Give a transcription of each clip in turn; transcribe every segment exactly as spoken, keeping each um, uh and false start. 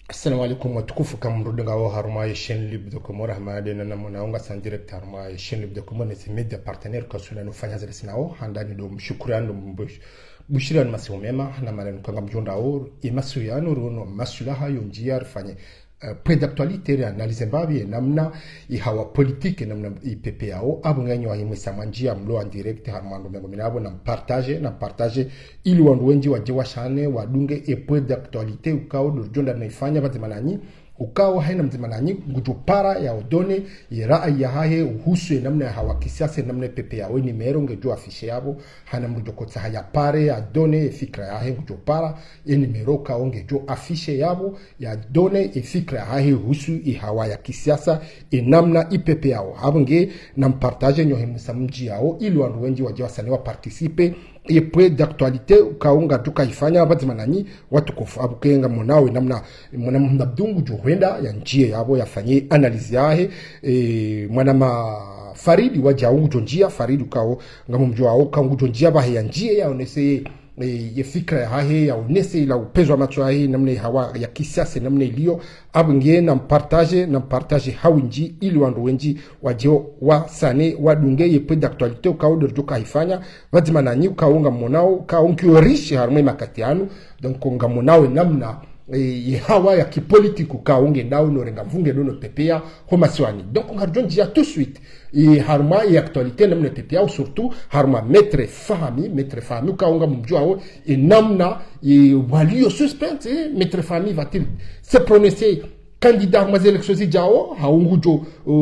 Assalamu alaikum watukufu kama mrudinga wa haruma ya chaîne libre de Comores hamade na namunaunga san direct haruma ya chaîne libre de Comores nisi media partenaire kasuna nufanya zile sinao handani do mshukurani do mbush bushirani masi umema na malenu kanga mjonda o imasu ya nuruno masulaha yonjia rifanye Uh, près d'actualité réanalyse mbabi namna ihawa politique namna I P P A O abunganyo ahimisa manjia mlo en direct harmando mengo minabo na partage na partage ili wandu wenji wajewa shane wadunge e près d'actualité ukao durjonda naifanya bazimananyi ukao haina mzimananyi ngujupara ya odone ira ya hahe uhusu namna ya hawa kisiasa namna P P A O ni mero ngejua afishe yabo hana mrujokotsa haya pare ya done fikra ya hahe ngujupara ni mero ka ngejua afishe yabo ya done e fikra ya hahe uhusu i hawa ya kisiasa e namna I P P A O habunge na mpartage nyohe msamji yao ili wandu wenji wajewa sanewa participe et près d'actualité kaunga tuka ifanya bazimananyi watu kufabu kenga monawe namna mwana mnabdungu juhwenda ya njie yabo yafanye analizi yahe e, mwana ma faridi waja ungu jonjia faridi kao ngamu mjua au kaungu jonjia bahe ya njie ya onese e, ye fikra ya hahe ya onese ila upezo wa macho hahe namna hawa ya kisiasa namna ilio abunge na mpartage na mpartage hawinji ili wandu wenji wajeo wa sane wadunge ye près d'actualité ukao durjuka ifanya wazima na nyi ukaunga monao ukaunkiyo rishi harumwe makatianu donc unga monao namna e, hawa ya kipolitiku kaunge nao norenga mvunge dono pepea homa swani donc unga rjonji ya tout suite e haruma ya actualité namna pepea ou surtout haruma maître fahami maître fahami ukaunga mjua o e namna e walio suspense e, maître fahami va-t-il se prononcer candidat aux élections zijao haungujo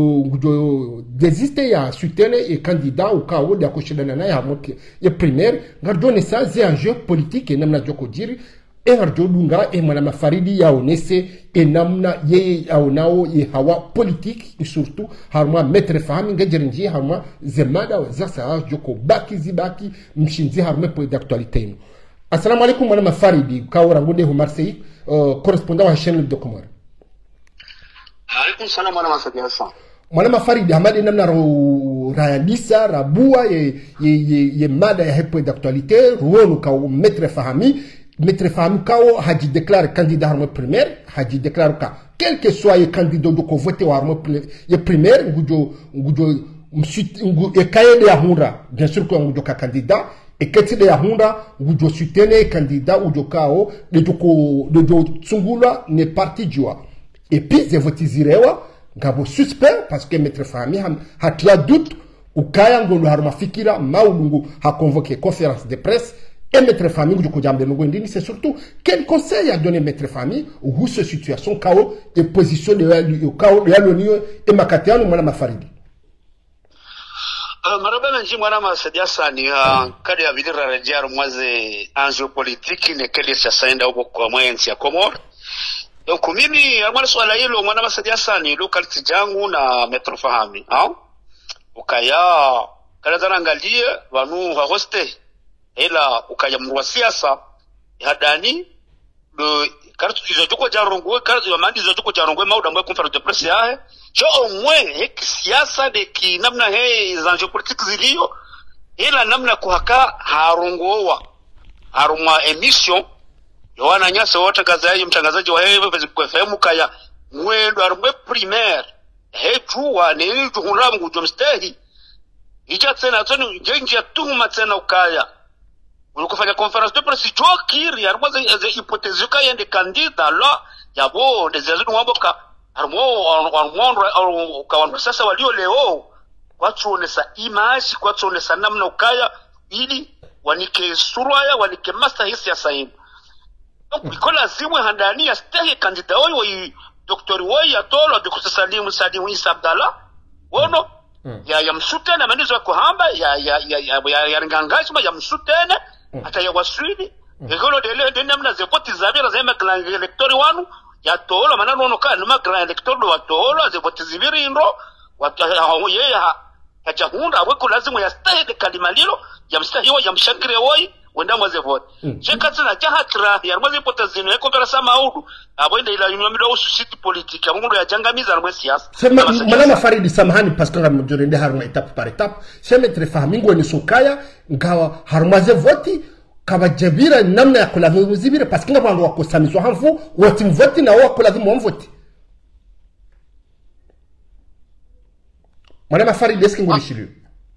ngujo desiste ya sutene et candidat au cas où d'akoshedana na ya moki ya primaire ngarjo ne ça c'est un jeu politique et namna joko diri e ngarjo dunga e mwana mafaridi ya onese e namna ye aonao ye hawa politique et surtout harma maître fami ngejerinji harma zemada za sa joko baki zibaki mshinzi harma pour d'actualité. Assalamu alaikum mwana mafaridi kawra ngode ho Marseille uh, correspondant wa chaîne de Comores. Alaikum salam mwana Masadi Hassan. Mwana mafaridi hamadi namna ro realisa rabua ye ye ye, ye mada ya hepo d'actualité ruonu ka maître fahami maître fahami kao haji déclare candidat harmo primaire haji déclare ka quel que soit le candidat do ko voter harmo ye primaire ngujo ngujo msut ngu e kaede ya hunda bien sûr ko ngujo ka candidat e ketide ya hunda ngujo sutene candidat ujo kao de joko de jo tsungula ne parti jua. Et puis, je vote zirewa, ngabo suspect, parce que maître Fahami a tla doute, ou kaya ngolo harma fikira, maulungu a convoqué conférence de presse, et maître Fahami, c'est surtout quel conseil a donné maître Fahami, ou ce situation kao, et position de kao, de l'Union, et Makatean, ou Madame Faridi. Marabana nji mwana Masadi Hassan kadi ya vidira rejea mwaze anjo politiki ne kedi sasaenda huko kwa mwenzi ya Comores. Donc mimi amwana swala hilo mwana Masadi Hassan locality jangu na Maître Fahami au ukaya kana zanangalie wanu wa hoste ila ukaya mwa siasa hadani le kartu zizotoko jarongo kartu ya mandi zizotoko jarongo mauda mwa conférence de presse yae jo au moins hiki siasa de ki namna he zanjo politique zilio ila namna kuhaka harongowa haruma emission Yohana Nyasa wote kazaji mtangazaji wa hewe kwa F M kaya mwendo arumwe primaire hetuwa ni ili tuhuramu kujomstehi icha tena tenu jenji ya tuhuma tena ukaya ulukufanya conference de presse chokiri arumwe ze hypothèse ukaya ndi kandida la yabo ndezazinu waboka arumwe arumwe ukawandu sasa walio leo watuonesa image watuonesa namna ukaya ili wanike suraya wanike master hisi ya saibu. Donc, Nicolas Zimwe handani ya stehe kandida oyo yi doktori woi ya tolo de kusalimu salimu Isa Abdallah wono mm. ya ya msutene manizo ya kuhamba ya ya ya ya ya, ya ngangashima ya msutene mm. hata ya waswidi mm. ngolo dele de namna zepoti zabira zema grand electori wanu ya tolo manano ono ka numa grand elector do tolo zepoti zibiri indro watu ye ya hajahunda weko lazima ya stehe de kalimalilo ya mstahi wa ya mshangire woi wenda mwaze vote mm. Chekatsi na jahatra ya mwaze potazino eko pera sama audu aboenda ila yunyomilo ususiti politiki mungu ya jangamiza na mwe siasa sema Madame Faridi samahani parce que mjorende haruma étape par étape c'est maître Fahami ngwe ni sokaya ngawa harumaze vote kabajabira namna ya kulazimu zibire parce que ngabantu wakosamizwa hamfu wati mvoti na wako lazima mvoti mwana mafari deski ngulishiliyo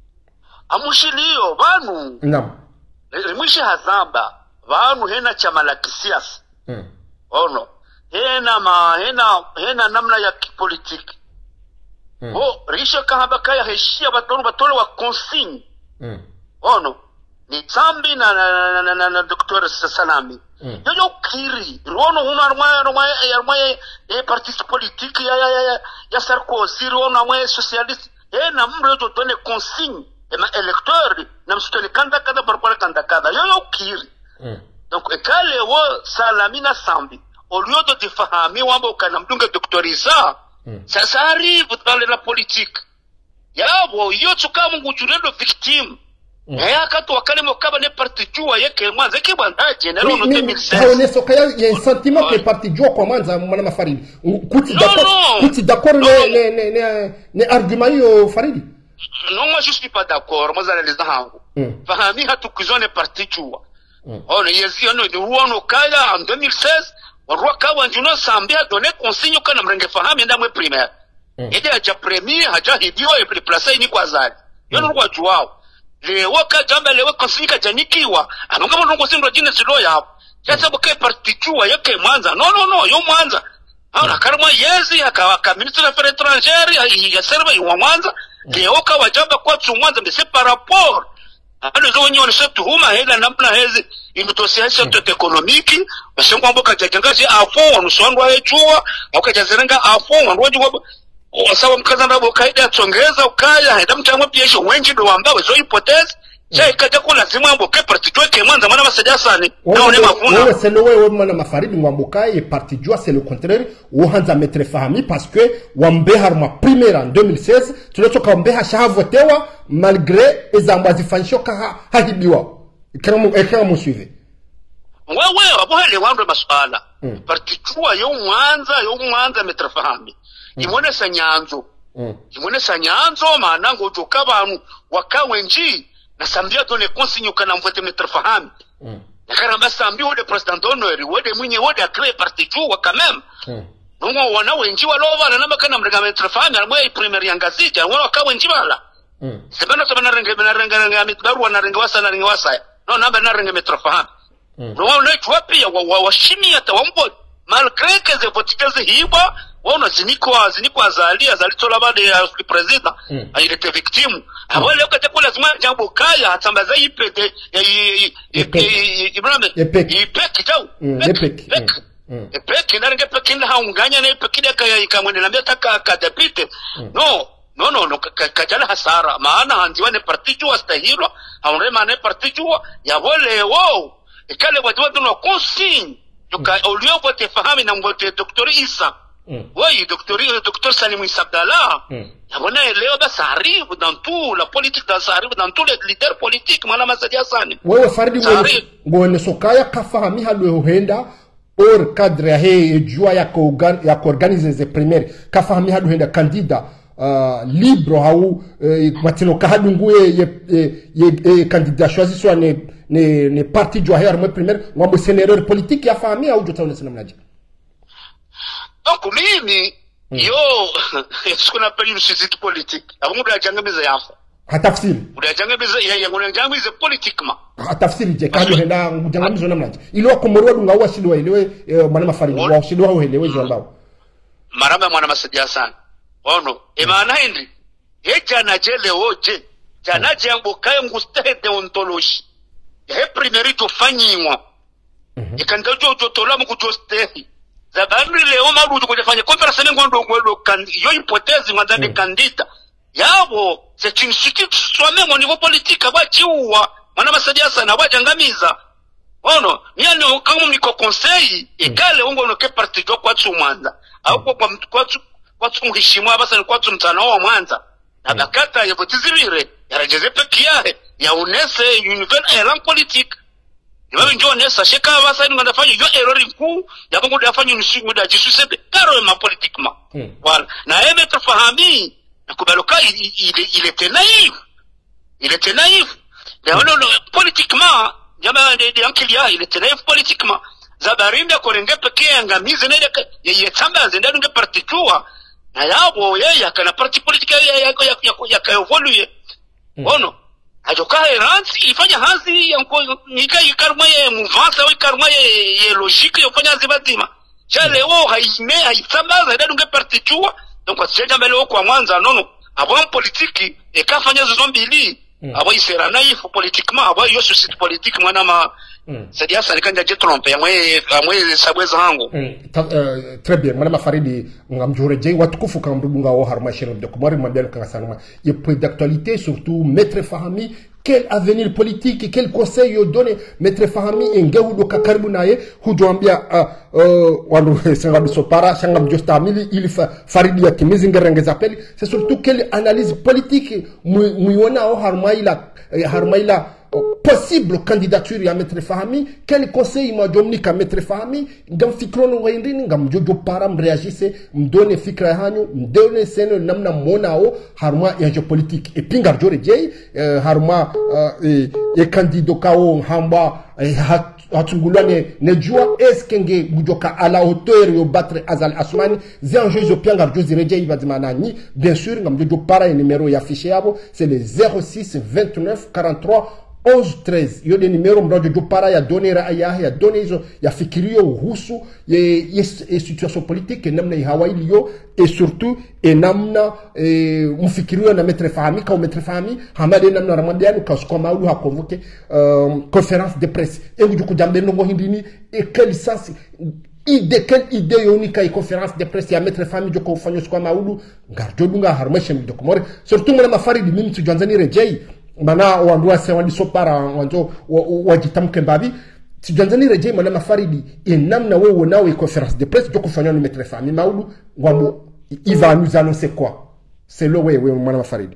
amushiliyo banu naam rimwishi hazamba banu hena chama la kisiasa mm. ono hena ma hena hena namna ya kipolitiki mm. ho risha kahaba kaya heshia batoro batoro wa consigne mm. ono ni tambi na na na, na, na, na Doctor Salami mm. yo yo kiri rono una arma arma arma e parti politique ya ya ya ya Sarkozy rono arma socialiste e na mro to donne consigne e ma électeur na msitoni kanda kada barpara kanda kada yo yo kiri mm. donc ekale wo Salami na Sambi au lieu de difahami wambo kana mdunga Doctoriza mm. ça ça arrive dans la politique yabo yo tukamu nguchurendo victime Mm. Ya katu wakale mokaba ne parti jua yeke mwanza ke bandaje na rono deux mille seize haone sokaya ya un sentiment que parti jua kwa mwanza mwana mafaridi kuti d'accord kuti d'accord ne ne ne ne argument yo faridi non moi je suis pas d'accord moi za les hangu mm. fahami hatu kuzone parti jua mm. on yezi ono de ruono kaya en deux mille seize roi kawa njuno sambia donner consigne kana mrenge fahami ndamwe primaire mm. ede aja premier haja hidio e placer ni kwa zali yo no kwa juao lewo ka jamba lewo konsika janikiwa anonga monongo sindo jine silo yapo yasa boke partitua yake mwanza no no no yo mwanza ana karma yezi akawaka ministre des affaires étrangères ya serva yo mwanza lewo ka wajamba kwa tu mwanza mais c'est par rapport ano zo nyoni setu huma hela namna hezi imetosia setu economique basengwa mboka jajangazi afo wanusondwa ejua akajazirenga afo wanrojo wasawa mkazana bokaida tsongeza ukaya haida mtamwe piesho wengi ndo ambao zo hypothèse cha ikaja kula lazima mboke parti tweke mwanza mwana masaja sani naone mafuna wewe c'est le wewe mwana mafaridi ngwamboka et parti jua c'est le contraire ou hanza mettre fahami parce que wambeha ma première en deux mille seize tunachoka wambeha shahavotewa malgré ezamba zifanisho ka hahibiwa kama ekama musuive wewe wabohele wando maswala mm. parti jua yo mwanza yo mwanza mettre fahami Mm. Imone sa nyanzo mm. Imone sa nyanzo maana ngojoka bantu wakawenji na sambia done consigne kana mvote metrafahami mm. Nakaramba sambi wode president honore wode mwenye wode akre parti juu quand même mm. Nungo wana wenji walova na namba kana mrega metrafahami almwe primary yangasija wana wakawenji bala mm. Sebana sebana renge bana renge renge mitbaru wana renge wasa na renge wasa no namba na renge metrafahami mm. No wana chwa pia wa washimi hata wambo malgré que ze votikeze hiba wana ziniko ziniko azali azali tola bade ya president mm. a été victime mm. Awale ukate kula zima jambo kaya atambaza ipete ibrahim ipeki tau ipeki ipeki na renge peki na haunganya na ipeki da kaya ikamwende na mbeta ka kadapite no no no no kajala hasara maana handiwa ne parti jua stahilo haunre maana parti jua ya wale wao ikale watu watu no consigne yuka olio vote fahami na mvote Doctor Issa Mm. Oui, docteur, docteur Salim Issa Abdallah. Mm. Yabona leo da ça arrive dans tout la politique, dans ça arrive dans tous les leaders politiques mwana Masadia Sani. Wewe faridi mwe ngone sokaya kafahami halwe henda or cadre he jua ya ko ya ko organiser ze primaire kafahami halwe henda candidat uh, libre hau uh, matino kahadu nguye ye ye, ye candidat choisi soit ne ne ne parti jua her mwe primaire ngombo sénateur politique ya fahami au jota unasema mnaje. Donc mimi mm. yo ce qu'on appelle une société politique avant de jangamiza yafa hatafsiri uda jangamiza ya yangu jangamiza politiquement hatafsiri je kado henda jangamizo namna je ilo komorwa dunga washilwa ile mwana mafaridi wa shilwa uelewe zambao maramba mwana Masadia sana ono e maana hindi eja na jele oje jana jambo kae nguste deontology ya primeri to fanyiwa ikanda jojo tola mu kujostehi zabandri leo marudu kujafanya conference ngondo ngondo kan yo hypothèse ngandane mm. Kandida yabo c'est une situation soi-même au niveau politique abachiwa mwana Masadia sana abajangamiza ono niano kama mniko conseil ikale mm. Ngo ke parti kwa kwa tsumwanza au kwa kwa kwa tsumuhishimwa abasa kwa tsumtana wa mwanza na bakata mm. Yabotizibire yarageze pekiahe ya unese univers elan politique. Ibawe njo nesa sheka abasa ni ngandafanya yo error ku yabongo dafanya nusingu da jisusebe karo ma politiquement mm. Voilà na eme tafahami nakubaloka il il était naïf il était naïf mais non politiquement jama de ankilia ile tena politiquement zabarinda korenge pekee ngamize na ile yetamba zenda nge partitua na yabo yeye kana parti politique yako yakaevolue ono ajoka ransi ifanya hazi yanko nika ikarma ye mouvance au ikarma ye logique yofanya zibatima chale wao haime haitamba zenda nge partitua donc atsenda mbele kwa mwanza nono abo politique ekafanya zo mbili abo isera naifu politiquement abo yo société politique mwana ma c'est dire ça les candidats trompé moi moi sabweza hangu très bien mwana mafaridi ngamjure je watukufu kamrudunga wa harma shelo de kumari mabel kanga sanuma et point d'actualité surtout maître Fahami quel avenir politique quel conseil yo donne maître Fahami engeudo kakaribu naye hujoambia wandu senga bisopara shanga mjosta mili ili faridi ya kimizi ngerengeza peli c'est surtout quelle analyse politique muiona au harma ila harma ila possible candidature ya maître Fahami quel conseil m'a donné ka maître Fahami ngam fikrono wayndini ngam jojo para mreagisse mdone fikra hanyu mdone seno namna monao harma ya politique et pingar jore jey harma e, e candidat kao hamba hatungulane nejua est-ce kenge bujoka à la hauteur yo battre Azal Assoumani zenjeu zo pingar jose rejey vadmanani bien sûr ngam jojo para e numéro ya affiché abo c'est le zéro six vingt-neuf quarante-trois onze treize yo de numéro mradio jo para ya donner aya ya donner hizo ya fikirio uhusu ye, ye, ye situation politique namna ya Hawaii yo et surtout et namna e, mfikirio na maître Fahami ka maître Fahami hamade namna ramadiano ka sko maulu ha convoqué euh, conférence de presse et vous ko jambe no hindini et quel sens idée quelle idée yonika et conférence de presse ya maître Fahami jo ko fanyo sko maulu garjo dunga harmashem de komore surtout mwana mafaridi mimi tu janzani rejei mana wandua se wandi sopara wanzo wajitamke mbabi tijanzani rejei mana mafaridi enamna wewe nawe conférence de presse joko fanya ni maître Fahami maulu ngwambo il va nous annoncer quoi c'est le wewe mana mafaridi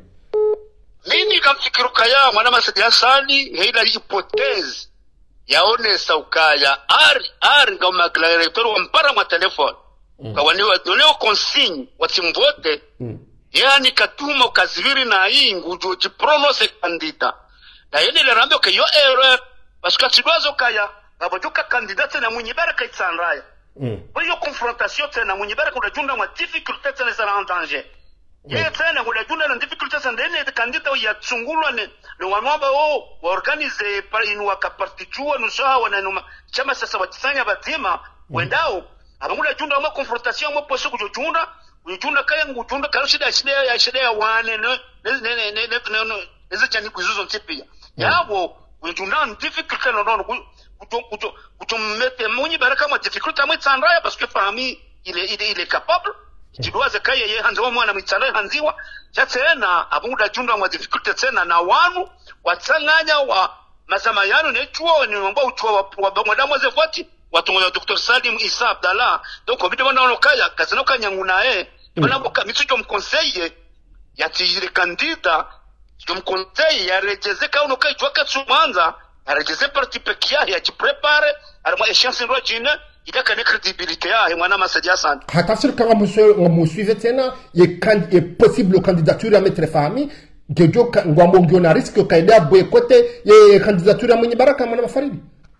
mimi kamfikiru kaya mana masadi asani heila hypothèse yaone saukaya ari ari ngoma clarifier wa mpara ma telefone mm. kwa wani wa doneo consigne watimvote mm. yani katuma kaziviri na hii ngujo jiprononce kandida na yene le rambe ke yo erreur parce que tidwazo kaya abajuka kandidate na mwenye baraka itsanraya mm. kwa hiyo confrontation tena mwenye baraka unajunda ma difficulté tena sana en danger mm. yeye tena unajunda na difficulté sana ndene kandida ya tsungulwa ne le wanwamba o organize par inwa ka partijua nusawa wana numa chama sasa watisanya batima mm. wendao abangula junda ma confrontation mo poso kujunda ujunda kaya ngujunda kaya shida shida ya shida ya wane ne ne ne ne ne ne eze chani kuzuzo ntipia yabo ujunda difficulty no no kuto kuto kuto mete munyi baraka ma difficulty ama tsandaya parce que Fahami il est il est il est capable tidoaze kaya ye hanzo mwana mitsana hanziwa tena abunguda junda ma difficulty tena na wanu watsanganya wa masamayano ne chuo ni mambo chuo wa bangwadamu ze fati watungonya Doctor Salim Issa Abdallah donc obide bana onokaya kasano kanyanguna eh bana boka mitsujo mkonseille ya tijire kandida jo mkonseille ya rejeze ka onokai jwaka tsumanza ya rejeze parti pekia ya jiprepare arma échéance rojine idaka ne crédibilité ya mwana masadia sana hatafsir kanga muso musuive tena ye kan ye possible candidature ya maître Fahami gejo ngwambo ngiona risque kaida boycotter ye candidature ya mwenye baraka mwana mafaridi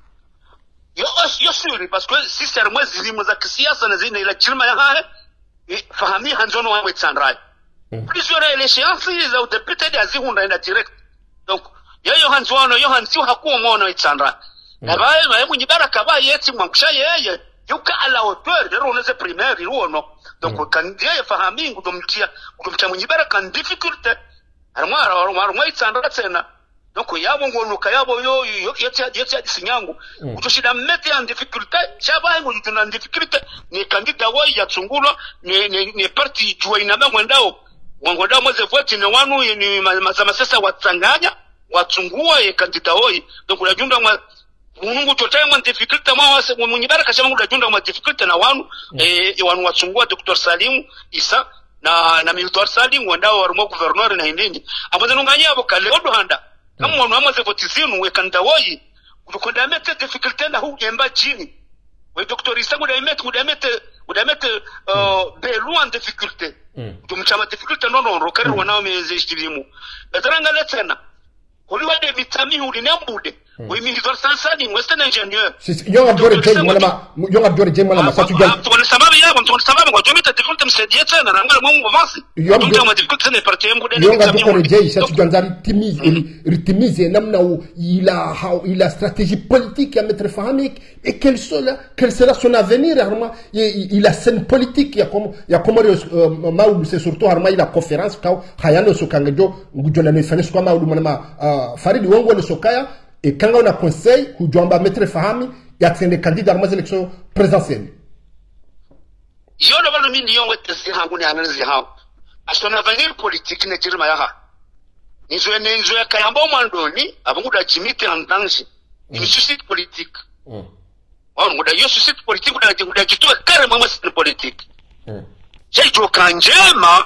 yo yo suri parce que si sermwe zilimu za kisiasa na zina ila chilma ya hae Fahami hanzono wa wetsanrai plusieurs échéances za udepute de azihunda ina direct donc yo yo hanzono yo hanzi hakuwa mono wetsanrai na bae bae munyi baraka ba yeti mwakusha yeye yuka ala hauteur de ronese primaire ruono donc kandiye Fahami ngudomtia ngudomtia munyi baraka en difficulté armwa armwa armwa wetsanrai tena donc yabo ngonuka yabo yo yeti yeti sinyangu utoshida mete en difficulté chaba ngo tuna difficulté ni kandida wa ya tsungulwa ni ni, ni parti joina bangwendao ngwendao mweze vote ni wanu ni mazama sasa watsanganya watsungua ye kandida hoi donc unajunda mwa mungu totaye mwa difficulté mwa wase munyi baraka shama unajunda mwa difficulté na wanu mm. eh wanu watsungua Doctor Salim Issa na na Milton Salim wendao warimo gouverneur na indini abaza nunganya abo kale odohanda kama mwana amaze votizinu wekanda woyi kukonda mete difficulté na hu yemba chini we Doctor Issa nguda mete nguda mete nguda mete uh, belu en difficulté tumchama difficulté nono rokari wana meze shilimu etaranga letena koliwa de vitami hu dinambude Oui, mais il doit s'en sortir, moi c'est un ingénieur. Yo ngabdore jay malama yo ngabdore jay malama satu jal. Tu connais sababu ya mtu sababu kwa jumita difficulty msaidia tena na ngala mungu vasi. Yo ngabdore difficulty ne parti yangu deni. Yo ngabdore jay satu janzari timize ritimize namna il a il a stratégie politique à mettre fahamique et quel sera quel sera son avenir harma il a scène politique ya comme ya comme maulu c'est surtout harma il a conférence ka hayano sokangejo ngujona ne fane kwa maulu malama Farid Wongo le sokaya. Et quand on a conseil, où doit mettre Fahami, il y a des candidats aux élections présidentielles. Il y a le million de gens à son avenir politique n'est pas là. Ils ont un caramba mandoni, avant de Jimmy en danger. Une suicide politique. On a eu suicide politique, on a dit tout carrément c'est politique. J'ai dit au Kanjema.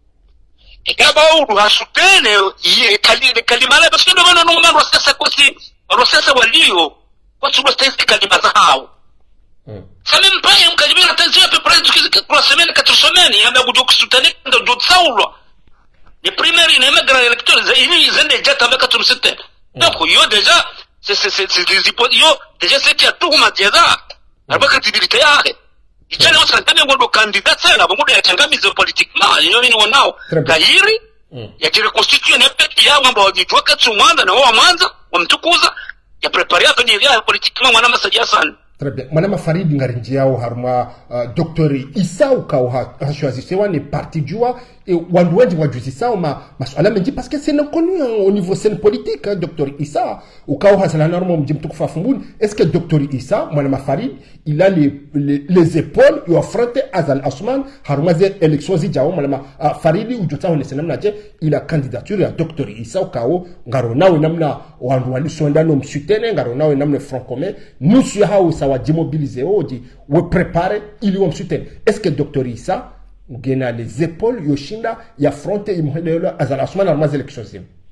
E kama uhasutene kalima kalima parce que nous non non sasa kosi sasa walio kwa sababu sasa kalima zao sasa mpaya mkalima tanzia pe près kwa semaine quatre semaines amba kuja kusutane ndo ndo saulo les primaires ne magra électeurs ils zende jata mpaka tumsete donc yo déjà c'est c'est c'est yo déjà c'est ya tuhuma jaza alba credibilité yake Ichele wasa ndani ngondo candidat sana bongo ya changamizo politiquement yo ni wanao kairi ya kile constitution ne peti ya mambo wajitoa katsumanda na wao mwanza wamtukuza ya preparer avenir ya politiquement mwana masadia sana. Très bien. Madame Farid ngarinji yao harma uh, Docteur Issa ukawa choisissé ni parti jua et wanduenji wajuzi sao ma masuala menji parce que c'est non connu hein, au niveau scène politique hein, Docteur Issa ukawa hasala normo mjimtukufa fumbuni. Est-ce que Docteur Issa Madame Farid il a les les, les épaules il affronte Azal Asman harma ze élection zijao Madame uh, Farid ujota on senamna je il a candidature à Docteur Issa ukawa ngarona namna wandu wali sonda no msutene ngarona namna front commun nous sur hausa wa démobiliser oji ou préparer il y a soutien. Est-ce que Docteur Issa a les épaules yoshinda ya affronter imhedelo azala asman armaz élections?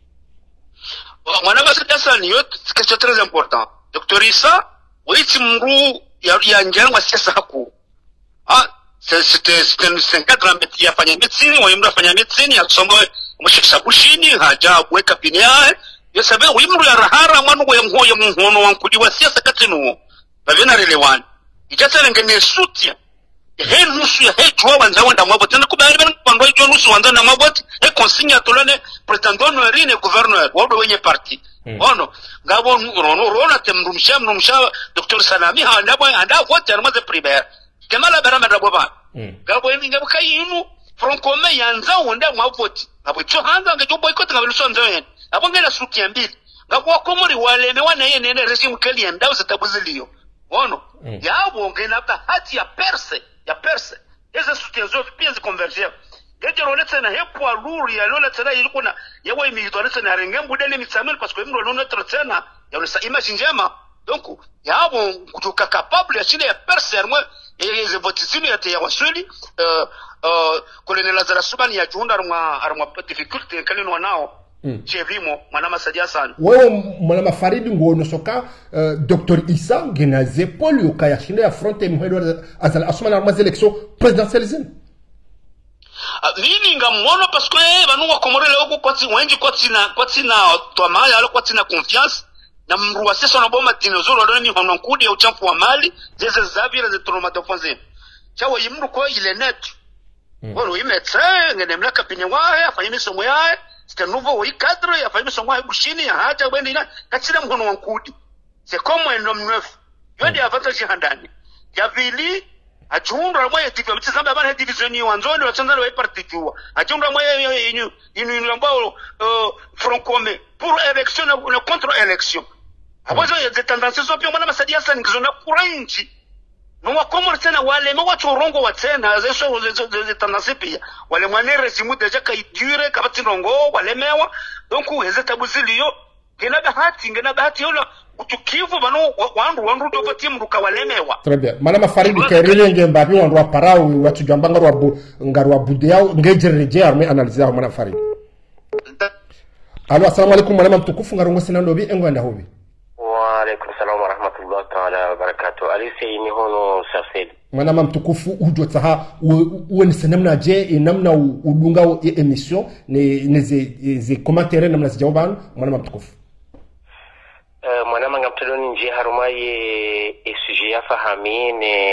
Mwana basa sana ni c'est très important. Docteur Issa oui timru ya ya njangwa siasa haku. Ah c'est c'était c'est un cadre métier ya fanya médecine, wa fanya médecine ya kusoma mshikisha bushini haja kuweka pinia. Yo sabe wimru ya rahara mwana wa mhoyo mhono wankudi wa siasa katinu. Bavina relevant. Ijatsa ngene sutia. He nusu ya he tuwa wanza wanda mwaboti. Tena kubali bani kwa ndoi jo nusu wanza na mwaboti. He consigne tolone pretendono erine gouverneur. Wado wenye parti. Ono. Ngabo rono rona temrumsha mrumsha Docteur Salami ha ndabo anda vote armaze primaire. Kemala barama daboba. Ngabo yini ngabo kayinu from commun yanza wanda mwaboti. Ngabo cho hanga ngajo boycott ngabo sonzo yen. Abo ngela sutia mbili. Ngabo wakomori waleme wana yene ne regime kali yanda usatabuziliyo. Ono, mm. Yabo ngena hati ya perse, ya perse. Eze soutiens pia zikonverger. Gete rolete na hepo aluri ya lola tena ilikuna yawa imidolete na rengembu dele mitsamel parce que mro lona tena ya unasa image njema. Donc yabo kutoka capable ya chile ya perse armwe eze votisini ya te ya wasuli euh euh colonel Lazara Subani ya junda armwa armwa difficulty kalino wanao. Mm. Chevimo mwana masadia sana. Wewe mwana Farid ngono soka uh, Docteur Issa ngena zepoli ukayashinda ya fronte mhedo azal asuma na mazi election présidentielle zin. Uh, mimi ngamuono parce que banu wa komorele huko kwa tsi wengi kwa tsina kwa tsina twamaya alo kwa tsina confiance na mruwa sasa na bomba dinozoro alo ni hono nkudi ya uchampu wa mali zeze zabira ze troma tofonze. Chawo yimru kwa ile net. Mm. Walo imetse ngene mlaka pinye wae afanye misomo yae. C'est un nouveau oui cadre, il a fallu son moi bushini, a haja wenina, katira mkono wankudi. C'est comme un homme neuf. Il y a des avantages handani. Il y a vili, a chundra moya tifu, mti samba bana divisioni wanzoni wa chanzana wa parti jua. A chundra moya inu inu inu ambao front commun pour élection ou contre élection. Abazo ya des tendances zopi mwana masadia sana ngizona kuranji. Nwa komor tena wale mwa chorongo wa tena zeso ze tendances pia. Wale mwane resimu deja kaidure kabati rongo wale mewa. Donc heze tabuzili yo ngena bahati ngena bahati yo utukivu bano wandu wandu do pati mruka wale mewa. Très bien. Madame Farid kerele ngemba bi wandu apara watu jambanga rwa bu ngarwa bude yao ngejereje arme analyse ya Madame Farid. Allo assalamu alaikum madame mtukufu ngarongo sinando bi engwanda hobi. Wa alaikum salam wa rahmatullahi ta'ala wa barakatuh. Alisi ni hono safed. Madame mtukufu ujo tsaha uwe namna je namna ulunga emission ne ne ze ze commentaire namna zijawban madame mtukufu. Eh mwana selon nji harumaye esuje ya fahami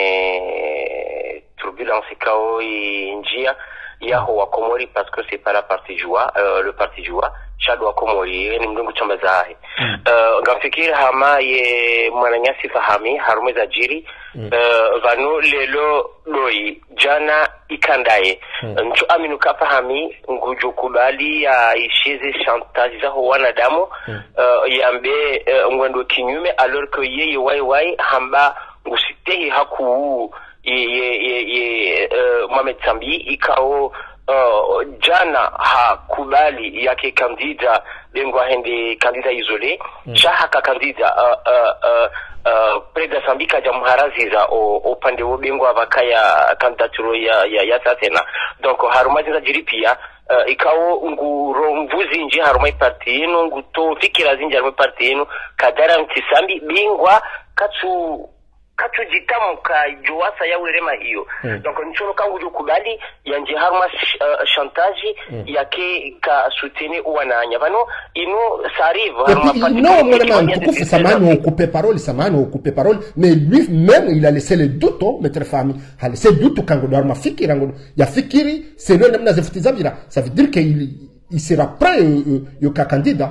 ne turbulence kao njia yaho wa Komori parce que c'est pas la partie joie euh, le parti joie chado wa Komori ni mdungu chamba zahe mm. uh, ngamfikiri hama ye mwananyasi fahami harume za jiri mm. uh, vanu lelo loi jana ikandaye mm. nchu aminu kapahami ngujo kubali ya ishize chantage za ho wanadamu mm. uh, yambe uh, ngwendo kinyume alors que yeye wai wai hamba ngusitehi haku ye ye ye, ye uh, Mohamed Sambi ikao uh, jana hakubali yake kandida bengwa hende kandida isole mm. chaha ka kandida uh, uh, uh, uh, preda Sambi kaja muharaziza upande wo bengwa bakaya kandidaturo ya ya, ya tatena donc harumazi za jiripia uh, ikao nguro mvuzi nje harumai parti ino nguto fikira zinje harumai parti ino kadara mtisambi bengwa katu katu jitamu ka juwasa ya urema hiyo mm. donc nchono kangu jukubali yanje harma uh, chantage mm. yake ka soutene uwananya bano ino sarive harma parti non mon kukufu samani on couper parole samani on couper parole mais lui même il a laissé le doute maître famille a laissé le doute kangu dorma fikiri kangu ya fikiri c'est le namna zefutiza bila ça veut dire qu'il il sera prêt euh, yo ka candidat.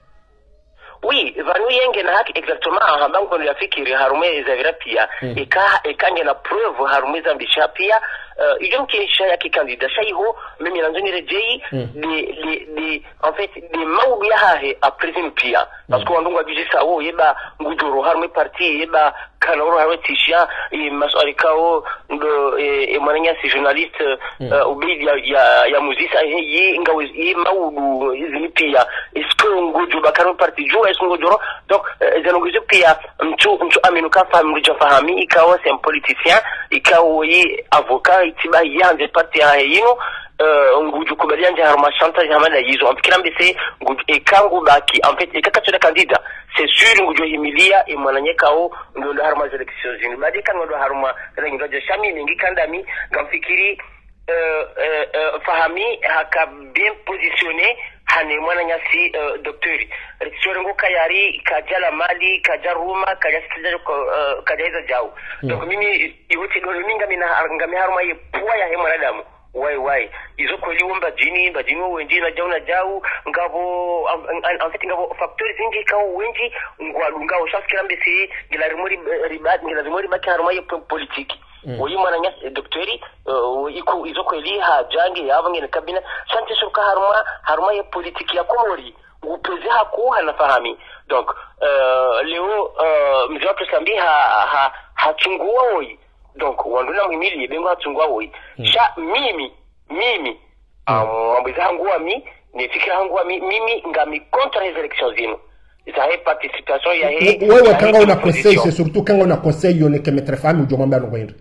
Oui, vanu yenge na haki exactement hambango ya fikiri harume za virapia mm. eka ekange na preuve harume za mbisha pia uh, iyo mkisha ya kikandida shaiho mimi nanzoni rejei mm. de de de en fait de mawu ya hahe a prison pia parce que wandunga bijisa wo yeba ngujoro harume parti yeba kanoro harume tisha e maswali kao ndo e, e mwananya si journaliste mm. uh, ubidi ya ya, ya muzisa ye ngawe ye mawu izini pia esko ngujo bakaro parti jo esko ngujoro donc euh, zanongujo pia mtu mtu aminu kafa mruja fahami ikawa c'est un politicien ikawa yi avocat itiba yanze parti ya yino uh, nguju kubali anje harma chantage hamada yizo ampikira mbese nguju ekangu baki en fait ekakachoda candidat c'est sûr nguju himilia e mwananyekao ndo harma elections zini badi kan ndo harma ndo je shami mingi kandami ngamfikiri euh, euh, euh, fahami haka bien positionné hane mwananyasi uh, doktori rikishorengo kayari kajala mali kajaruma kajasikiza uh, kajaiza jao mm. donc mimi iwote ndo minga mina ngami haruma ye puwa ya mwanadamu wai wai izo kweli womba jini bajini wenji na jauna jau ngabo en fait ngabo facteurs zingi kawo wenji ngwalunga oshaskira mbese ngila rimori ribat ngila rimori baki haruma ye politique mm. oyi mwananya doktori uh, iku izo kweli ha jange yabange na kabina sante shuka haruma haruma ye politique ya Komori upeze haku hanafahami donc uh, leo uh, mzee Sambi ha ha hachungua oyi donc wanduna mwimili bengo hatungwa woi mm. sha mimi mimi mambo mm. zangu wa mi ni fikira hangu wa mi mimi ngami contre les élections zino za he participation ya he wewe kanga una conseil c'est surtout kanga una conseil yone ke maître fami jo mamba no wendo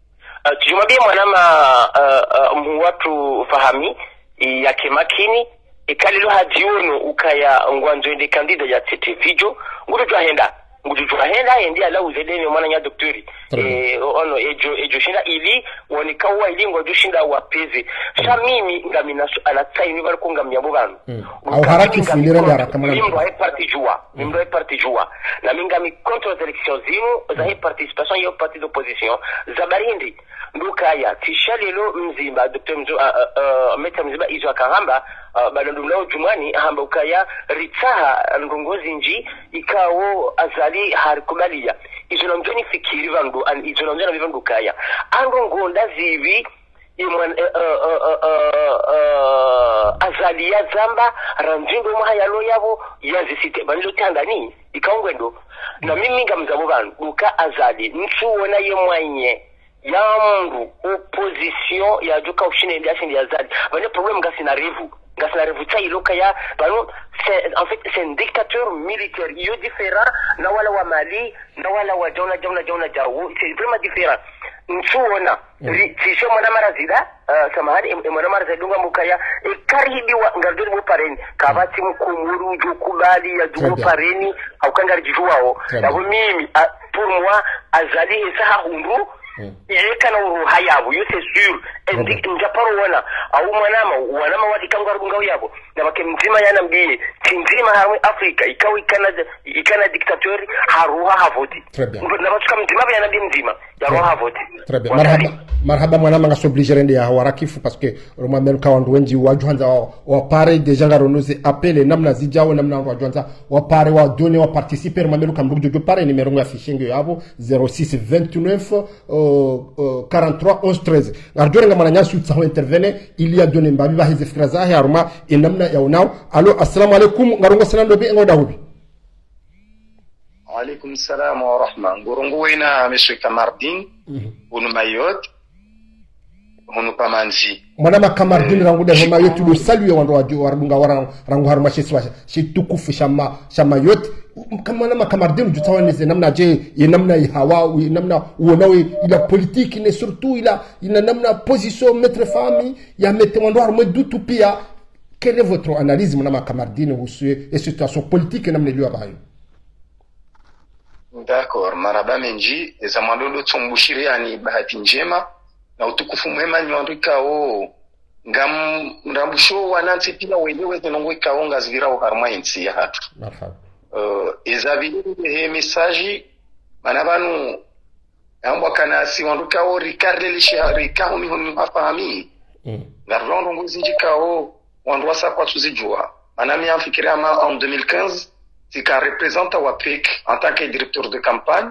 uh, tujumabie mwanama uh, uh, watu fahami ya kemakini ikalilo hadiuno ukaya ngwanzo ende kandida ya tete video ngudu jahenda ngujujwa henda endi ala uzedeni mwana nya doktori eh ono ejo ejo shinda ili wonikawa ili ngojushinda wapeze sha mimi ngamina ala tsaini bali ko ngamya bo banu au haraki fulira ngara kama mimi ndo parti joie mimi ndo parti joie na mingami contre les élections zino za he participation yo parti d'opposition zabarindi ndukaya tishalelo mzimba doktor mzo meta mzimba izo akahamba balondumlao jumani hamba ukaya ritsaha ndongozi nji ikawo azali harikubalia izo namjoni fikiri vandu an izo namjoni vandu kaya ango ngonda zivi imwan azali ya zamba ranjindo mahayalo yabo yazisite banilo tandani ikaongwendo na mimi ngamzabo bandu uka azali nchuona yemwanye yangu opposition ya joka ushine ndia shindi azali bane problem ngasi na revu ngasi na revu tailoka ya bano c'est en fait c'est un dictateur militaire yo différent na wala wa Mali na wala wa jona jona jona jawo c'est vraiment différent nchuona tisho mwana marazida uh, samahani mwana marazida dunga mukaya e karibi wa ngardoni mu pareni kabati mkumuru jukubali ya dugo pareni au kangari jijuwao nabo mimi uh, pour moi azali esa hundu Mm. Il est quand on hayabu, c'est sûr. njaparo wana au mwanama wanama wadi kangwa rubungao yabo na wake mzima yana mbie mzima harwe Afrika ikawa ikana ikana diktatori haruha havoti na watu kama mzima yana mbie mzima ya havoti. Très bien. Marhaba marhaba mwanama ngasoblige rende ya warakifu parce que roma menu kawandu wenji wajuanza wa pare deja ngaronoze appele namna zijao namna wajuanza wa pare wa donner wa participer roma menu kambugu jojo pare numéro nga affiché yabo zéro six vingt-neuf quarante-trois onze treize ngardore ngamana nyasu tsaho intervenir il y a donné mbabi ba hizi fikra zahi aruma inamna ya unao. Allo assalamu alaikum ngarongo sanando bi ngoda hubi. Alaikum salam wa rahma. Ngorongo wena monsieur Kamardin unu mayot unu pamanzi mwana Kamardin rangu de homa yotu do saluer wando wajo warunga warang rangu haruma sheswa shi tukufu shama shama yot kama na Kamardin jutawaneze namna je ye namna hawa namna uonawe ila politique ne surtout ila ina namna position maître famille ya mette wando haruma dutu pia. Quelle est votre analyse mwana Kamardin husu et situation politique namna liyo bayo? D'accord, maraba menji ezamandolo tsombushiri yani bahati njema na utukufu mwema nyondika o ngam ndambusho wanansi pia wenyewe zinongo ikaonga zvira ukarma insi ya hatu. Marhaba. Uh, ezabili he message manabanu ambwa kana si wanduka o rikarde lisha rikaho mi honu afahami. Mm. Ngarlondo ngozinjika o wandu wasa kwa tuzijua. Manami amfikiri ama en deux mille quinze c'est qu'un représentant wa P E C en tant que directeur de campagne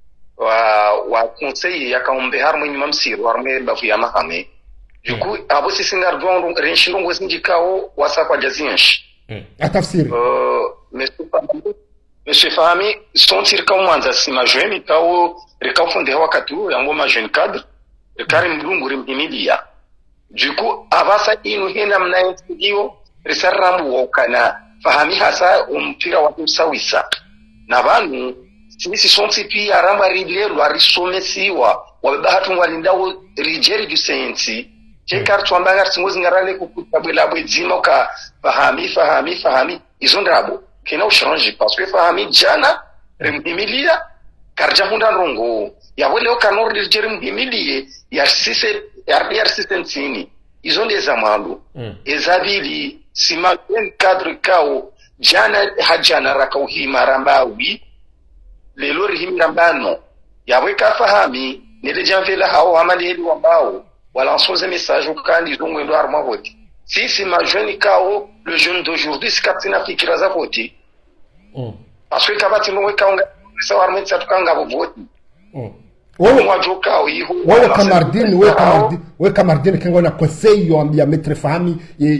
wa wa conseil ya kaombe harmo nyuma msiru harmo bafu ya mahame du coup abo sisingar dondo renshiro ngozinjikao wasa kwa jazinsh atafsiri euh monsieur monsieur Fahmi son tirka mwanza sima jeune kao rekao fonde wakatu yango ma jeune cadre rekari mlungu rimimidia du coup avasa inu hena mnayo risaramu wakana Fahami hasa umpira wa kusawisa na banu sisi sonti pia ramba riblero arisomesiwa wabahatu walindao rigeri du senti je kartu ambaga tsingozi ngarale kukutabela bwezima ka Fahami Fahami Fahami izondrabo kena uchange parce que Fahami jana remimilia karja hunda rongo ya wale okanor rigeri mimilie ya sise ya R sisentini izonde zamalo mm. ezabili sima ben cadre kao jana hajana rakau himarambawi lelo himrambano yaweka Fahami nile janvela hao amali heli wambao wala sonze message ukandi zongo ndo arma vote si si ma jeune kao le jeune d'aujourd'hui skatina fikira za vote mm. parce que kabati no weka onga sawarme tsatukanga vote mm. Wewe mwajoka hiyo wewe Kamardin wewe Kamardin wewe Kamardin kengo na conseil yo ambia maître Fahami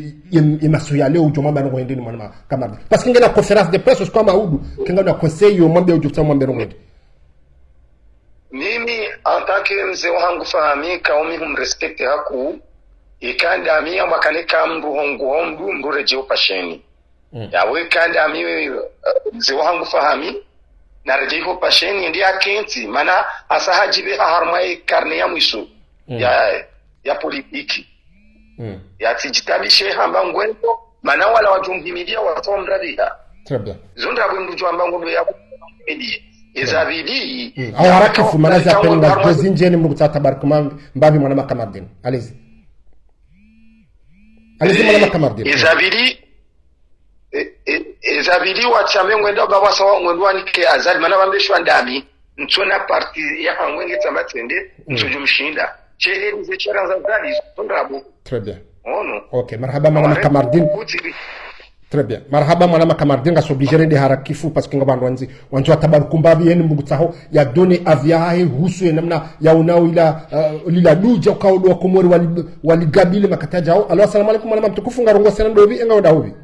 e masuyale ujoma bana ngo ndini mwana Kamardin parce que ngena conférence de presse kwa maudu kengo na conseil yo mwambia ujota mwambia ngo ndi mimi en tant que mzee wangu Fahami kaomi hum respecte haku ikanda ami amakane kamru hongo hondu mbureje opasheni ya wewe kanda ami mzee wangu Fahami na rejeho pasheni ndi akenti mana asahajibe harmai karne ya mwiso mm. ya ya politiki mm. ya tijitabishe hamba ngwendo mana wala wajumhimidia watu mradia très bien zonda bundu amba ngondo ya media ezabidi mm. au harakifu mana za penga dozinjeni mukutata barkuma mbabi mwana Kamardin allez allez mwana Kamardin ezabidi ezabili wachame ngwenda baba sawa ngwendwa nike azali mana bambeshwa ndami ntona parti ya hangwenge tsamatende nsojo mshinda chele nize chera za zali sondrabo très bien ono okay marhaba mwana Kamardin très bien marhaba mwana Kamardin ngasobligere de harakifu parce que ngabando wanzi wanzo atabarukumbabi yeni mbugutaho ya doni avia hae husu namna ya unao ila uh, lila duja ukaodo wa komori wali waligabile makataja hao. Alo assalamu alaikum mwana mtukufu ngarongo sana ndovi enga oda hobi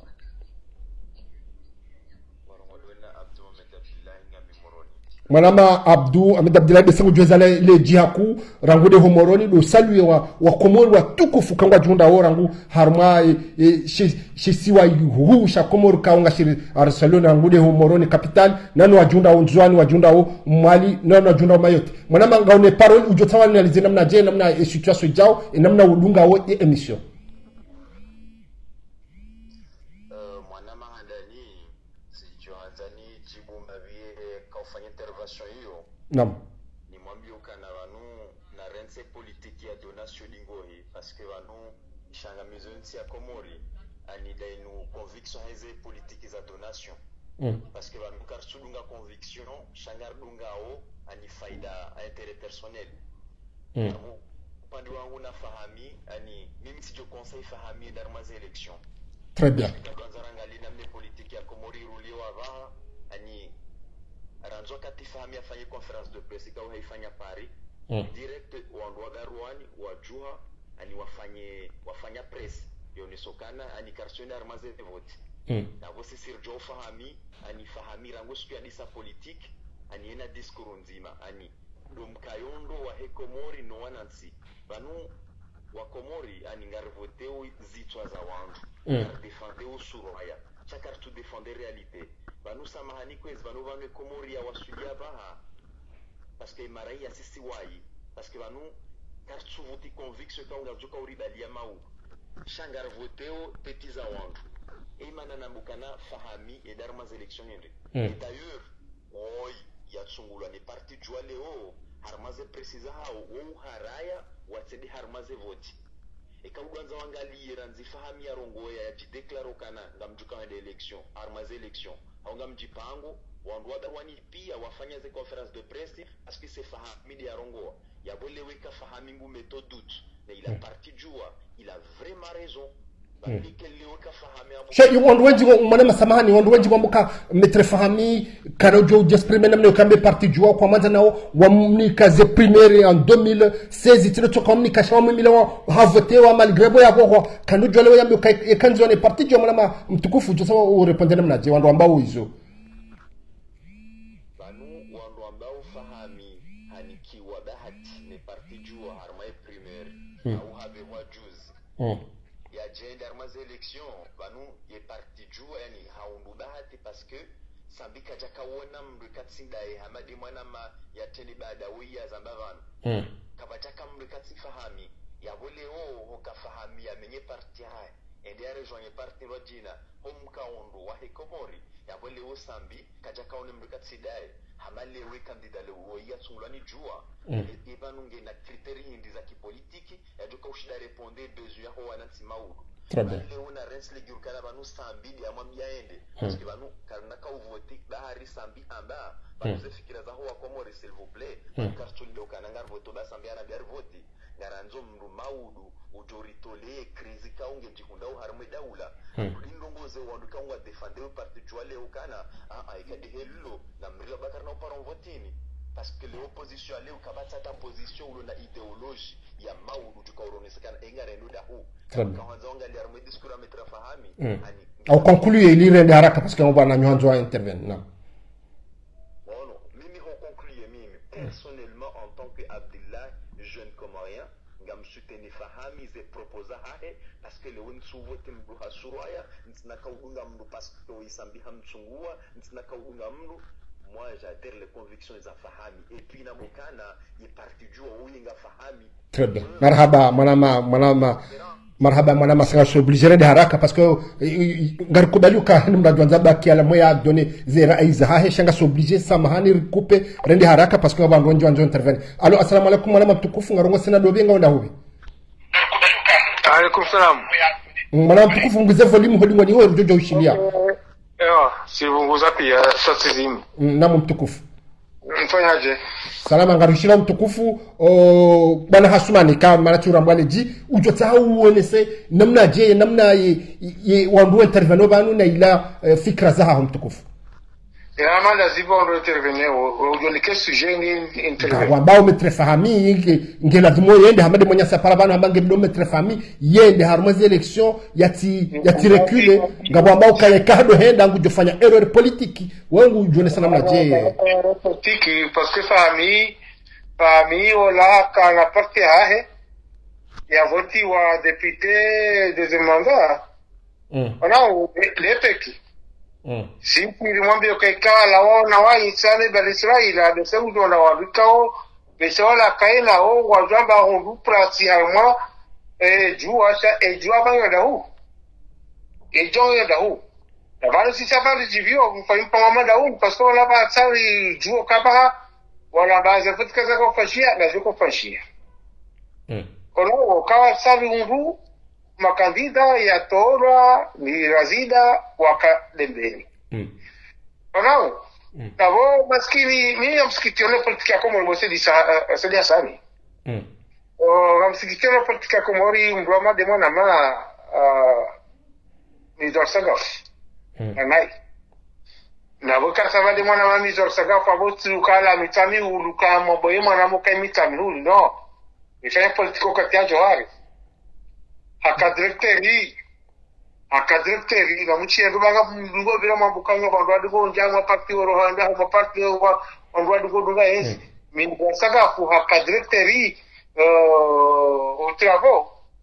Manama Abdou Ahmed Abdullah de Sengo Jweza le, le jihaku rangu de homoroni do salue wa wa komori wa tukufu kangwa junda o rangu harma e, e shisiwa yuhu sha komori kaunga shiri arsalona rangu de homoroni capital nano wa junda o nzwani wa junda o mwali nano wa junda o mayote manama ngaone parole ujotawa ni alize namna je namna e situation jao e namna ulunga o e emission Naam. Ni mwambie ukana wanu na rense politiki ya donation dingohi parce que wanu ishangamizo nsi ya Komori ani dainu conviction heze politique za donation mm. parce que wanu karsudunga conviction shangar dungao ani faida intérêt personnel mm. upande wangu na fahami ani mimi sijo conseil fahami darmaze election très bien kwanza rangali namne politique ya Komori ruliwa va ani aranzo kati fahami afanye conference de presse kwa haifanya Paris mm. direct wandu wagaruani wajuha ani wafanye wafanya press yonisokana ani karsoni armaze vote mm. na vosi sirjo fahami ani fahami rango siku ya disa politique ani ena diskuru nzima ani dum kayondo wa hekomori no wanansi banu wa Komori ani ngarvoteo zitwa za wandu mm. ngar defendeo suraya chakar tu defender realite banu samahani kwez banu banu Komori ya wasulia baha parce que maraia sisi wai parce que banu car tu vote conviction ka unga joka uribalia mau shangar voteo petiza wandu e manana mbukana fahami e darma election yende mm. et d'ailleurs oi ya tsungulwa ni parti jua leo harmaze precisa hao wo haraya watsedi harmaze vote e kabuganza wangali ranzi fahami ya rongoya ya declaro kana ngamjuka wa election harmaze election au ngamjipango wandu wadarwani pia wafanya ze conference de presse parce que c'est fahami ya rongoa ya bole weka fahami ngume to doute mais il a mm. parti jua il a vraiment raison bali kele weka fahami abu she you want wenji mwana masamahani wandu wenji wambuka metre fahami kanojo j'exprime namne kambe parti jua kwa manza nao wamnika ze primaire en deux mille seize tino to communica shamu miliwa ha voté wa malgré bo ya bo kanojo lewe yambe kanzo ne parti jua mwana mtukufu jo sawa u répondre namna je wandu ambao hizo banu wandu ambao fahami hanikiwa bahati ne parti jua harmai primaire mm. au have wa juzi mm. ya jende armaze election banu ye parti jua yani haundu bahati parce que sambika jakawona mrikatsinda e hamadi mwana ma ya teni baada wiya zambavano mm. kabachaka mrikatsi fahami ya vole o hokafahami ya menye parti hai ende ya rejoindre parti rojina homka undu wa Komori ya vole o sambi kajakaone mrikatsi dai hamale we kandida le o ya tsungulani jua mm. e banunge na kriteri hindi za kipolitiki ya joka ushida répondre besoin ya ho wanansi mauru le una rensle gyurkana banu sambi ya mwambia ende parce que banu karna ka vote bahari sambi amba banu ze fikira za ho wa Komori s'il vous plaît kartu ndo kana ngar voto ba sambi ana biar vote ngaranzo mndu maudu ujoritole krizi ka unge jikunda uharmu daula lindongoze wandu ka unga defender parti jwale ukana a a ikade hello na mrila bakar na upara votini parce que l'opposition ale ukabata ta position ulo na idéologie ya maudu tukauronesekana engare nduda hu kwanza ungali armu diskura metra fahami ani au conclure ili rende haraka parce que on va na nyanzo intervenir na bon mimi ho conclure mimi personnellement en tant que Abdullah jeune comorien ngam soutenir fahami ze proposa hae parce que le won suvote mdu hasuraya ntsina kaudunga mdu parce que isambi hamtsungua ntsina kaudunga mdu moi j'adhère les convictions za fahami et puis na mokana ye parti jua uinga fahami très bien marhaba manama manama marhaba manama sanga so obligé de haraka parce que ngar kubaluka nimda dwanza baki ala moya donner zera aiza ha shanga so obligé samahani recouper rendi haraka parce que abantu wanjo wanjo intervenir allo assalamu alaikum manama tukufu ngarongo sina dobe nga onda hubi alaikum salam manama tukufu nguze volume hodi ngoni ho jojo ushilia ewa sivunguza pia sasizimu namu mtukufu mfanyaje salama ngarushira mtukufu o bana Hasumani kama natura mbwaleji ujo tahu uonese namna je namna ye, ye wandu intervenir banu na ila uh, fikra zaha mtukufu ya mala zibo ndo intervenir ujo ni kesu jengi intervenir wambao metre fahami nge lazimo yende hamade mwenye sapara banu hambange do metre fahami yende harmoise election yati yati recule ngabo ambao kale kado henda ngujo fanya erreur politique wangu ujo ne namna je politique parce que fahami fahami wala kana parti hahe ya voti wa député deuxième mandat mm. ona le peki Mm. Si pili mwambio kekala wana wa Israeli bali Israeli de seudo na wabikao besola kaila o wajamba hondu prati harma e jua cha e jua banyo da hu e joyo da hu na bali si sabali jivio mfanyimpa mama da hu parce que la ba tsari jua kaba wala baza futka za kufashia na ziko fashia mm. wakawa sabi ungu makandida ya tora ni razida waka dembeni mm. Onao mm. Navo maskini mimi msikitione politika ya Komori mwese di Sadia Sani mm. O msikitione politika ya Komori mbroma demo na ma uh, Mizor Sagaf mm. Anai navo kasava demo na ma Mizor Sagaf abotu ukala mitami uluka maboye mwana moka mitami ulu no ifanya politiko katia johari haka directori haka directori na mchie rubanga mdugo bila mabukanya kwa ndo dugo njama parti oro handa kwa parti wa ndo dugo duga yes min saka ku haka directori uh au travaux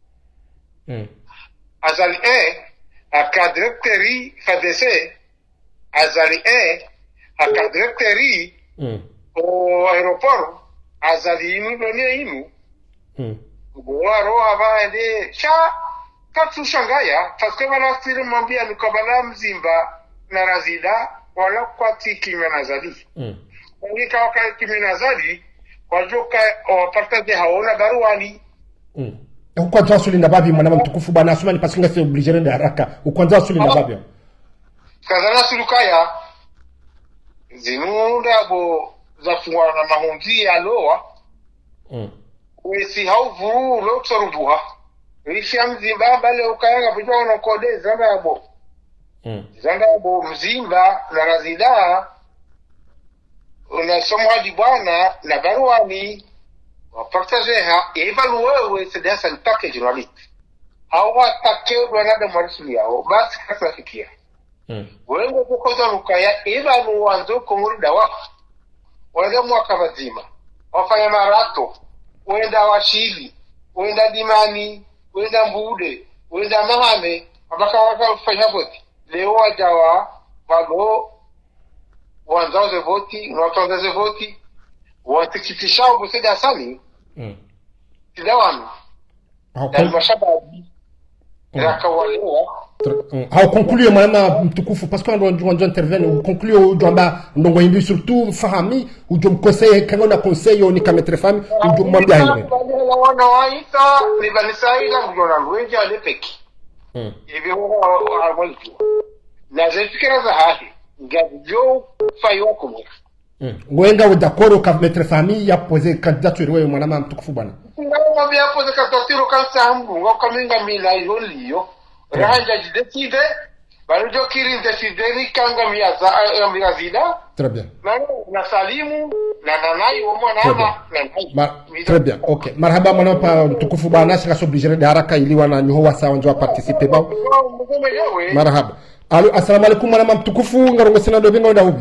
mm azali e haka directori fadese azali e haka directori mm au aeroport azali inu ndo inu mm Waro abande cha katsu shangaya paske wana firi mambia nukabala mzimba na razida wala kwa tiki menazali mm. Wangika waka tiki menazali wajoka wapartaje haona baruani mm. Ukwanza wasuli na babi mwana mtukufu bana asuma ni paske nga se obligere de haraka ukwanza wasuli na babi kazana sulukaya zinunda bo zafungwa na mahunzi ya loa mm. Wesi hauvu loksorubuha Risha mzimba bale ukayanga pujwa unakode zanga yabo mm. Zanga yabo mzimba na razida Unasomwa hadi bwana na baruani Wapartajeha Evalu wewe sedasa ni package unaliti Hawa takeo duanada mwarisuli yao Basi kasa fikia mm. Wewe kukoza lukaya Evalu wanzo kumuri dawa Wenda mwaka mazima Wafanya marato Wenda washili, wenda dimani, wenda mbude, wenda mahame, abaka waka ufanya voti. Leo wajawa, walo, wanzao ze voti, unatonza ze voti, watikitisha ubusede asani, mm. Tidawami. Dali mashababi, raka walewa. Hau conclure mwana mtukufu parce que on doit intervenir conclure au jamba ndongo indi surtout fahami ou jom conseil kango na conseil oni kametre fami ou jom mwambia hivi wana waita ni banisaida mjona lwenja lepeki mm hivi huwa harmonitu na zefikira za hadi ngajo fayo komo mm wenga udakoro kametre fami ya poser candidature wewe mwana mtukufu bwana ngao mwambia poser candidature kansa hambu ngao kaminga mila yoliyo Ranja jideside, barujo kiri deside ni kanga miyaza mirazida. Très bien. Na salimu na nanai omo na na. Très bien. OK. Marhaba mwana pa tukufu bana shaka s'obliger de haraka ili wana nyoho wasa wanjo participer ba. Marhaba. Allo assalamu alaykum mwana mtukufu ngarongo sina do bingo ndahubi.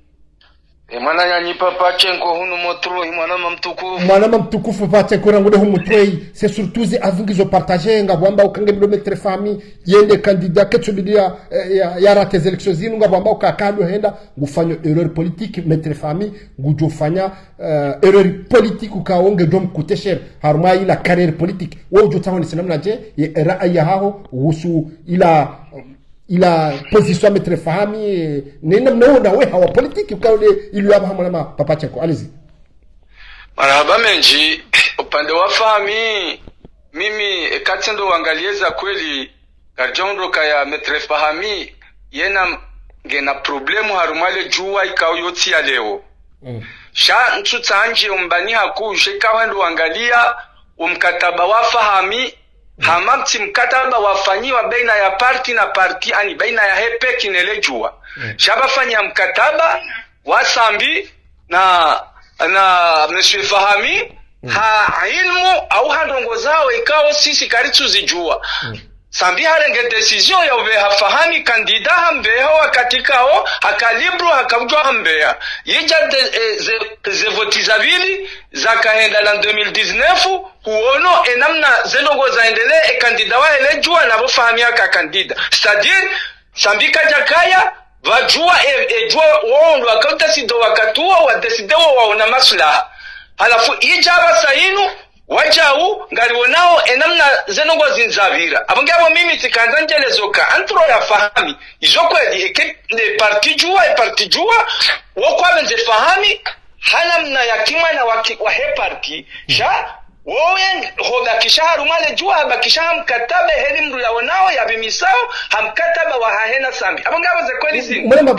E mwana nyanyi papa chenko hunu motro mwana mtukufu mwana mtukufu pate kora ngode humu trei c'est surtout zi avingizo partager ngabwamba ukange bilometre famille yende candidat ketsubidia ya, ya rate les élections zinu ngabwamba ukakado henda ngufanyo erreur politique metre famille ngujofanya uh, erreur politique ukaonge dom kutesher harma ila carrière politique wojo tawoni sinamna je ye raaya haho husu ila ila position metre fahami nenda mnaona we hawa politiki ukaule ili hapa mwana papa chako alizi marhaba menji upande wa fahami mimi katendo uangalieza kweli karjondo kaya metre fahami yena ngena problemu harumale juwa ikao yoti ya leo mm. Sha ntutanje umbani haku shekawa ndo uangalia umkataba wa fahami hamamti mkataba wafanyiwa baina ya parti na parti ani baina ya hepe kinelejua mm. Shaba fanya mkataba wasambi na na monsieur Fahami mm. Ha ilmu au handongo zao ikao sisi karitu zijua mm. Sambi harenge decision ya ube hafahami kandida hambeha wakatikao hakalibru hakabujwa hambeha yija de, e, ze, ze votizabili za kahenda la deux mille dix-neuf huono enamna zenongo zaendele e kandida wa elejua na bofahami haka kandida c'est-à-dire sambi kajakaya vajua e, e jua waondo wakauta sido wakatua wadeside wa waona maslaha halafu ijaba sainu wajau ngaliwonao enamna zenongo zinzavira abangabo mimi tikanza njelezoka antro ya fahami izokweli eke ne parti jua e parti jua wokwa benze fahami hanamna ya kimana wa wa he parti sha wowe hoga kisha harumale jua bakisha mkataba heli mru yao nao ya bimisao hamkataba wa hahena sambi abangaba ze kweli zi mulema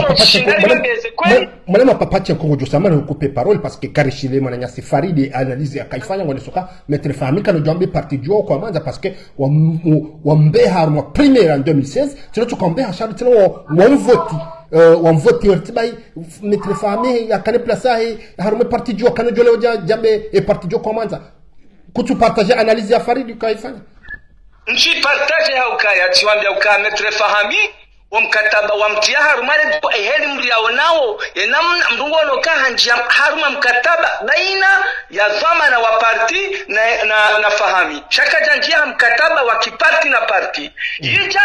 mulema papache ko jo samana couper parole parce que Karishile mwana Faridi analyse akaifanya ngone soka mettre famika no jambe parti jo kwa manza parce que wa mbeha haruma premier en deux mille seize tino tukambeha shari tino wa mvoti wa mvoti yortibai mettre famille yakane placer hi haruma parti jo kana jole jambe e parti jo kwa manza kutu partager analyse ya Faridi kaifanya nchi partage haukaya tiwambia uka mettre famille wamkataba wamtia harumale eheli mliao nao enamna mrungono kahanjia haruma mkataba baina ya zamana wa parti na na, na fahami shaka janjia mkataba wa kiparti na parti ija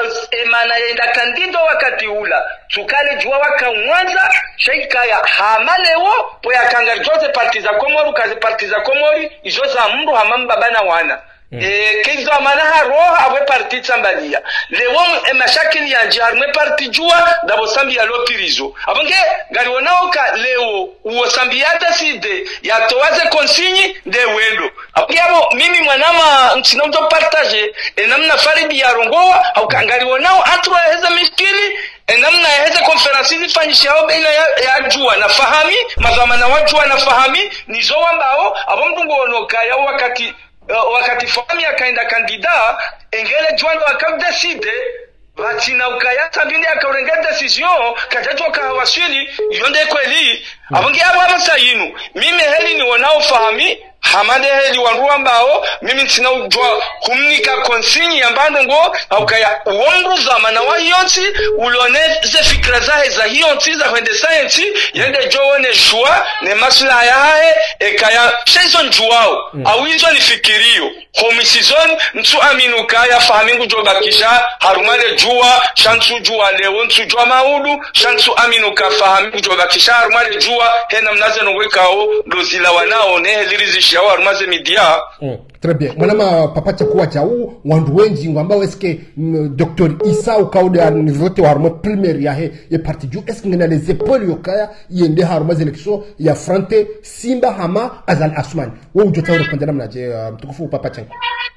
emana yenda kandido wakati ula tukale jua waka mwanza shaika ya hamaleo po ya kanga jote parti za Komori kazi parti za Komori izo za mndu hamamba bana wana Mm. E kizo amana haro awe parti tambalia lewo e mashakini ya jarme parti jua dabo sambi ya lopirizo abonge gari wanaoka leo uo sambi yata side ya towaze konsinyi de wendo abiyamo mimi mwanama ntina uto partage e namna Faridi ya rongoa au kangari wanao atro heza mishkili e namna heza konferansi zifanyisha au baina ya, ya jua na fahami mazamana wa jua na fahami nizo wambao abongo wonoka ya wakati Uh, wakati fami akaenda kandida engele juando akabdeside batina ukayata bindi akaurenge decision kajato kahawasili yonde kweli mm. abonge abo amasayinu mimi heli ni wanao fahami hamade heli wanruwa mbao mimi tina ujua kumnika konsinyi ya mbando ngo aukaya uongo zamana wa hiyonsi uloneze fikra zahe za hiyonsi za wende science yende jowo ne shua ne masula ya hae ekaya shayson juwao mm. awizo ni fikirio homisizon mtu aminuka ya fahamingu jobakisha harumale juwa shansu juwa leo nsu juwa maudu shansu aminuka fahamingu jobakisha harumale juwa hena mnaze nwekao lozila wanao ne helirizishi ya warumaze midia mm. Très bien. Mwanama papa chakuwa chau wandu wenji ngamba eske Docteur Issa ukaude anivote warume primaire ya he ye parti ju eske ngena les épaules yokaya yende haruma election ya Frante Simba Hama Azal Asman wo ujota urepondera mnaje mtukufu papa changu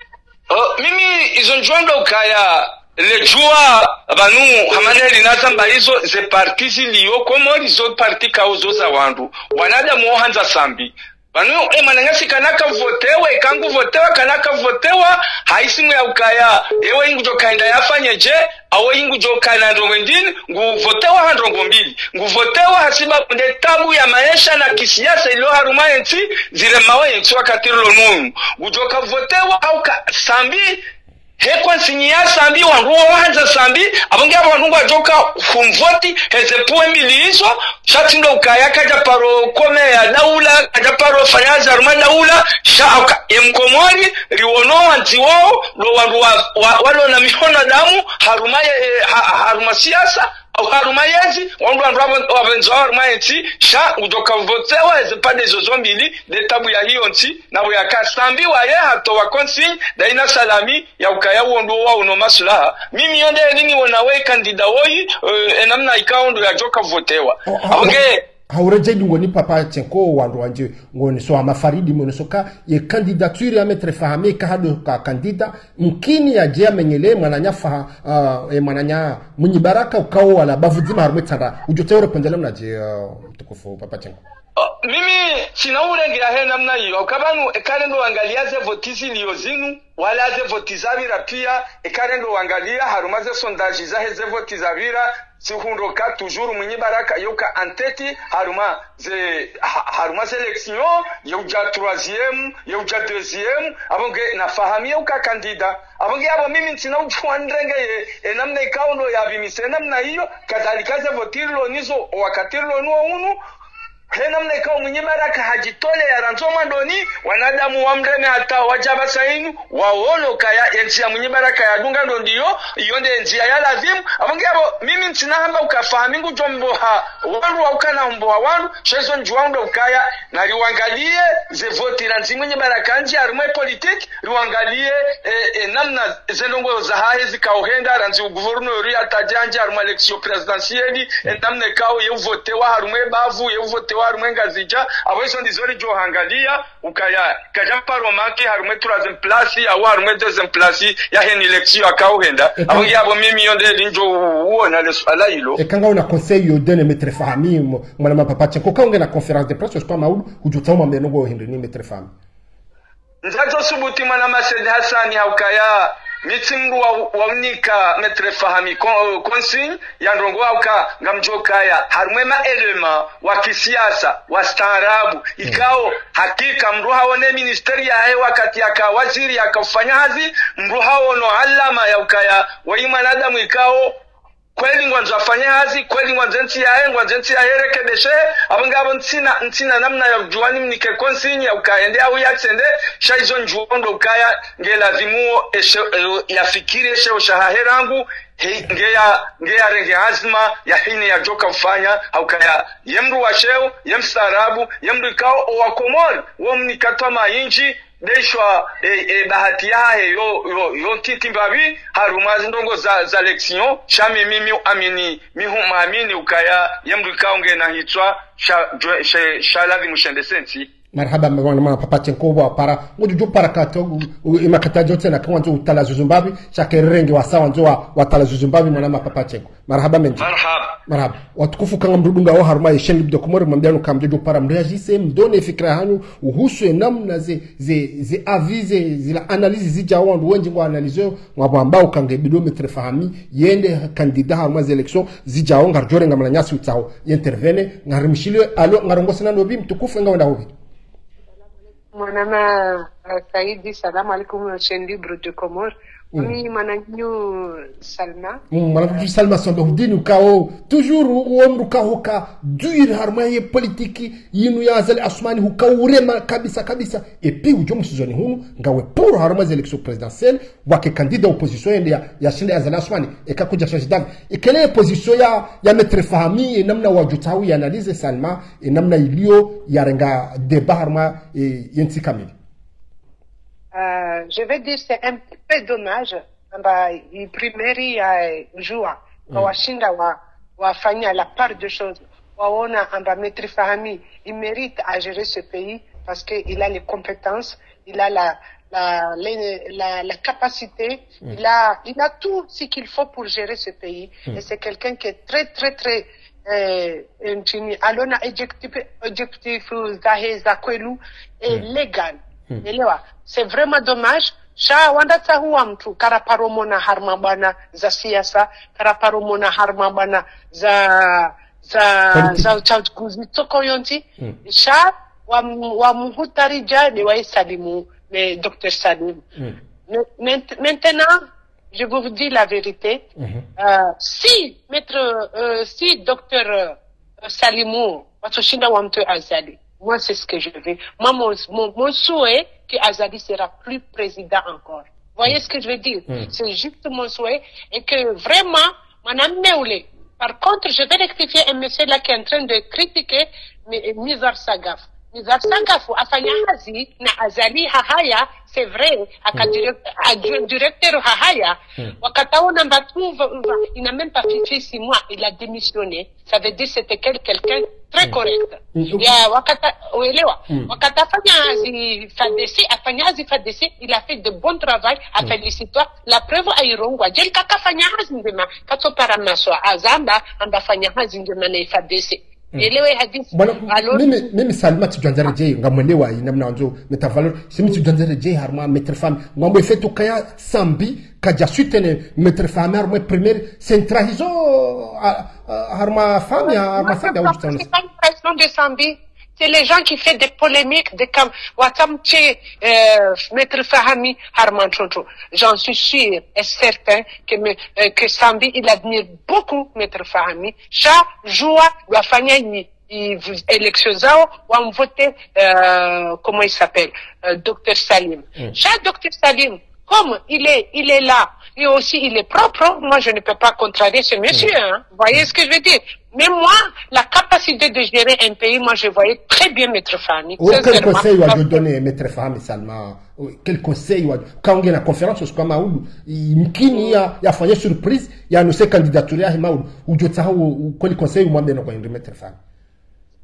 oh mimi izonjwanda ukaya lejua banu hamaneli nazamba hizo ze parti ziliyo Komori zo parti kauzo za wandu wanada muhanza sambi banu e mananyasi kanaka votewa ikangu votewa kanaka votewa haisimu ya ukaya ewe ingu jokaenda yafanyeje awe ingu jokana ndongo ndini ngu votewa handrongo mbili ngu votewa hasiba kunde tabu ya maisha na kisiasa ilo haruma enti zile mawe enti wakati lo nunu ngu joka votewa au ka sambi hekwa nsinyia sambi wanguwa wahanza sambi abongia wanguwa joka kumvoti heze puwe mbili hizo shati ndo ukaya kaja paro kome ya daula kaja paro fanyazi haruma daula sha auka emkomori riwono wanziwao lo wanguwa walo na mihona damu haruma, eh, ha, haruma siasa au haruma yezi wangu wangu wabenzo haruma enti sha ujoka votewa heze pade zozo mbili de tabu ya hiyo nti na uyaka sambi wa ye hato wa konsinyi daina salami ya ukaya uondo wa unomasula mimi yonde nini wanawe kandida woi uh, enamna ikaondo ya joka votewa oh, oh, okay haurejei ngoni papa chenko wandu wanje ngoni so amafaridi monosoka ye candidature ya metre fahame ka hado ka kandida mkini ya je amenyele mwananya fa uh, e mwananya munyibaraka ukao wala bavudima harumetsara ujote urepondela mnaje mtukufu uh, papa chenko oh, mimi sina urengira he namna hiyo ukabanu ekalendo angaliaze votisi liozinu wala ze votizavira pia ekalendo angalia harumaze sondage za heze votizavira sihundo toujours munyi baraka yoka anteti haruma ze haruma selection yoja troisième yoja deuxième abonge na fahamia uka kandida abonge abo mimi ntina uchwandrenge ye enamna ikaundo ya bimise namna hiyo kadhalika ze votirlo nizo wakatirlo no unu hena mneka munyimaraka hajitole ya ranzo mandoni wanadamu wamreme hata wajaba sainu waolo kaya enzi ya munyimaraka ya dunga ndo ndiyo yonde enzi ya lazimu abonge abo mimi ntina hamba ukafahamingu jomboha wandu wa ukana mboha wandu shezo njuwandu ukaya na riwangalie ze voti ranzi munyimaraka nji arume politik riwangalie e, e, namna zenongo za hae zikauhenda ranzi uguvernori atajanja arume eleksio presidentieli e, namne kao ye uvotewa harume bavu ye uvotewa harumwenga zija awezo ndizori jo hangalia ukaya kaja paromaki harume troisième place au harume deuxième place ya hen election akauhenda abongi abo mimi yonde linjo uona le swala hilo e kanga una conseil yo dene Maître Fahami mwana mapapache ko kaunge na conférence de presse kwa maulu ujutama menogo hindi ni Maître Fahami nzazo subuti mwana Masedi Hassani haukaya mitimbu wa waunika Maître Fahami consigne ya ndongo auka ngamjokaya harumwe ma elema wa kisiasa wa staarabu ikao hakika mruha wone ministeri ya hewa kati ya waziri akafanya hazi mruha wono alama ya ukaya wa imanadamu ikao kweli ngwanzo afanya hazi kweli ngwanzo nti ya ngwanzo nti ya yerekebeshe abangabo ntina ntina namna ya juani mnike consigne ya ukaende au yatsende shaizo njuondo ukaya ngela zimuo eshe yafikiri eshe ushahaherangu ngeya ngeya renge hazma ya hine ya joka ufanya au kaya yemru wa sheo yemstarabu yemru ikao owakomori wo mnikatama inji deshwa e, e, bahati yahe yo yo yo titi mbabi harumazi ndongo za za election shami mimi amini mihuma amini ukaya yemru ikao ngena hitwa sha sha shalavi mushende senti marhaba mwana mapapache nkobo para nguju para kato imakatajo tena kwanza utala zuzumbabi chakerenge wasawa nzo watala zuzumbabi mwana mapapache marhaba menji marhaba marhaba watukufu kanga mrudunga wa haruma yeshen libdo kumori mambiano kamjojo para mreagise mdone fikra hanyu uhusu namna ze ze ze avize zila analyse zija wandu wenji ngwa analyse ngwa ambao kange bido Maître Fahami yende kandida haruma ze election zija wonga rjore ngamla nyasi utao intervene ngarimshilwe alo ngarongosana nobi mtukufu nga wenda hobi Mwanama Saidi, salam alaikum, chaîne libre de Comores. Oui, mananyu Salma. Mananyu Salma son dohdinu kao toujours uomru kao ka duir harmaye politiki yinu ya zali asmani huka urema kabisa kabisa et puis ujomu sizoni hunu ngawe pour harmaze élection présidentielle wake candidat opposition ya ya shinde ya zali asmani eka kuja shashidani ikele position ya ya Maître Fahami namna wajutawi analyse Salma namna ilio ya renga débat harma yenti kamili. Euh, je vais dire c'est un peu dommage amba primeri ya jua kwa washinda wa wafanya la part de choses waona amba Maître Fahami il mérite à gérer ce pays parce que il a les compétences, il a la la la la, la capacité, mm. il a il a tout ce qu'il faut pour gérer ce pays mm. et c'est quelqu'un qui est très très très euh intini alona objectif objectif zahe za kwelu et mm. légal. Hmm. Elewa, c'est vraiment dommage. Sha wanda tahuwa mtu karaparomona harma bana za siasa, karaparomona harma bana za za za uchaguzi toko yonti. Hmm. Sha wa wa muhutarija ni wa Salimu, le docteur Salim. Hmm. Maintenant, je vous dis la vérité. Hmm. Euh, si maître euh, si docteur euh, Salimu watushinda wa mtu Azali. Moi, c'est ce que je veux. Moi, mon, mon, mon souhait que Azali sera plus président encore. Vous voyez mm. ce que je veux dire? Mm. C'est juste mon souhait. Et que vraiment, Madame Meoulé. Par contre, je vais rectifier un monsieur là qui est en train de critiquer Nizar Sagaf. Nizar Sagaf, afanya hazi, na Azali hahaya, c'est vrai, aka mm. directeur hahaya, mm. wakataona mbatu, il n'a même pas fait six mois, il a démissionné. Ça veut dire que c'était quelqu'un très correct. Mm. Ya wakata uelewa mm. wakata fanya zi fadesi afanya zi fadesi il a fait de bon travail à mm. féliciter la preuve airongwa jel kaka fanya hazi ndema kato paramaswa azamba amba fanya hazi ndema na fadesi elewe hadithi alors mimi mimi Salma tujanzara je ngamwelewa namna nzo metavalor simi tujanzara je harma Maître Fahami ngombo fetu kaya sambi kaja suitene Maître Fahami harma premier centralizo harma Fahami harma sada ujutana président de Sambi. C'est les gens qui font des polémiques, des cam, watamche, euh, Maître Fahami, Harman Choncho. J'en suis sûr et certain que, me, euh, que Sambi, il admire beaucoup Maître Fahami. Chaque jour, il va faire une élection zao, on voter, euh, comment il s'appelle, euh, docteur Salim. Mm. Chaque docteur Salim, comme il est, il est là, et aussi il est propre, moi je ne peux pas contrarier ce monsieur, mm. hein. Vous voyez ce que je veux dire? Mais moi, la capacité de gérer un pays, moi je voyais très bien Maître Fahami. Oui, quel conseil vous donner Maître Fahami Salma? Quel conseil quand on a la conférence au Skama ou mkini ya ya fanya surprise ya annoncé candidature ya Maoul ou Jotsaha ou quel conseil vous m'avez donné Maître Fahami?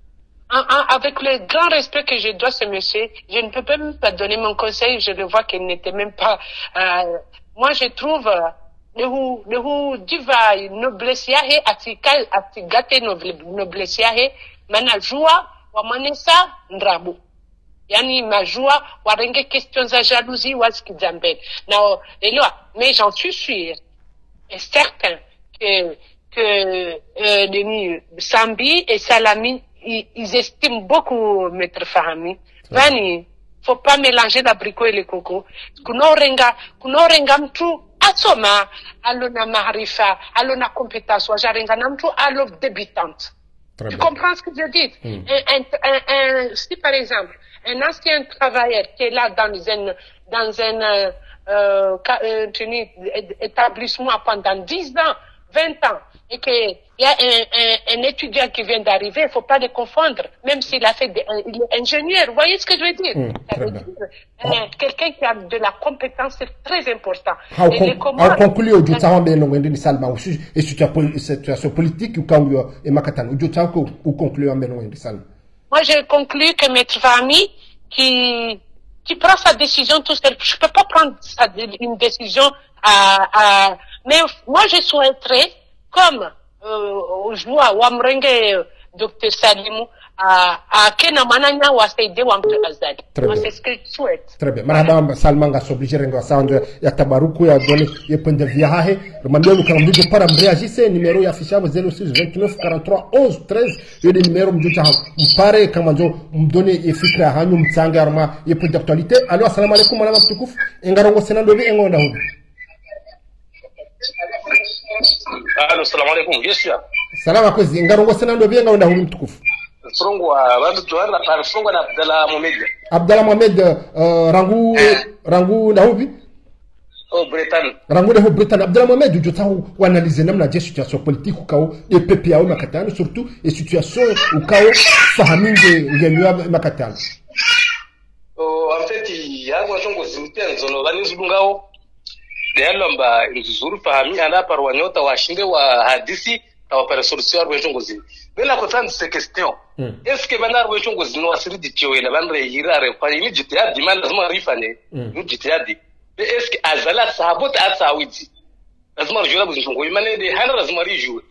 avec le grand respect que je dois ce monsieur, je ne peux même pas donner mon conseil, je le vois qu'il n'était même pas, euh, moi je trouve, le hu, le hu diva noblesse yahe, atikal, atigate noblesse yahe, manajua, wa manesa, ndrabu. Yani majua, warenge questions à jalousie, wa skidambel. Now, mais j'en suis sûr, et certain, que, que, euh, Denis, Sambi et Salami, ils, ils estiment beaucoup Maître Fahami. Vani, faut pas mélanger l'abricot et le coco. Kunorenga, kunorenga mtu, asoma, alona marifa, alona compétence, wajarenga namtu, alo débutante. Tu comprends ce que je dis? Mm. un, un, un, un, si par exemple, un ancien travailleur qui est là dans un, dans un, euh, euh, euh, établissement pendant dix ans, vingt ans, et qu'il y a un, un, un étudiant qui vient d'arriver, il ne faut pas le confondre, même s'il a fait des, il est ingénieur. Vous voyez ce que je veux dire? Mmh, ça veut dire euh, quelqu'un qui a de la compétence, c'est très important. Et comment conclure au Djoutsawa Benongwendi Salma, et situation politique ou quand et Makatan, au Djoutsawa ou conclure en Benongwendi Salma? Moi, je conclue que Maître Fahami, qui, qui prend sa décision tout seul, je ne peux pas prendre sa, une décision à, à, mais moi, je souhaiterais, comme euh, je vois Wamrenge, docteur Salimou, à à Kena Mananya ou à Seydé Wamte Azad. Moi, c'est ce que je souhaite. Très bien. Madame Salmanga s'oblige à s'endre ya tabaruku ya donné ya pende viahe. Remandez le calendrier de para réagissez numéro ya affichable zéro six vingt-neuf quarante-trois onze treize. Le numéro m'douta m'pare kamanjo m'donner et fikra hanyu m'tsanga arma ya pende actualité. Alors assalamu alaikum madame Tukouf. Engarongo senando bi engo ndahu. Allo, salam alaikum. Yes, ya. Salam alaikum. Engarongo senando bi engo ndahu Tukouf. Frongwa bantu tuara par Frongwa na Abdallah Mohamed. Abdallah Mohamed uh, rangu rangu ndahubi? Oh Britain. Rangu de Britain. Abdallah Mohamed du jotahu ou analyser nam la situation politique ou kao et P P A ou makatano surtout et situation ou kao fahaming de ngenua makatano. Oh en fait il y a un jongo zimte nzono bani zubungao de alomba nzuru fahami ana par wanyota washinde wa hadisi tawa par solution wa jongo zimte. Mais la question de ces questions, mm. est-ce que maintenant nous avons besoin de série de théories, la bande hirare, pas une jitiade, du mal,azma rifane, une jitiade. Mais est-ce que azala sahabot at sawiti, azma jura besoin de imane de hanra azma rijou.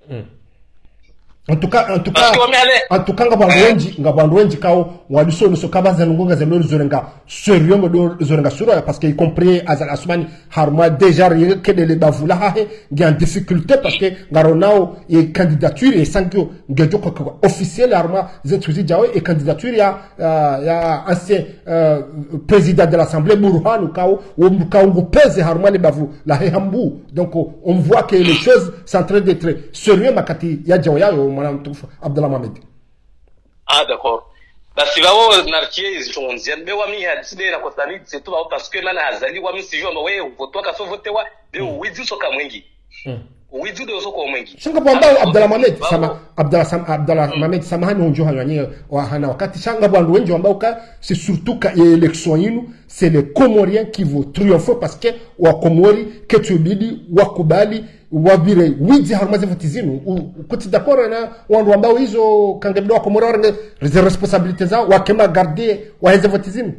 En tout cas, en tout cas, en tout cas, ngaba wenji, ngaba wenji kao waliso no sokaba zanunga za lolu zorenga sérieux ngo zorenga sura parce que y compris azal asmani harma déjà que de le bavula ha ngi en difficulté parce que ngaronao et candidature et sanko ngejo ko officiel harma zetsuzi jawe et candidature ya ya ancien président de l'Assemblée Burhan kao ou kao ngopeze harma le bavu la hambu. Donc on voit que les choses sont en train d'être sérieux makati ya jawaya Madame Abdallah Mohamed. Ah d'accord. Basi wao narkie zonzian be wami hadiside na kotani c'est tout parce que mana azali wami sijo ma wewe votoka so votewa be widi soka mwengi. Widi do soko mwengi. Shanga bwamba Abdallah Mohamed sama Abdallah Sam Abdallah Mohamed samahani unjo hanyanye wa hana wakati shanga bwandu wengi ambao ka c'est surtout ka élection yinu c'est les Comoriens qui vont triompher parce que wa Comori ketubidi wakubali wabire widi harmaze votizinu uko d'accord na wandu ambao hizo kangebdo Comori wana responsabilité zao wakema garder waheze votizinu.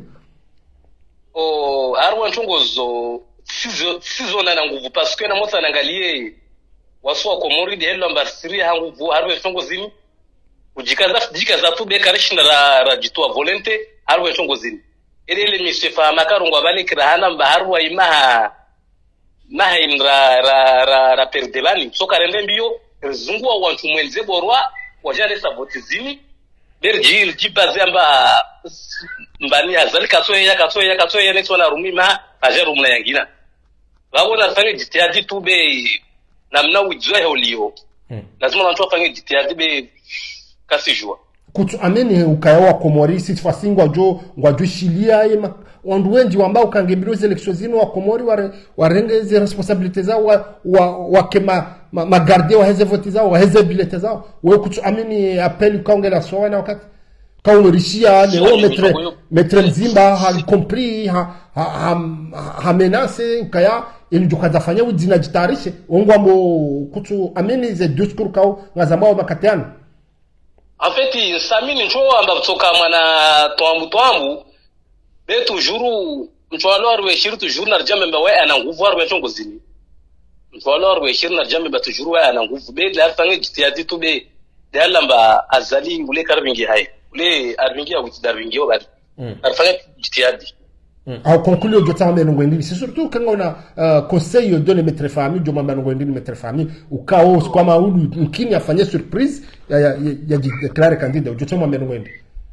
Oh arwa chongozo sizo sizo na nguvu parce que na mota naangalie wasu wa Komori de helo mbasiri hangu vu harwe chongo zini ujikaza jikaza tu be karishinda ra ra jitwa volonté harwe chongo zini ele monsieur Fahama karungwa bani kirahana mbaharwa imaha maha imra ra ra ra perdebani soka rende mbio zungu wa wantu mwenze borwa wajale saboti zini berjil jibaze amba mbani azali kasoye ya kasoye ya kasoye ne sona rumima ajeru mna yangina wabona sange jitiadi tu be namna wijwa holio lazima watu wafanye jitiadi be kasijua kutu amene ukayawa Komori si fasingwa jo ngwaju shilia ema wandu wengi ambao kangebiro election zino wa Komori ware warenge ze responsabilité zao wa wa, wa kema ma, ma garder wa heze vote zao wa heze bilete zao wewe kutu amene appel kaongela soa na wakati quand on rishia le o metre metre mzimba ha compris ha ha, ha menace ukaya ili jukaza fanya udina jitarishe ongwa mbo kutu amene ze discours kao ngazamba wa makatiano. En fait, Samini ncho amba kutoka mwana twambu twambu be toujours ncho alors we shiri toujours na jambe mba we ana nguvu arwe ncho ngozini. Ncho alors we shiri na jambe mba toujours we ana nguvu be la fange jitiadi tu be de lamba azali ule karbingi hai. Ule arbingi ya darvingi o bari. Arfange jitiadi. Au conclure de temps mais ngwendini c'est surtout quand on a uh, conseil de mettre famille de mamba ngwendini mettre famille au chaos kwa maulu nkini afanye surprise ya ya ya déclarer candidat de temps mais ngwendi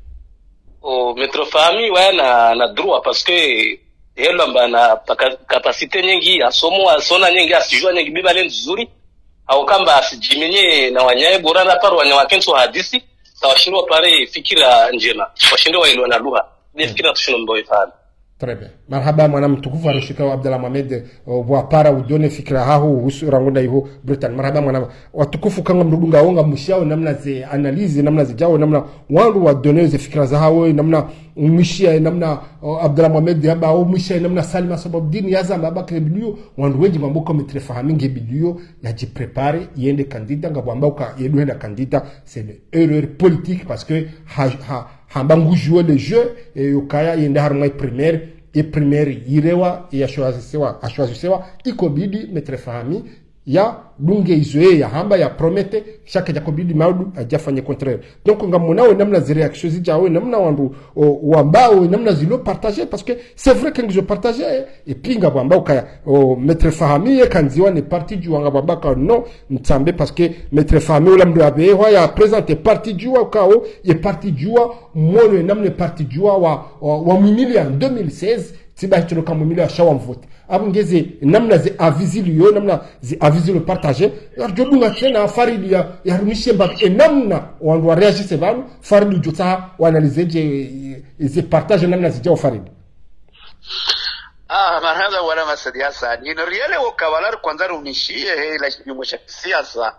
o mettre famille ouais na na droit parce que yelo amba na capacité nyingi asomo asona nyingi asijua nyingi bibale nzuri au kamba asijimenye na wanyaye bora na paro wanya wakenso hadisi tawashindwa pare fikira njema washindwa ile na lugha ni fikira tushinombo ifanye. Très bien. Marhaba mwana mtukufu Arushika Abdallah Mohamed wa para udone fikira hahu usurangunda hiho Britain. Marhaba mwana watukufu kanga mrudunga onga mshao namna ze analize namna ze jao namna wangu wa donner ze fikira za hawo namna mshia namna Abdallah Mohamed haba au mshia namna Salima Sababdini yaza mabaka bidio wangu wengi mambo kama trefahaminge bidio yaji prepare yende candidat ngabamba ka yedu na candidat c'est une erreur politique parce que ha, ha, hambangu jouer le jeu et yokaya yende harmai primaire et primaire irewa ya choisisewa choisisewa ikobidi metre fahami ya dunge izoe ya hamba ya promete chaque jakobidi maudu ajafanye contraire donc ngamonao namna zi réaction zijawe namna wandu wambao namna zilo partager parce que c'est vrai que je partageais et puis ngabamba kaya metre fahami kanziwa ne parti du ngabamba ka non mtsambe parce que metre fahami ola mdo abewa ya présenter parti du kao et parti du mono namne parti du wa wa mimili en deux mille seize tiba hitolo kama mimili shawa mvote abungeze namna zi avizili yo namna zi avizili partager arjodunga tena faridi ya ya rumishe mbak e namna wandu wa reagir se banu faridi jota wa analyser je zi partage namna zi jao faridi. Ah, marhaba wala masadiasa ni riele wakawalar kwanza rumishie he la shimo cha siasa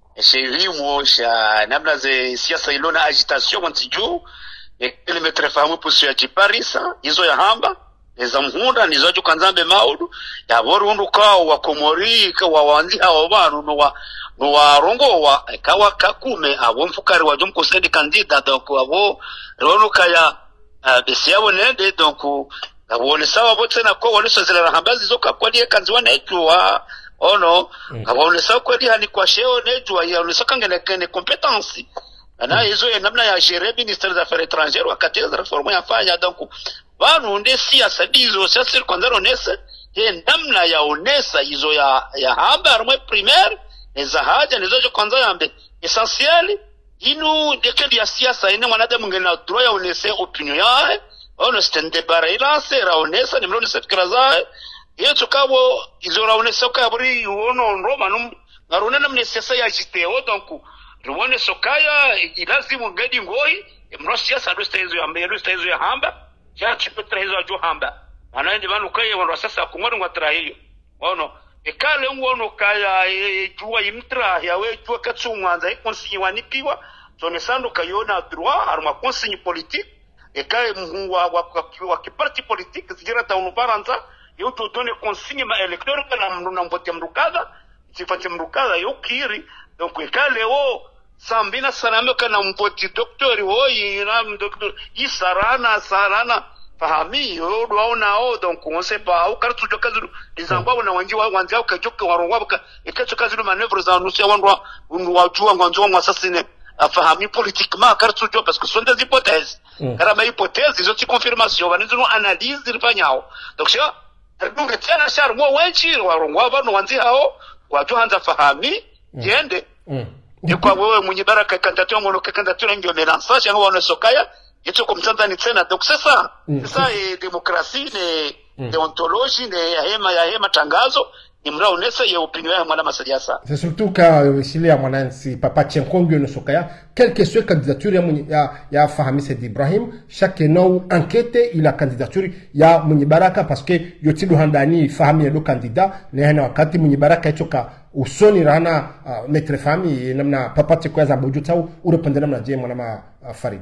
shevimo sha namna zi siasa ilona agitation wantiju ele metrefahamu pusu ya jiparisa hizo ya hamba eza mhunda nizoju kanzambe maudu ya borundu kao wa komori ka wa wanzi hawa banu no wa no wa rongo wa kawa kakume abo mfukari wa jomko sendi candidat donc abo rono kaya besiabo nende donc abone sawa bote na ko waliso zile hambazi zoka kwa die kanziwa na etwa ono abone sawa kwa die hani kwa sheo netwa ya ulisoka ngene kene competence ana hizo namna ya gérer ministère des affaires étrangères wakati za reforme ya fanya donc banu nde siasa dizo sasa kwanza onesa ye namna ya onesa hizo ya ya hamba armwe primaire eza haja nizo kwanza yambe essentiel inu dekeli ya siasa ina mwanadamu ngena droit ya onese opinion yae ono stende bara ilase ra onesa ni mloni fikra zae yetu kabo hizo ra onesa ka buri ono roma num ngaruna namne siasa ya jiteo donc ruone sokaya ilazimu ngedi ngoi mro siasa ndo stezo ya mbe ndo stezo ya hamba ya chipetra hizo ajo hamba anaende banu kaya wana sasa kumwona ngwatra hiyo ono ekale ngono kaya jua imtra ya we jua katsumwanza ikonsinyi wanipiwa tone sando kayona droit arma konsinyi politique ekaye mwa wa kiparti politique zijira ta unuparanza yo to tone konsinyi ma electeur kana mnuna mbote mrukaza sifati mrukaza yo kiri donc ekale o sambina sanamyo kana mpoti doktori hoyi ram doktor isarana sarana fahami yo doona o donc on sait pas au kartu jokazu izangwa na wanji wanji ka jokke warongwa ka ikacho kazu manœuvres za nusia wandwa wajua ngwanzo mwasasine afahami politiquement kartu jo parce que sont des hypothèses kama ma hypothèse izo ti confirmation banizo analyse zilifanyao donc sio donc tena shar mo wenchi warongwa bano wanzi hao wajua hanza fahami yende Yukwa wewe mwenye baraka kandidature mwono kandidature ndio melansa changu wana sokaya yeto kumtanzani tena donc c'est ça c'est ça et démocratie ne déontologie ne hema ya hema tangazo ni mrao nesa ya opinion ya mwana masadiasa c'est surtout ka shile ya mwanansi papa Chenkongyo no sokaya quelle que soit candidature ya mwenye ya, ya Fahami Said Ibrahim chaque no enquête il a candidature ya mwenye baraka parce que yotido handani Fahami ya do candidat ne hana wakati mwenye baraka itoka usoni rana uh, metre Fahami namna papa Cheko za bojuta urepende namna je mwana ma uh, Farid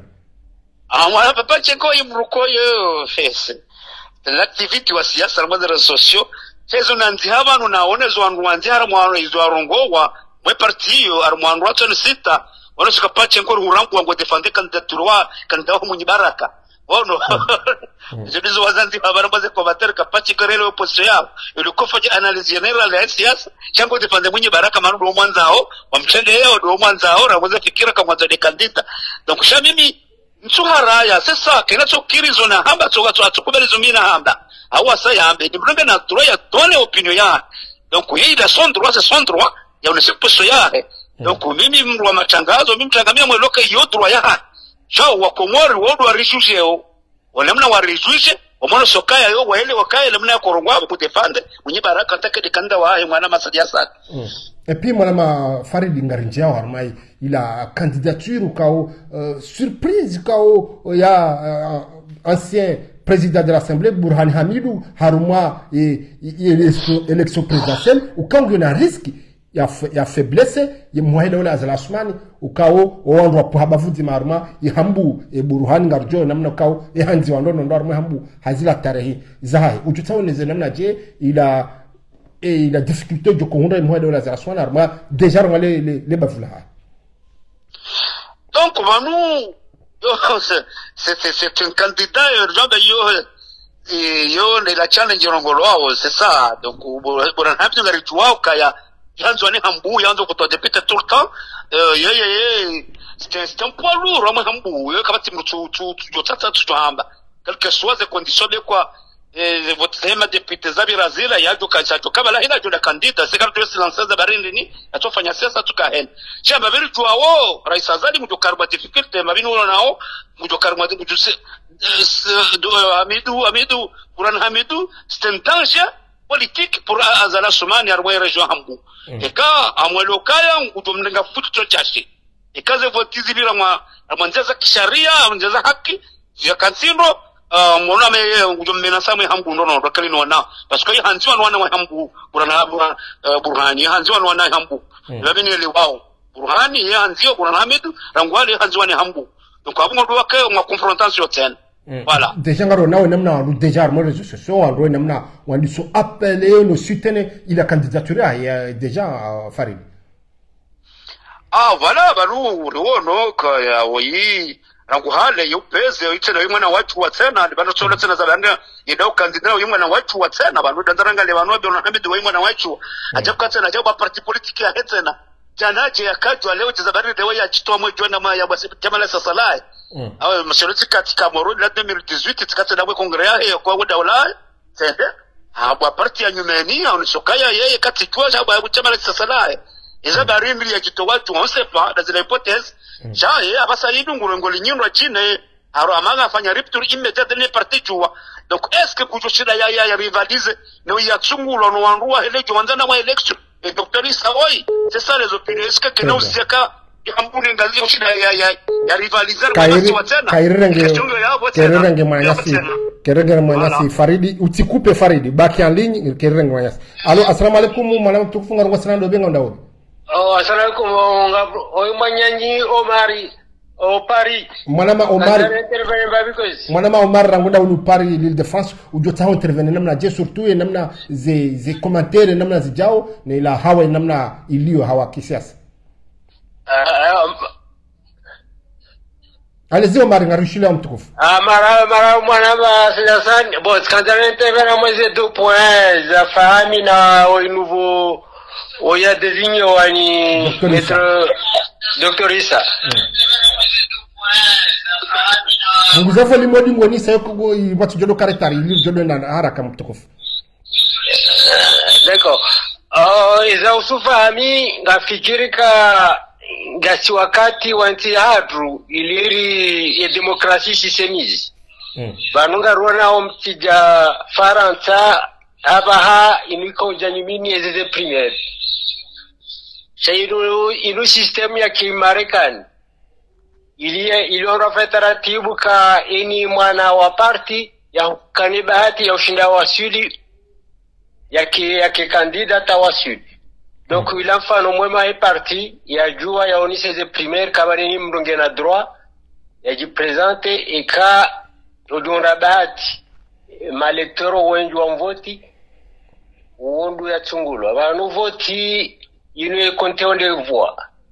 ah mwana papa Cheko imruko yo fese l'activité wa siasa na madara sociaux chezo nanzi haba nunaonezo wandu wanzi hara mwano izo arongowa mwe partiyo aru mwanu watonu sita wana sikapache ngoro urangu wangu defende candidature wa candidat wa Munyibaraka ono jidizo wazanzi habara baze kwa bateri kapache karele opposition yao ilikofa je analyse general ya siasa chango defende Munyibaraka manu do mwanzao wamchende yao do mwanzao na waze fikira kama mwanzo candidate donc sha mimi nsuharaya sasa kinachokirizo na hamba toka tukubalizo mina hamba hawa saya hambe ni mranga na turoya tone opinion ya donc yeye da son droit c'est son droit ya une opposition ya donc mimi mru wa matangazo mimi mtangamia mweloka hiyo droit ya chao wa Komori wodo wa rishushe o walemna wa rishushe omona sokaya yo waele wakaya lemna ya korongwa bu defende Munyibaraka take de kanda wa mwana masadia sana. Et puis madame Farid Ngarinjia Harmai il a candidature au cao euh, surprise cao il y a euh, ancien président de l'Assemblée Burhan Hamidou Haruma et élection présidentielle au quand il y a un risque il y a il y a faiblesse il y a moyen la zalasmani au cao au endroit pour habavuti marma i hambu e Burhan Ngarjo namna cao e hanzi wandono ndo arma hambu hazila tarehi zahai ujutaweleze namna je il a et il a difficulté de comprendre moi de la zération arma déjà les les les bafula donc nous c'est c'est c'est un candidat urgent de yo yo de la challenge rongolo c'est ça donc pour un happy de ritual kaya yanzo ni hambu yanzo kuto depuis tout le temps euh ye ye c'est c'est un poids lourd rama hambu yo kabati mtu tu tu tata tu hamba quelles que soient les conditions de quoi et votre thème député Zabirazila yado kachato kama la hina jona kandida secretary silansaza barindi ni atofanya siasa tukahena chamba beri tuao rais azali mtu karba difficulty mabinu nao mtu karba mtu Hamidou Hamidou Burhan Hamidou c'est un danger politique pour azala Soumani arwa region hambu eka amwelo kaya ngudomnga futu chochashi ekaze votizi bila mwa mwanzaza kisharia mwanzaza haki ya kansino Uh, mwana me ujumena samwe hambu ndono dokali no na parce que hanzi wana wana hambu burana uh, Burhani hanzi wana wana hambu labini ile wao Burhani ya hanzi Burhan Hamidou rangwali hanzi wana hambu donc abungo do wake ma confrontation tena voilà déjà ngaro nawe namna lu déjà mo réseaux sociaux ando namna wandi so appeler no soutenir il a candidature ya déjà uh, Farid ah voilà baru no ka ya oui rangu hale yupeze itena yimwana watu wa tena bano tsola tena zabanga yidao kandidao yimwana watu wa tena bano dandaranga le bano Burhan Hamidou yimwana watu ajabuka tena ajabu parti politique ya tena janaje yakajwa leo jazabari dewa ya chitoa mwejo na maya basi Jamala Sasalai awe mashariti katika Morodi la deux mille dix-huit tikata na kongrea ya kwa dawla sende habwa parti ya nyumeni au nisokaya yeye katikwa sababu Jamala Sasalai izabari mbili ya chitoa watu on sait pas dans les hypothèses Jaye abasa yidunguru ngoli nyindwa chine aro amanga afanya rupture immédiate ne parti chua donc est-ce que kujo shida ya ya rivaliser no ya tsungulo no wanruwa elejo wanzana wa election et docteur Isaoi c'est ça les opinions est-ce que kena usika yambuni ngazi shida ya ya ya rivaliser kwa watu tena kairenge kairenge manyasi kairenge manyasi Faridi utikupe Faridi baki en ligne kairenge manyasi allo assalamu alaikum mwana mtukufunga ngo sana ndo benga ndawo Oh, assalamualaikum o manyanyi Omari o Paris mwanama Omar mwanama Omar ranguda ulu Paris l'île de France ujota intervenir namna je surtout namna ze ze commentaire namna zijao na ila hawa namna iliyo hawa kisiasa allez-y Omar ngarushile mtukufu ah mara mara mwanama siasa bon skandale intervenir mwezi deux points za fahami na au nouveau Oh, il y a désigné Wani maître Docteur Issa. Vous avez le mot du Wani, c'est que vous avez le caractère, il y a un haraka mtukufu. D'accord. Oh, ils ont souffert ami, ngafikiri ka ngasi wakati wanti hadru iliri ya demokrasi sisemizi. Banunga ruona omtija Faransa abaha inuko janyumini ezeze primaire. Shairu inu system ya Kimarekani ili iliona taratibu ka ini mwana wa parti ya kanibahati ya ushinda wa sudi ya ki ya kandidata wa sudi donc mm. il a mfano mwema ya parti ya jua ya oniseze primaire kama ni mronge na droit ya jipresente eka odonra bahati malektoro wengi wa mvoti uondu ya tsungulo abantu voti ino konte onde voix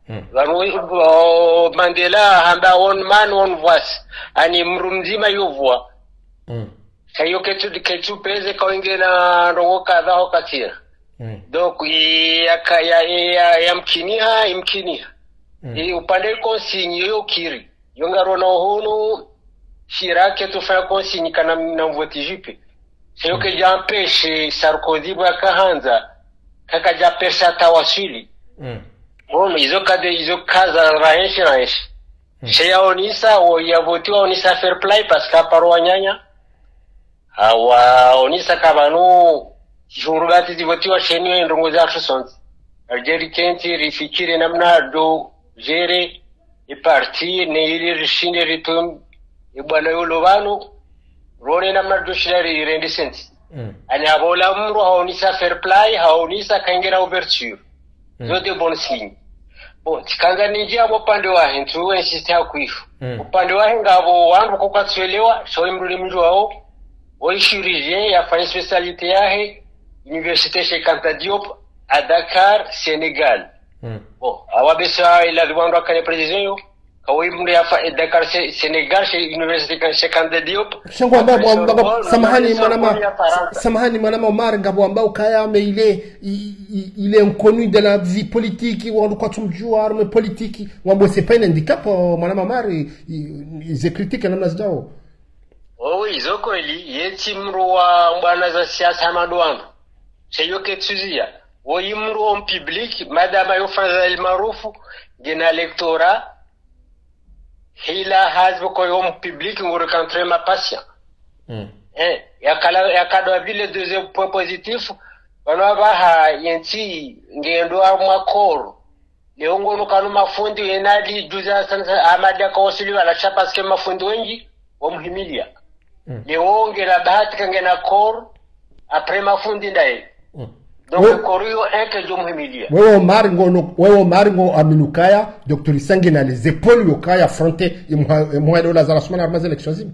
vanu uh, Mandela hamba one man one voice ani mrumzima yovwa mm. kayo ketu ketu peze kainge na rogo kadha hokatira mm. donc ya ya ya, ya mkiniha imkiniha mm. e upande konsinyi yo kiri yongaro na hono shirake to fa konsinyi kana na mvoti jipe kayo ke jampeshe Sarkozy bwa kahanza kaka japesha tawasili mm. Bono izo kade izo kaza raheshi raheshi. Hmm. Sheya onisa o yavoti wa onisa fair play paska parwa nyanya. Awa onisa kabanu shurugati zivoti wa shenyo ndongo za tusonzi. Algeri kenti rifikiri namna do jere e parti ne ili rishinde ritum e bwana yolo vanu rone namna do shirari rendi senti. Hmm. Ani abola mru haonisa fair play haonisa kaingira ouverture. Mm. Zote bon signe. Bon, tikanga ninjia upande wa hentu insiste hakuifu. Mm. Upande wa ngabo wangu kwa kuelewa, showe mrudi mju wao, oishirije ya fanya specialite yahe Université Cheikh Anta Diop à Dakar, Sénégal. Mm. Bon, awabesa ila rwanda kane president yo, kawi mrudi ya fa Dakar Sénégal chez Université Cheikh Anta Diop. Shango ambao samahani manama samahani manama Omar ngabo ambao kaya me ile il est inconnu de la vie politique ou kwa tumjua arme politique wambo c'est pas un handicap manama Omar ils critiquent namna zao. Oh oui, zoko eli yeti mru wa bwana za siasa madwangu. Seyo ketuzia. Wo yimru on public madama yofanza el maarufu gena electorat hila hazbo ko yom public ngoro contre ma patient. Mm. Eh, yakala yakadwa vile deuxième point positif banaba ha yenti ngendo amakoro leongo no kanu mafundi enadi juza sansa amada ko wasili wala chapa ske mafundi wengi wamhimilia. Mm. Leonge la bahati kangena koro après mafundi ndaye. Mm. Donc korio eke jomhimilia. Wewe Omar ngono wewe Omar ngo aminukaya Docteur Isangi na les épaules yokaya affronter imwa la za semaine armée élection zim.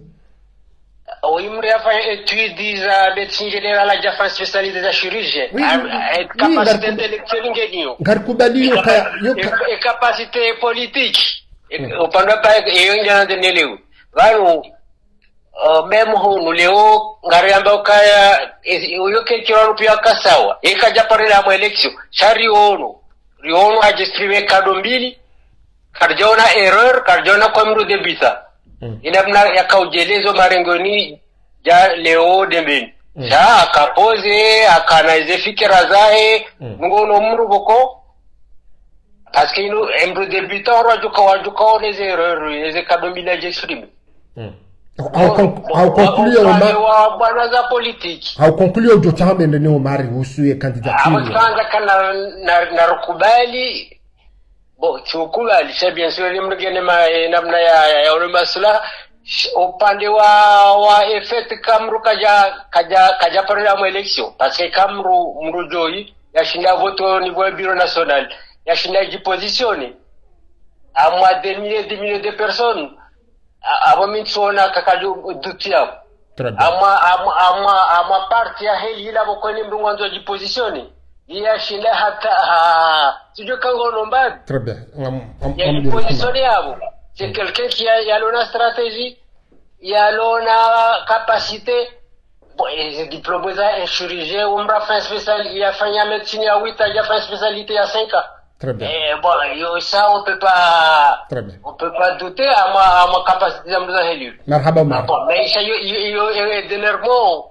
O imre afa étude za médecine générale la jafa spécialité de chirurgie. Et capacité intellectuelle ngenio. Ngarikubali yokaya et capacité politique. O panda pa yonja de neleu. Vanu Uh, memo hunu leo ngari ambao kaya uyoke kirano pia kasawa eka japare la mweleksio shari ono riono ajistriwe kado mbili karjona error karjona kwa mru debita mm. Inabna yakaujelezo marengoni ja leo dembeni mm. Sha akapoze akanaize fikira zae mm. Mungono mru boko parce que ino mru debita orajuka wajuka oneze error eze kado mbili ajistriwe mm. Au conclure Omar wa bwana za politiki au conclure jotambe ndene Omar usuye candidature abatanga kana na narukubali bo chukubali c'est bien sûr limrugene ma namna ya ya ule masala upande wa wa effect kamru kaja kaja kaja pale ya election parce que kamru mrujoi yashinda vote au niveau bureau national yashinda jipositione à moins de milliers de milliers de personnes abo mitsona kakaju dutia ama ama ama ama parti ya heli ila bokoni mbunganzo jipositione ya shinda hata ha sijo kango nomba très bien ya jipositione yabo c'est quelqu'un qui a ya lona stratégie ya lona capacité bon et diplômé za un chirurgien umra fin spécial il a fait ya médecine ya huit ans il a fait spécialité ya cinq ans. Très bien. Et bon, yo, ça on peut pas, très bien. On peut pas douter à ma, à ma capacité de me élu. Marhaba ma. Bon, mais ça yo yo yo dernièrement,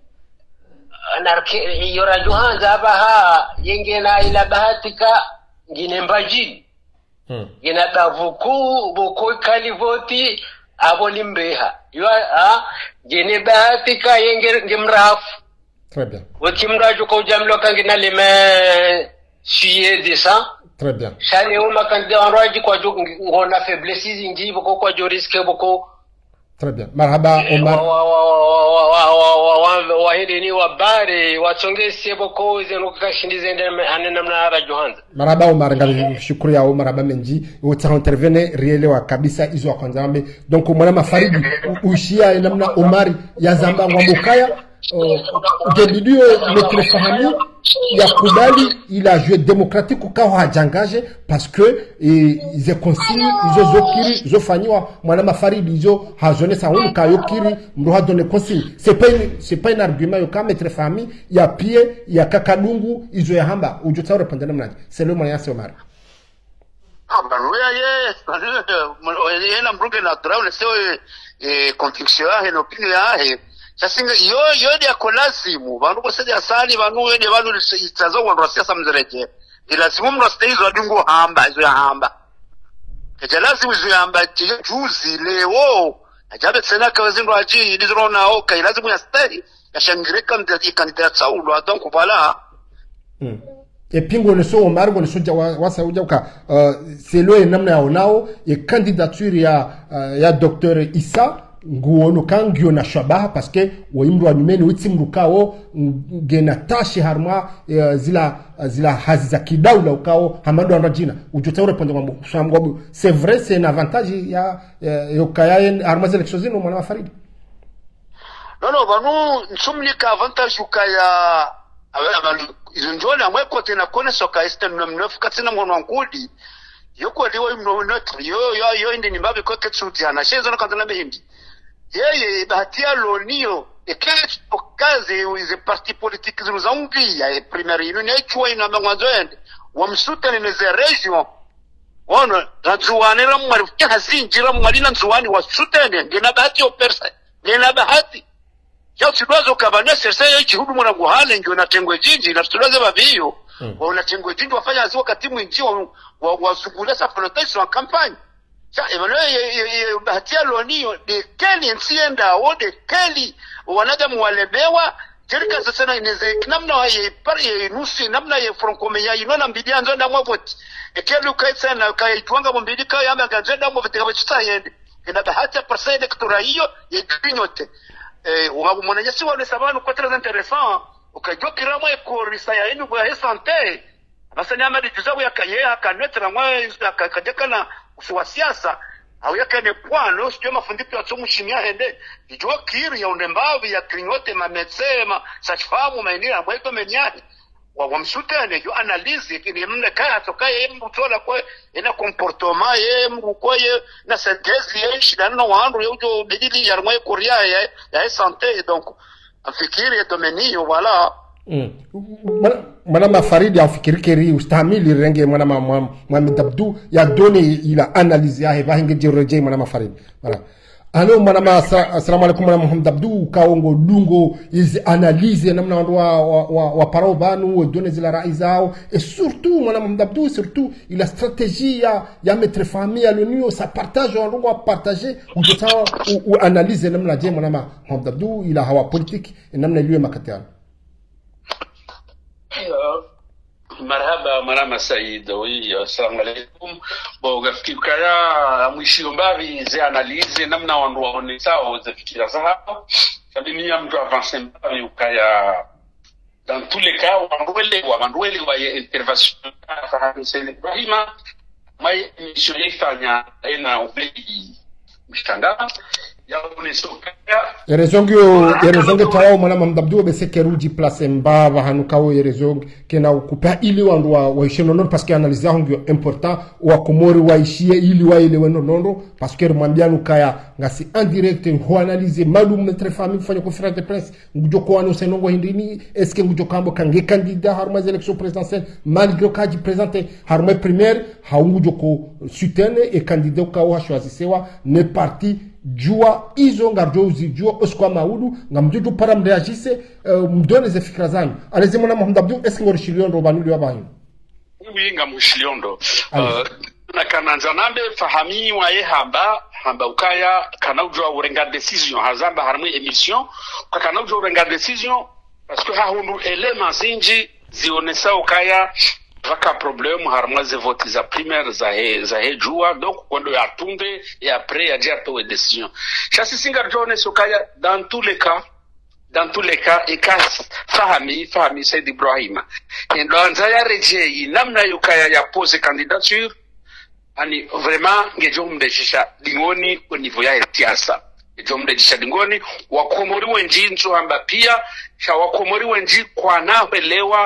narke yo rajuhan zabaha yengena ila bahatika ginembaji. Hmm. Gina tavuku boko kalivoti abolimbeha. Yo ah gine bahatika yenge ngemrafu. Très bien. Wakimraju ko jamlo kangina lime suye descend. Très bien. Chane o makande enroji kwa jo ngona faiblesse zingi boko kwa jo risque boko. Très bien. Marhaba Omar. Wa wa wa wa wa wa hidini wa bare watonge seboko zeno kashindize ndeme anena mna ra Johanza. Marhaba Omar ngali shukuru ya Omar marhaba menji uta intervenir rielewa kabisa izo kwanzambe donc mwana mafaridi ushia namna Omar ya zamba ngwambukaya Gedidio Metre Fahami ya kubali il a joué démocratique kwa hajangaje parce que ils ont consigne ils ont zokiri zo fanywa mwana mafaridi izo hazone sa unu kayokiri ndo ha donner consigne c'est pas c'est pas un argument yo ka mettre famille ya pie ya kakadungu izo ya hamba ujota répondre namna c'est le moyen c'est Omar amba ye ye na mbruge na travel c'est eh conviction ya no opinion ya chasinga yo yo dia kolasimu bantu ko sedia sali bantu wende bantu litsazo kwa rasiasa mzereje ila simu mrasteizo adungo hamba izo ya hamba kejalazi izo ya hamba juzi leo ajabe tsena kazingo aji idizrona oka ila simu ya stari ya shangirika mtati kandidata saulo donc voilà mm. Et puis on so Omar on so wa Saoudia ka c'est le namna ya onao e candidature ya ya docteur Issa nguono kangyo na shabaha parce que waimru wa nyumeni utsimrukao ngena tashi harma zila zila hazi za kidaula ukao hamadu anrajina ujotaure pande mambo shamgo c'est vrai c'est un avantage ya yokayaen harma élections zino mwana Faridi non non banu nsumnika avantage ukaya abantu izonjona amwe kote na kone soka este mnefu katsina mwana nkudi yoko liwa mno notre yo yo yo indi nimbabe ko ketsuti ana shezo na kanzana behindi yeye bahatia lonio ekele okaze wize parti politique ziluzangia e primaire union echwa ina mangwazende wamsutani neze region ono ranzuwane la mwari hasinjira mwari na nzuwani wasutene ngena bahati opersa ngena bahati yao tudwazo kabanya serse yihudu mwana guhale ngyo natengwe jinji na tudwaze babiyo wa natengwe jinji wafanya aziwa katimu inji wa wasugula sa flotation campagne cha Emmanuel bahatia lonio de keli nsienda o de keli wanadamu walemewa jerika sasa na ineze namna ye pari nusi namna ye francomeya inona mbidia nzonda mwavoti ekelu kaitsa na kaitwanga mbidika yamba ganzenda mwavoti kabachita yende ina bahatia parcelle electoral hiyo yekinyote eh wabumona nyasi wale sabanu kwa très intéressant ukajua kirama eko risaya yenu kwa santé basa nyama de tuzabu ya kaye akanetra mwa akajeka na usuwa siasa au yakane kwano sio mafundiko ya tsomu shimia hende dijua kiri ya unembavu ya klinyote mametsema safamu maeneo ambayo menyani wa wamsutane yo analyse kini mne kaya toka ye mbutola kwa ina comportement ye mbukoye na synthèse ye shida na wandu yo jo bedili ya mwe korea ya ya santé donc afikiri domenio voilà mm. Mwana Mafaridi afikiri keri ustamili renge mwana Mohamed Abdou ya doni ila analyse ya heba hinge jireje mwana Mafaridi voilà. Alo mwana assalamu alaikum mwana Mohamed Abdou kaongo dungo iz analyse namna wa wa, wa, wa parobanu doni zila raizao et surtout mwana Mohamed Abdou surtout il a stratégie ya ya mettre famille à l'union ça partage on doit partager ou de ça ou analyse namna je mwana Mohamed Abdou il a hawa politique namna liyo makatiana marhaba marama Said oui assalamu alaikum bo gafikiri kaya mwisho mbavi ze analyse namna wandu waone sawa za fikira za hapo sabini ya mtu avance mbavi ukaya dans tous les cas wanduele wa wanduele wa intervention fa Hussein Ibrahima mai mission ifanya ina ubeli mshangana ya unesoka yerezongo yerezongo tawo mwana Mamdabdu besekeruji place mbaba hanukawo yerezongo kena ukupa ili wandu wa waisheno non parce que analyse hongo important wa komori waishie ili wa ile weno nondo parce que mwambianu kaya ngasi en direct ho analyse malum notre famille fanya conférence de presse ngujo ko annoncer nongo hindini est-ce que ngujo kambo kange candidat harma élection présidentielle malgré kaji présenter harma première ha ngujo ko soutene et candidat ko ha choisisewa ne parti jua izo ngarjo uzijua oskwa maudu ngamjuju para mreagise uh, mdone ze fikra zanyu alezi mwana Mohamed Abdou eski ngori shiliondo banuli wabanyu winga mushiliondo uh, na kananza nambe fahami wa ye hamba hamba ukaya kanaujua urenga decision hazamba harmwe emission kwa kanaujua urenga decision parce que hahundu elema zinji zionesa ukaya vaka problème harmwa ze vote za primaire za he, za he jua donc kondo ya tunde et après ya dia to décision chasi singa jone sokaya dans tous les cas dans tous les cas ekas fahami fahami Said Ibrahima ndo anza ya reje namna yukaya ya pose candidature ani vraiment ngejo mdejisha dingoni au niveau ya siasa ngejo mdejisha dingoni wakomori wenji nzo amba pia sha wakomori wenji kwa naelewa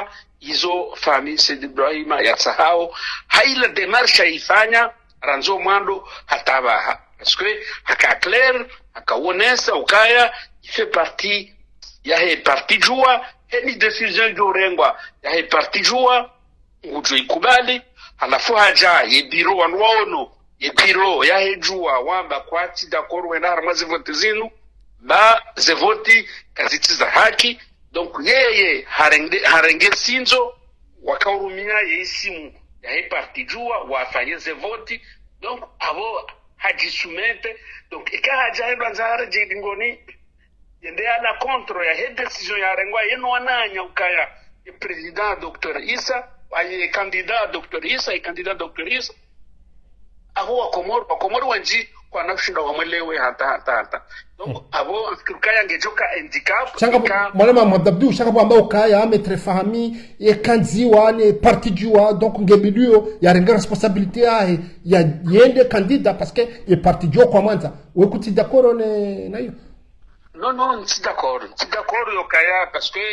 izo fami Said Ibrahima ya sahao haila demarsha ifanya ranzo mwando hatabaha parce que haka clair haka onesa ukaya fait partie ya he parti jua heni decision jorengwa ya he parti jua ngujo ikubali halafu haja ye biro wanwaono ye biro ya he jua wamba kwati d'accord wenda harmaze vote zinu ba ze voti kaziti za haki donc yeye harenge harenge sinzo wakaurumia ye simu ya he parti jua wafanye ze voti donc abo hajisumete donc ikahaja ndo nzara jidingoni yende ana contre ya he decision ya rengwa yeno ananya ukaya ye president Docteur Issa aye candidat Docteur Issa e candidat Docteur Issa abo wa Komoro wa Komoro wanji kwa nafshinda wamelewe hata hata hata donc abo ukaya ngejoka handicap changa mwana mwadabdu changa ambao kaya Maître Fahami e kanziwa ne parti jua donc ngebiduyo ya renga responsabilité ya ya yende candidat parce que e parti jua kwa mwanza we kuti d'accord ne na hiyo. Non, non, c'est d'accord. C'est d'accord, Yokaya, parce que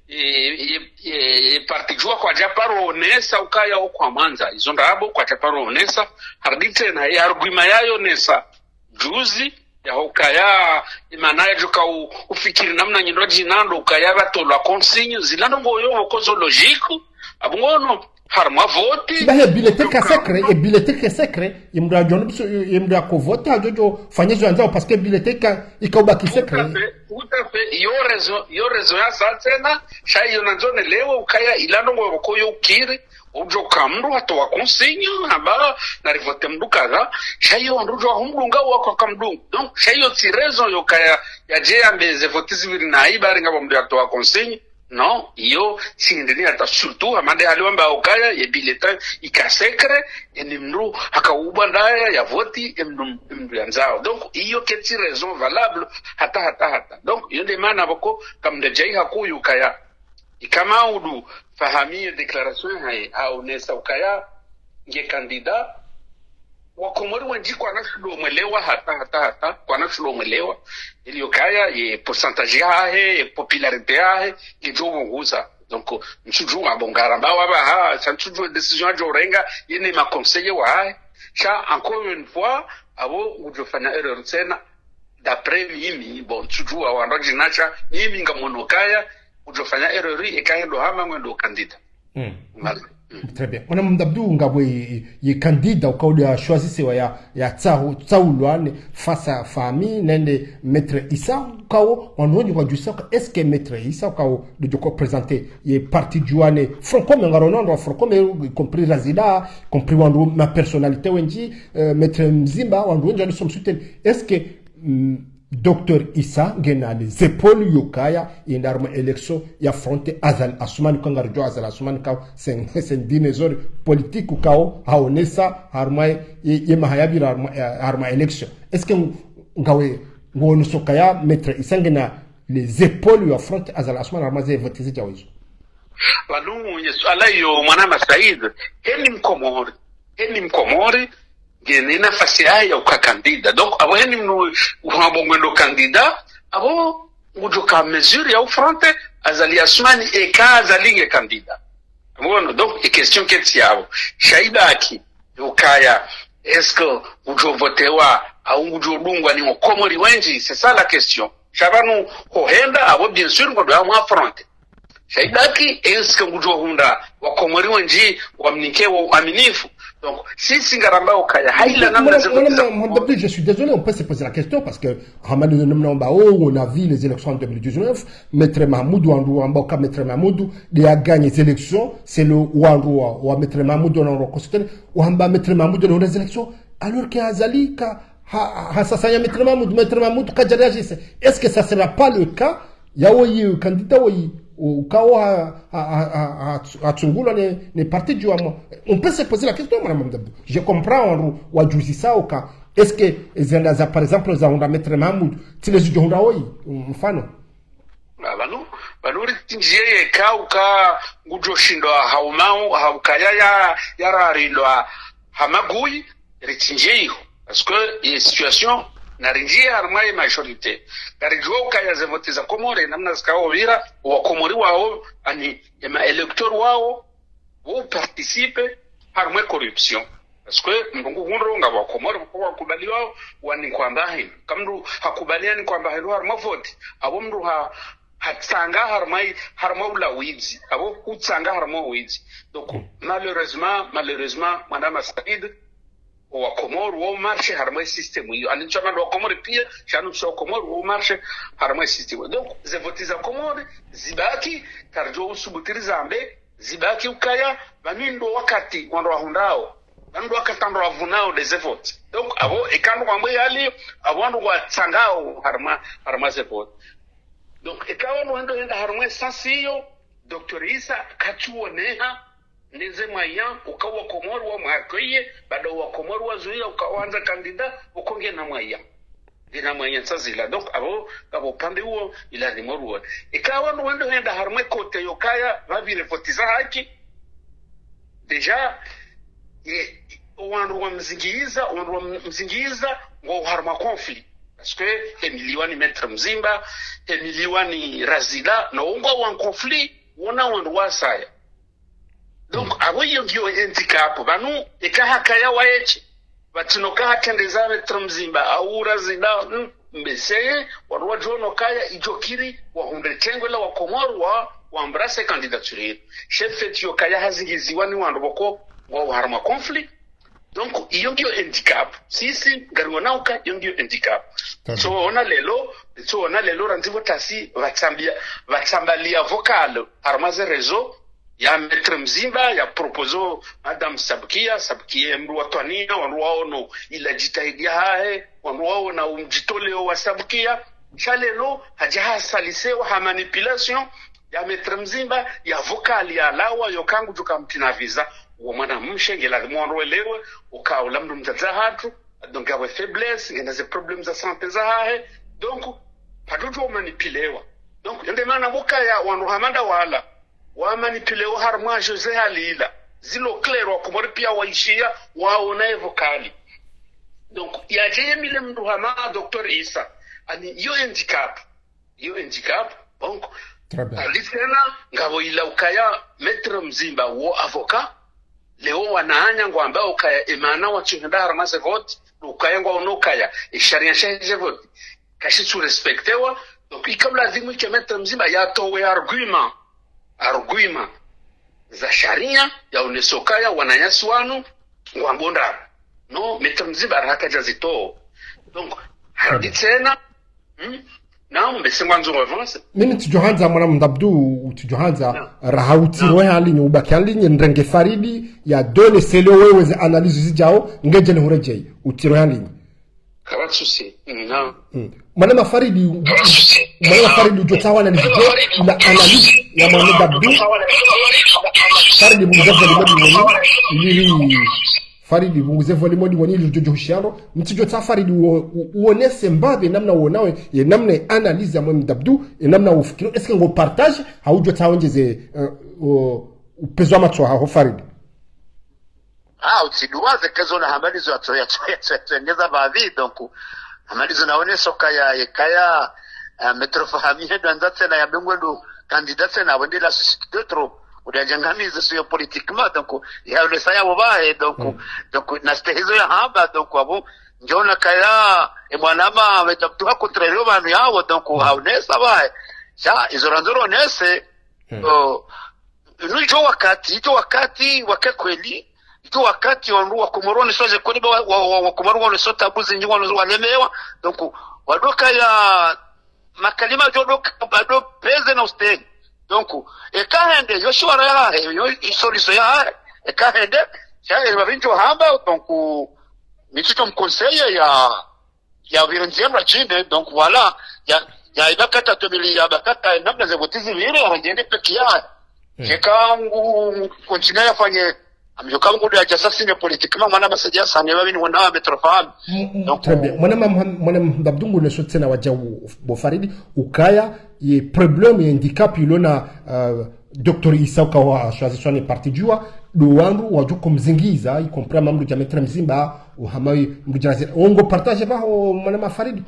e parti jua kwa japaro onesa ukaya okwa manza. Izo ndabo kwa japaro onesa. Hardite na ya arguma yayo nesa. Juzi ya ukaya imanaye joka ufikiri namna nyindwa jinando ukaya bato la consigne. Zilando ngoyo wakozo logique. Abungono harma vote bahe bibliothèque secret et bibliothèque secret imda jon imda ko vote ajojo fanyezo anzao parce que bibliothèque ikauba ki secret tout à fait yo raison yo raison ya satena shayo nanzone lewo ukaya ilando ngo ko yo kire ujo kamru atwa consigne aba na rivote mdukaga shayo ndujo humdunga wako kamdung donc shayo ti raison yo kaya ya je ambeze vote civil na ibari ngabo mdu atwa consigne. Non, yo sindini ata surtout amande aliwamba okaya ye bileta ikasekre enimru hakauba ndaya ya voti emdum emdyanzao donc iyo keti raison valable hata hata hata donc yo demana boko kamde jai hakuyu kaya ikama udu Fahami declaration hai au nesa ukaya nge candidat wa Komoro wanji kwa nashudo mwelewa hata hata hata kwa nashudo mwelewa ili ukaya ye pourcentage yahe popularité yahe ijo nguza donc msuju abongara bawa ba ha santuju decision ajo renga yene ma conseiller wa hai cha encore une fois abo ujofanya erreur tena d'après mimi bon tuju wa ndojinacha mimi ngamonokaya ujofanya erreur ikaendo hama mwendo candidat. Mm. Très bien. On a m'dabdou ngabwe ye candidat au cas de choisir ya ya tsao tsaulwane face à famille nende Maître Issa kao on onye kwa jusa est-ce que Maître Issa kao de de présenter ye parti juane franco mengarono franco y compris Razida compris wandu ma personnalité wenji euh, Maître Mzimba wandu wenji nous sommes soutenu est-ce que mm, Docteur Issa gena les épaules yokaya indarma élection ya fronte Azal Assoumani kangarjo Azal Assoumani ka sen sen dinezor politique kao haonesa harma ye mahayabira harma harma élection est-ce que ngawe ngono sokaya Maître Issa gena les épaules ya fronte Azal Assoumani harma ze voter jawizo wanu yesu alayo mwana Masaid heni mkomori heni mkomori gene nafasi ya ukakandida donc abo heni mnu uhambo mwendo kandida abo ujoka mesure ya ufronte Azali Assoumani eka azalinge kandida mwono donc e question keti yao shaida aki ukaya est-ce que ujo votewa au ujo dungwa ni Komori wenji c'est ça la question shabanu hohenda abo bien sûr ngo do amwa fronte shaida aki est-ce que ujo hunda wa Komori wenji wamnike wa aminifu. Donc, si Singaramba Okaya, je suis désolé, on peut se poser la question parce que on a vu les élections en deux mille dix-neuf, Maître Mahmoud Ouandou, Maître Mahmoud, il a gagné les élections, c'est le Ouandou, ou Maître Mahmoud, on a constaté, ou Maître Mahmoud dans les élections, alors qu'il y a Azali, Hassasaya Maître Mahmoud, Maître Mahmoud, est-ce que ça ne sera pas le cas? Il y a un candidat, au cas où à Tsungula n'est parti du Hamo. On peut se poser la question, madame Dabdou. Je comprends, ou à Djouzissa, au cas. Est-ce que, par exemple, les gens Maître Mahmoud, si les gens ont fano? Banu, banu ritinjie kauka ngujo shindo haumau haukaya ya yara rindo hamagui ritinjie parce que les situations na rinjia harmai majorite karijua ukaya zevotiza komore namna zikao vira wa komori wao ani ema elector wao wo participe harmai corruption parce que mndungu hunronga wa komori kwa kubali wao wani kwamba hin kamru hakubaliani kwamba hilo harmai vote abo mru ha hatsanga harmai harmai ula wizi abo kutsanga harmai wizi donc malheureusement malheureusement madame Said wa Komoro wa marche harmai system hiyo anichama wa Komoro pia chanu cha Komoro wa marche harmai system donc zevotiza Komoro zibaki karjo usubutiri zambe zibaki ukaya banindo wakati wando wahundao banindo wakati ndo wavunao des votes donc abo ekando kwamwe yali abando wa tsangao harma harma vote donc ekawa no ndo enda harmai sasiyo Doctor Isa kachuoneha neze mwayan ukawa Komoro wa mwakoye bado wa Komoro wa zuia ukaanza kandida ukonge na mwaya dina mwaya sazila donc abo abo pande huo ila rimorwa ikawa ndo wendo henda harmwe kote yokaya vavire votiza haki deja ye wandu wa mzingiza wandu wa mzingiza ngo harma conflit parce que emiliwani metre mzimba emiliwani razila na ungo wa conflit wona wandu wasaya donc abo yongyo handicap banu ekahaka ya waeche batinoka hatendeza metre mzimba aura zina mbese warwa jono kaya ijokiri wa hundetengwela wa Komoro wa wambrase candidature chef etio kaya hazingiziwa ni wandu boko wa harma conflit donc yongyo handicap sisi garwanauka yongyo handicap so ona lelo so ona lelo ranzivo tasi vatsambia vatsambalia vocal harmaze rezo ya metre mzimba ya propozo Madame Sabkia Sabkia mru watwania wanwao no ila jitaidia hae wanwao na umjitoleo wa Sabkia chalelo hajaha salisewa ha manipulation ya metre mzimba ya vocal ya lawa yokangu tukamtina visa wa mwana mshengela mwanroelewe ukaula mru mtata hatu donc awe faiblesse ngena ze problèmes za santé za hae donc padoto manipulewa donc ende mana boka ya wanu hamanda wala wa manipulewa harma Jose Halila zilo clair wa Komoro pia waishia waona evokali donc ya jeye mile mdu hama Doctor Isa ani yo handicap yo handicap donc alisena ngabo ila ukaya metre mzimba wo avocat leo wanaanya ngwamba ukaya emana wachunda harma se vote ukaya ngwa ukaya isharia sheje vote kashi tu respectewa donc ikamla zimu ke metre mzimba ya towe argument argument za sharia ya unesokaya wananyaswanu ngwambonda no metre mzimba haraka jazito donc harudi tena hmm? na mbese mwanzo avance mimi tujohanza mwana mdabdu tujohanza rahauti rohe alinye ubaki alinye ndrenge faridi ya dole selo wewe za analyse zijao ngeje ne hurejei utiro alinye kabatsusi na mwana mafaridi mwana mafaridi ujotawa na nijio ila analyse ya mwana mdabdu faridi mungeze limodi mwini ili faridi bunguze vole modi wani ili jojo hushano mtijo ta faridi uonese mbabe namna uonawe ye namna analyse ya mwana mdabdu ye namna ufikiro eske ngo partage haujo taonjeze upezo amacho haho faridi ah usiduwaze kezo na hamalizo ya toya toya tengeza baadhi donc hamalizo naoneso kaya kaya metrofahamie danzate na ya bengwendo candidate na wendela susikidotro udajangamiza sio politiquement donc ya le saya bobae donc mm. donc na stehizo ya hamba donc abo njona kaya e mwanama metaptuha kontrero banu yao donc mm. haunesa bae ja izoranzoro nese mm. uh, nujo wakati ito wakati wakekweli ito wakati wandu wa Komoroni soje koni wa wa, wa Komoroni wale sota buzi nyingi wale walemewa donc wadoka ya makalima jodoka bado peze na usteni donc ekahende yoshwara ya yo isoliso ya ekahende cha babintu hamba donc mitito mkonseil ya ya vironzema chinde donc voilà ya ya ibakata tobili ya bakata namna za votizi vile wajende peke yao kekangu continue afanye amjokangu ndio ajasasi ne politiquement mwana basadia sana babini wana metrofam donc mwana mwana ndabdungu ne sotena waja bo faridi ukaya ye problem ye handicap ilona uh, Docteur Isauka wa choisi son parti jua do wangu waju kumzingiza y compris mambo ya metre mzimba uhamai mjanazi ongo partage ba o manama Farid.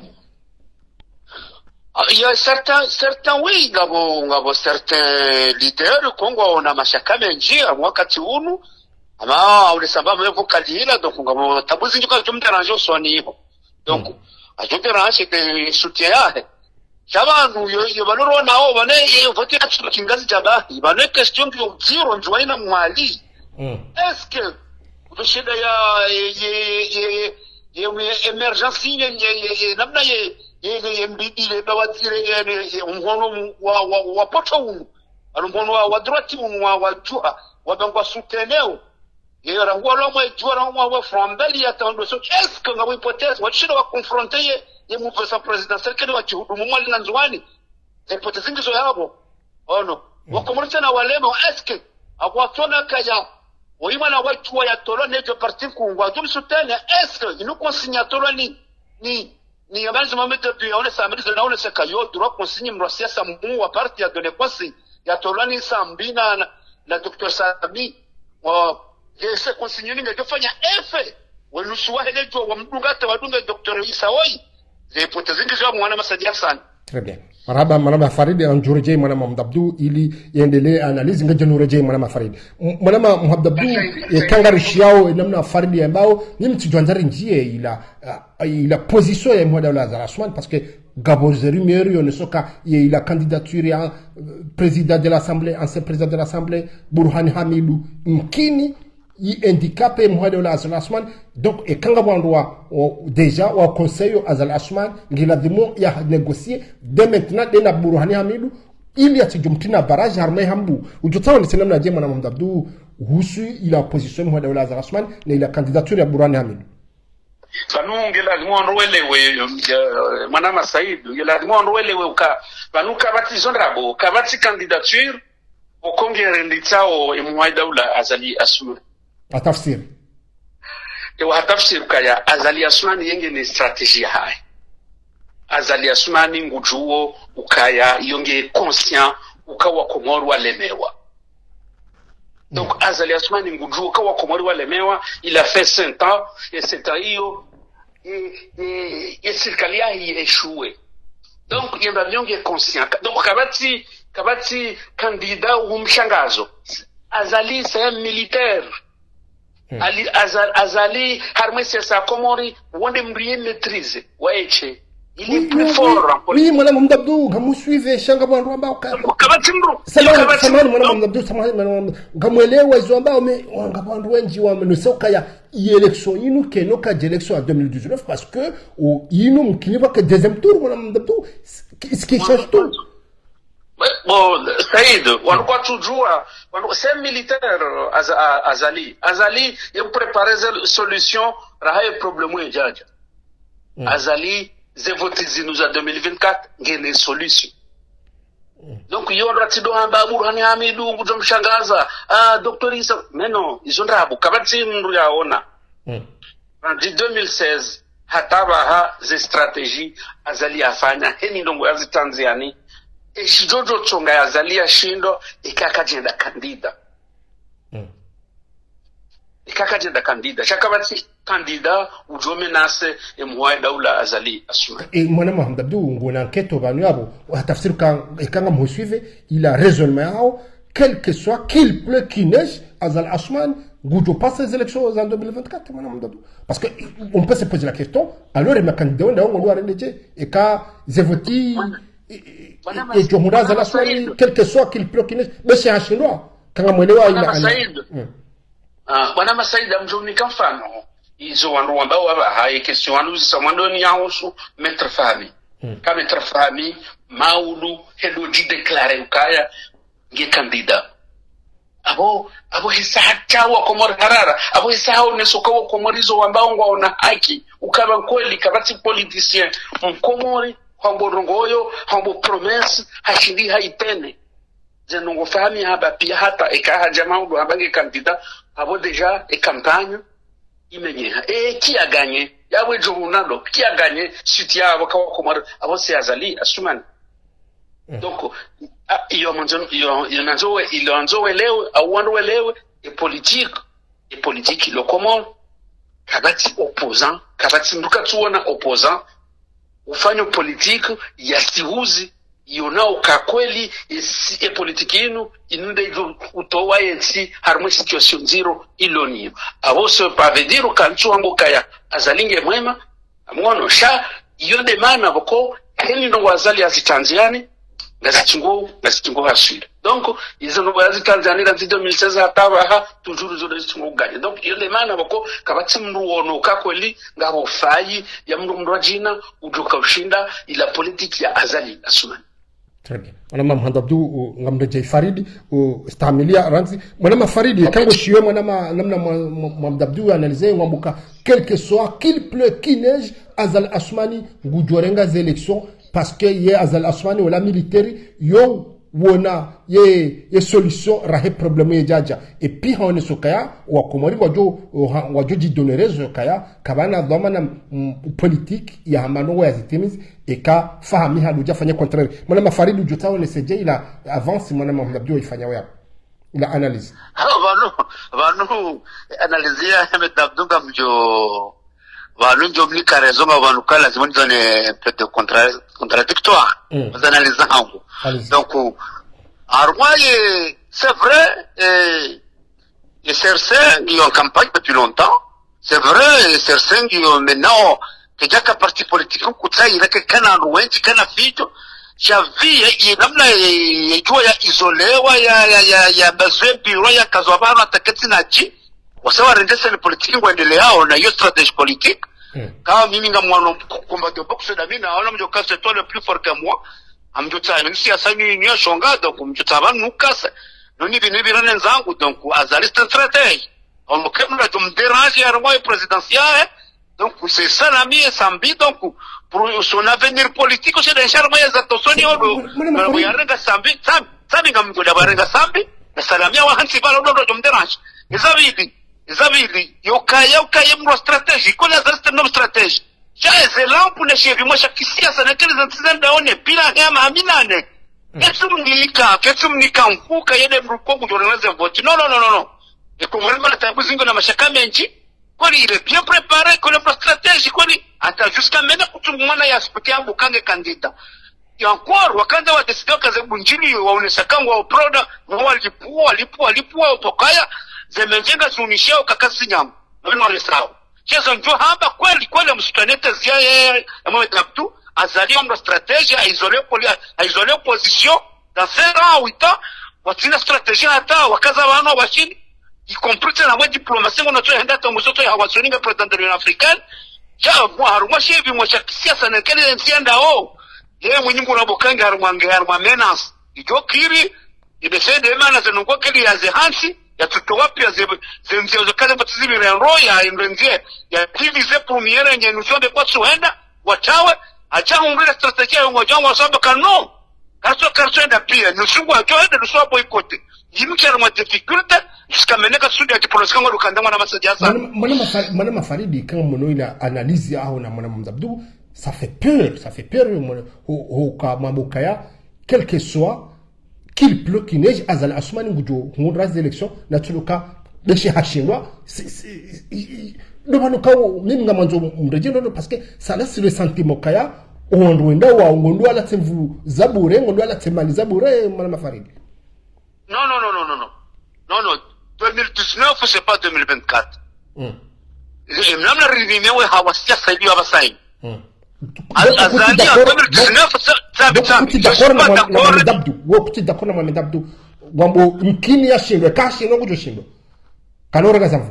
Il y a certains certains oui ngabo ngabo certains leaders Kongo on a mashaka menji wakati unu ama ule sababu yuko kalila donc ngabo tabuzi njuka tumtaranje swani hiyo donc ajoteranje que soutien ya Chabangu yo yo baloro nao bane yo vote ya kingazi jabahi bane question que zero njwaina mwali est-ce que le shida ya ye ye ye emergency ye namna ye ye mbidi le bawatire ye umhono wa wa wa poto unu umhono wa wa droite unu wa wa jua wa bangwa souteneo ye rangwa lo mwe jua rangwa wa frambeli ya tando so est-ce que ngabo hypothèse wa shida wa confronter ye ye mufesa presidentiel kene wa chihudu mumwali na nzwani hypothèse ngizo yabo ono wakomurita na walema est-ce que akwatona kaya Oimana watu wa yatolo nejo parti kungwa jobi sutene est-ce que nous consigne tolo ni ni ni yabanzi mamete tu yaone samirizo na one sekayo dura consigne mrosia samu wa parti ya done kwasi yatolo ni sambina na, na Docteur Sami wa yese consigne ni ngefanya efe welusuwa helejo wa mdungata wadunga Docteur Isawoi hypothèse ngizo mwana masadia sana. Très bien. Maraba maraba Farid anjureje mwana Mhamdabdu ili iendelee analyze ngajenureje mwana Farid. Mwana Mhamdabdu kangarishiao namna Farid ambao ni mtijwanzari njie ila ila position ya mwada la Zarasman parce que Gabozeri Merio ne soka ila candidature ya président de l'Assemblée ancien président de l'Assemblée Burhani Hamidou mkini yi handicapé mwada la Zarasman donc et kanga bandwa déjà au conseil Azal Asman ngila dimo ya négocier dès maintenant de na Burhani Hamidou il y a tijumtina barrage armé hambu ujutawa ni senamna je mwana Mhamdabdu husu ila opposition mwada la Azal Asman na ila candidature ya Burhani Hamidou Banunge la mwonwelewe mwana Masaidu la mwonwelewe uka banuka bati zonrabo kabati candidature okongere nditao emwaida ula Azali Asman atafsir ewa atafsir kaya Azali Asman yenge ni strategia hai Azali Asman ngujuo ukaya yonge conscient ukawa Komoro walemewa donc mm. Azali Asman ngujuo ukawa Komoro walemewa il a fait cinq ans et sept ans hiyo et et serikali hii échoué donc yenda yonge conscient donc kabati kabati candidat umshangazo Azali c'est un militaire Hmm. Ali azali, azali harmesi sa Komori wonde mriye maîtrise waeche il est plus fort oui mwana Mhamdabdu ngamu suive shanga bwandu ambao kabatimro samani samani mwana Mhamdabdu samani mwana ngamwelewa izo ambao me ngabwandu wenji wa menosoka ya election inu kenoka election en deux mille dix-neuf parce que o inu mkiniva que deuxième tour mwana Mhamdabdu ce qui change tout. Bon, Saïd, on doit toujours, c'est un militaire, Azali. Azali, il prépare une solution, il y a un problème, Azali, j'ai voté nous en deux mille vingt-quatre, il y a une solution. Donc, il y a un ratido en bas, Burhani Hamidou, Boudjom Shangaza, ah, docteur Issa, mais non, ils ont rabu, Kabati Mouya Ona. En deux mille seize, Hatabaha, des stratégies, Azali Afanya, Heni Dongo Azi Tanzania. E shijojo chonga ya Azalia shindo ikaka jenda kandida mm. ikaka jenda kandida shakabati kandida ujome nase emwae daula Azali Asman et mwana Mhamdabdu ngona enquête banu yabo tafsir kan ikanga msuive il a raisonnement quel que soit qu'il pleut qu'il neige Azali Asman Goujo passe les élections en deux mille vingt-quatre mwana Mhamdabdu parce que on peut se poser la question alors il candidat on doit reléger et quand j'ai voté et Jomura Azali Asman quel que soit qu'il procure mais c'est un chinois kama mwelewa ila Masaid ah bwana Masaid amjoni kamfano izo wanu ambao waba hai question wanu samando ni yahusu Maître Fahmi kama Maître Fahmi maudu hedo di declare ukaya nge candidat abo abo hisacha wa Komoro harara abo hisao nesoka wa Komorizo ambao ngwaona haki ukaba kweli kabati politicien mkomori hambo rongoyo hambo promesse hashindi haipene zenongo Fahmi haba pia hata ekaha jamaa ndo abange kandida abo deja e campagne imenyeha e qui a gagné yawe Ronaldo qui a gagné sutia abo kwa Komoro abo c'est Azali Asman donc iyo mwanzo iyo inazowe ilionzowe leo au wando leo e politique e politique lo Comore kabati opposant kabati nduka tuona opposant ufanye politique ya siuzi yonao kakweli isi e politiki inu inunde utowa yensi harmwe situation zero iloni abo se pavediru kanchu wangu kaya azalinge mwema mwono sha yonde mana boko heni ndo wazali azitanziani ngazichungu ngazichungu haswira donc izo ndo wazali tanziani la deux mille seize ataba ha toujours zo zichungu ganye donc yonde mana boko kabati mru wono kakweli ngabo fayi ya mru mrajina uduka ushinda ila politiki ya azali asumani. Très bien. Mwana Mohamed Abdou ngamdo Jay Faridi o stamilia ranzi mwana Faridi kango shiwe mwana namna Mohamed Abdou analyser ngambuka quel que soit qu'il pleut qu'il neige Azal Assoumani ngujorenga des élections parce que ye Azal Assoumani wala militaire yo wona ye ye solution rahe problème ye jaja et puis hone sokaya wa komori wajo wajo jidonerezo kaya kabana dhamana politique ya hamano ya zitimizi eka fahami haluja fanya contraire mwana Mafaridi ujotao ne seje ila avance mwana Mohamed Abdou ifanya wewe ila analyse ha banu banu analyse ya Mohamed Abdou gamjo banu njo mlika raison banu kala zimoni zone peut être contradictoire vous analysez hango donc Armoye c'est vrai et et certains qui ont campagne depuis longtemps c'est vrai et certains qui ont maintenant déjà qu'un parti politique kutsa ila que kana wengi kana fito javi ya namna yajua ya isolewa ya ya ya ya bazwe biro ya kazwabana atakati na chi wasawa rendesa ni politiki ngwendeleao na hiyo strategie politique kama mimi ngamwana combattre boxe da mimi naona mjoka c'est toi le plus fort que moi amjota mimi si asani ni shonga donc mjota banu kasa noni bine birane nzangu donc azali stratégie on le kemna de me déranger à moi présidentiel donc c'est ça l'ami et sambi donc pour son avenir politique c'est d'un charme ya zatosoni odo na yarenga sambi sambi sambi ngamgoda barenga sambi na salamia wa hansi balo dodo de me déranger ezabidi ezabidi yokaya yokaya mro stratégie ko la zeste no stratégie ja ezelan pour les chefs moi chaque siasa na kile zantzenda one pila hema aminane etumnika ketumnika mfuka yede mruko kujoreneza vote non non non non et comme vraiment la tabuzingo na mashaka menji kwani il est bien préparé que le stratégie kwani ata jusqu'à maintenant kutumwana ya spikia bukange kandida ya encore wakanda wa décider kaze bunjini waonesha kangwa proda walipu walipu walipu opokaya zemenjenga sunishao kakasi nyama ndio wale sawa chezo ndio hapa kweli kweli msikanete zia yeye Mohamed Abdou azali une stratégie à isoler à isoler opposition dans sept ans huit ans watina stratégie hata wakaza wana washini y compris la voie diplomatie on a tout henda to musoto ya wasoninga président de l'Union africaine ja moi haruma shebi mo chakisiasa na kale ntienda o yeye mwenyingu unabokanga harumwange haruma menace ijo kiri ibesede mana zenongo kali ya zehansi ya tutowa pia ze zenzi zo kaza batizimi renro ya indrenzie ya diviser première nye notion de quoi suenda watawe acha ngire strategia yo ngoja wasaba kano kaso kaso enda pia nusungu ajoenda nusuwa boycott yimkera ma difficulté jusqu'à mener ka sudi ya diplomatie ngo lukandangwa na masajasa mwana Mafaridi kama mwono ila analyse au na mwana Mohamed Abdou ça fait peur ça fait peur au ka mabokaya quel que soit qu'il pleut qu'il neige Azal Assoumani ngujo ngundra des élections na tuluka deshe hashingwa ndo bano kawo mimi ngamanzo mreje ndo parce que ça laisse le sentiment kaya ondwenda wa ngondo ala tsemvu zabure ngondo ala tsemali zabure mwana Mafaridi. Non non non non non non. Non non, deux mille dix-neuf c'est pas deux mille vingt-quatre. Mm. Et même la réunion où hawasia saidi abasai. Mm. Azali en deux mille dix-neuf ça ça je suis pas d'accord na Abdou. Wo kuti d'accord na Mohamed Abdou. Wambo mkini ya shindwe kashi ngo kujo shindwe. Kanora gazavu.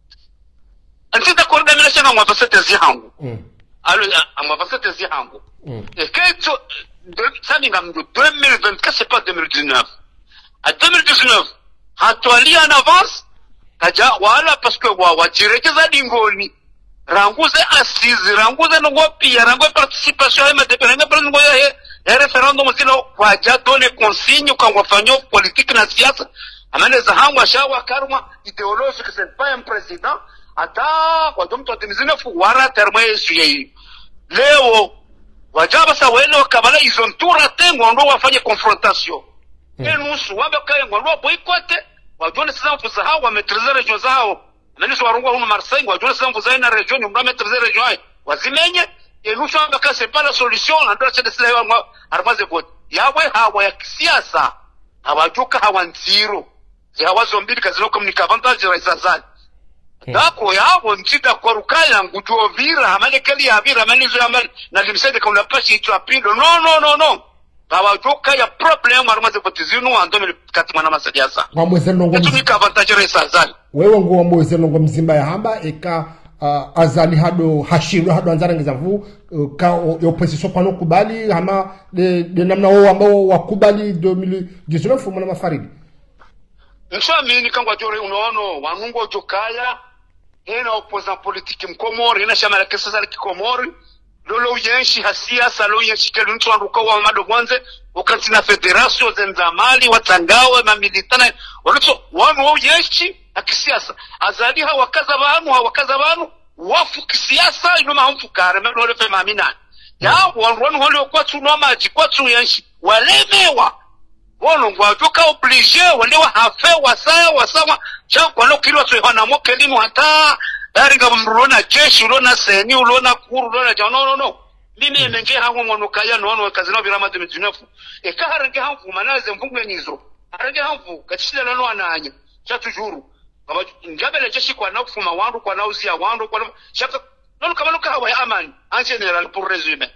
Anti d'accord na mila shanga mwa fasete zihangu. Mm. Alo mwa fasete zihangu. Mm. Et que ça ninga mdo deux mille vingt-quatre c'est pas deux mille dix-neuf. À deux mille dix-neuf hatuali en avance kaja wala parce que wa wajirekeza dingoni ranguze assise ranguze no pia ranguze participation ya madependance ngo ya ya referendum zino waja donner consigne kwa wafanyo politique na siasa amaneza hangwa shawa karma idéologique c'est pas un président ata kwa mtu atimizine fu wara terme yesu leo wajaba sa wele kabala ils ont tout raté ngondo wafanye confrontation Enusu wamba kaya ngwa boycott wajone sasa mfuza hao wametreza region zao. Nani sio warungwa huko Marseille wajone sasa mfuza ina region mwa metreza region hai. Wazimenye enusu wamba kaya c'est pas la solution ndio cha desile wa armaze vote. Yawe hawa ya kisiasa hawajuka hawanziro. Yawazo mbili kazino communica avantage raisazani. Dako yabo nchida kwa rukaya ngutuo vira hamane keli ya vira hamane zo hamane na limsede kwa unapashi ito apindo no no no no bawa joka ya problem arumaze potizinu andome katima na masadiasa wamweze nongo mzimba avantage resa azali wewe ngu wamweze nongo mzimba ya hamba eka uh, azali hado hashiru hado anzara ngizavu uh, ka opposition pano kubali hama de, de namna wao ambao wakubali deux mille dix-neuf mwana mafaridi Mswa mini kangwa jore unaono wanungo jokaya hena opposant politique mkomori hena shama la kesa la kikomori lolo uyenshi hasia salo uyenshi kelu ntu wanduka wa mado mwanze wakati na federation zenzamali watangawe mamilitana wanoto wanu uyenshi akisiasa azali hawakaza banu hawakaza banu wafu kisiasa inoma hamfu kare mendo hole fe mamina ya wanu hole kwa tu noma aji kwa tu uyenshi walemewa Wono ngwa joka oblige wale wa hafe wasaya wasawa chako walo kilo so hana moke limu hata dari nga mrona jeshi ulona seni ulona kuru ulona ja no no no mimi emenje hangu mwono kaya no no kazino birama de mitunefu e ka harange hangu manaze mvungwe nizo harange hangu kachishile lano ananya chatu juru kama ngabele jeshi kwa na kufuma wandu kwa na usia wandu kwa shaka nono kama luka hawa ya amani en general pour résumer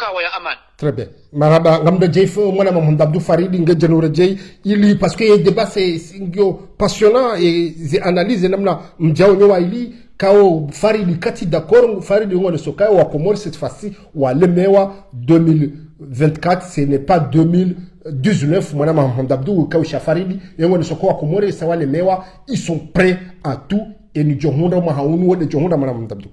Très bien. Maraba ngamda jef mwana Mohamed Abdou Faridi nge janure jay ili parce que débat c'est passionnant et c'est analyse namna mjao nyowa ili kao Faridi kati d'accord Faridi ngone soka wa Komori cette fois-ci wa lemewa deux mille vingt-quatre ce n'est pas deux mille dix-neuf mwana Mohamed Abdou kao Faridi ngone soka wa Komori sawa lemewa ils sont prêts à tout et ni johunda mahaunu de johunda mwana Mohamed Abdou.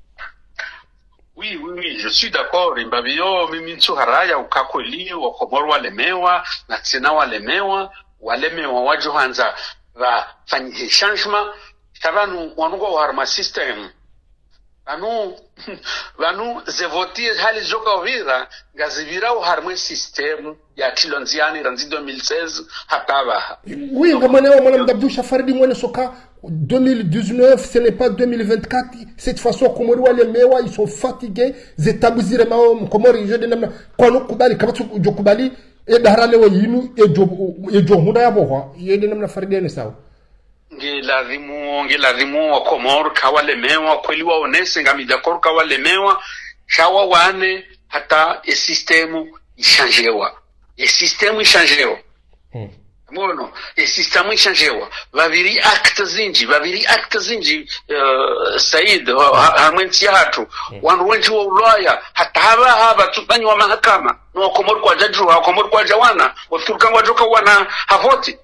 Oui, oui, oui, je suis d'accord. Mbabio, mimitsu haraya, ukakweli, wakomoro walemewa, na tsena walemewa, walemewa wajohanza, va fanyi changement, tabanu wanugo warma system. Vanu, vanu zevoti hali joka ovira, gazivira uharme system, ya kilonziani ranzi deux mille seize, hataba. Oui, ngamanewa mwana Mdabdou Faridi mwana soka, deux mille dix-neuf, ce n'est pas deux mille vingt-quatre. Cette façon, Komori wale mewa, ils sont fatigués. Zetabuzire mao, Komori, je dis namna, kwano kubali, kabatu jo kubali, e daharale wa yinu, e jo, e jo hunda ya boha, ye de namna Faridi ene sawa. Nge lazimu, nge lazimu wa Komori, kawale mewa, kweli wa onese, ngami dakor kawale mewa, shawa wane, hata e sistemu, ishanjewa. E sistemu ishanjewa. Hmm. Mono, e sistema ishanjewa. Vaviri acta zinji, vaviri acta zinji, uh, Said, harmenti ya hatu. Mm. Wanruenji wa ulaya, hata haba haba, tutanyi wa mahakama. No wakomori kwa jajru, wakomori kwa jawana. Wafiturkan wajoka wana havoti.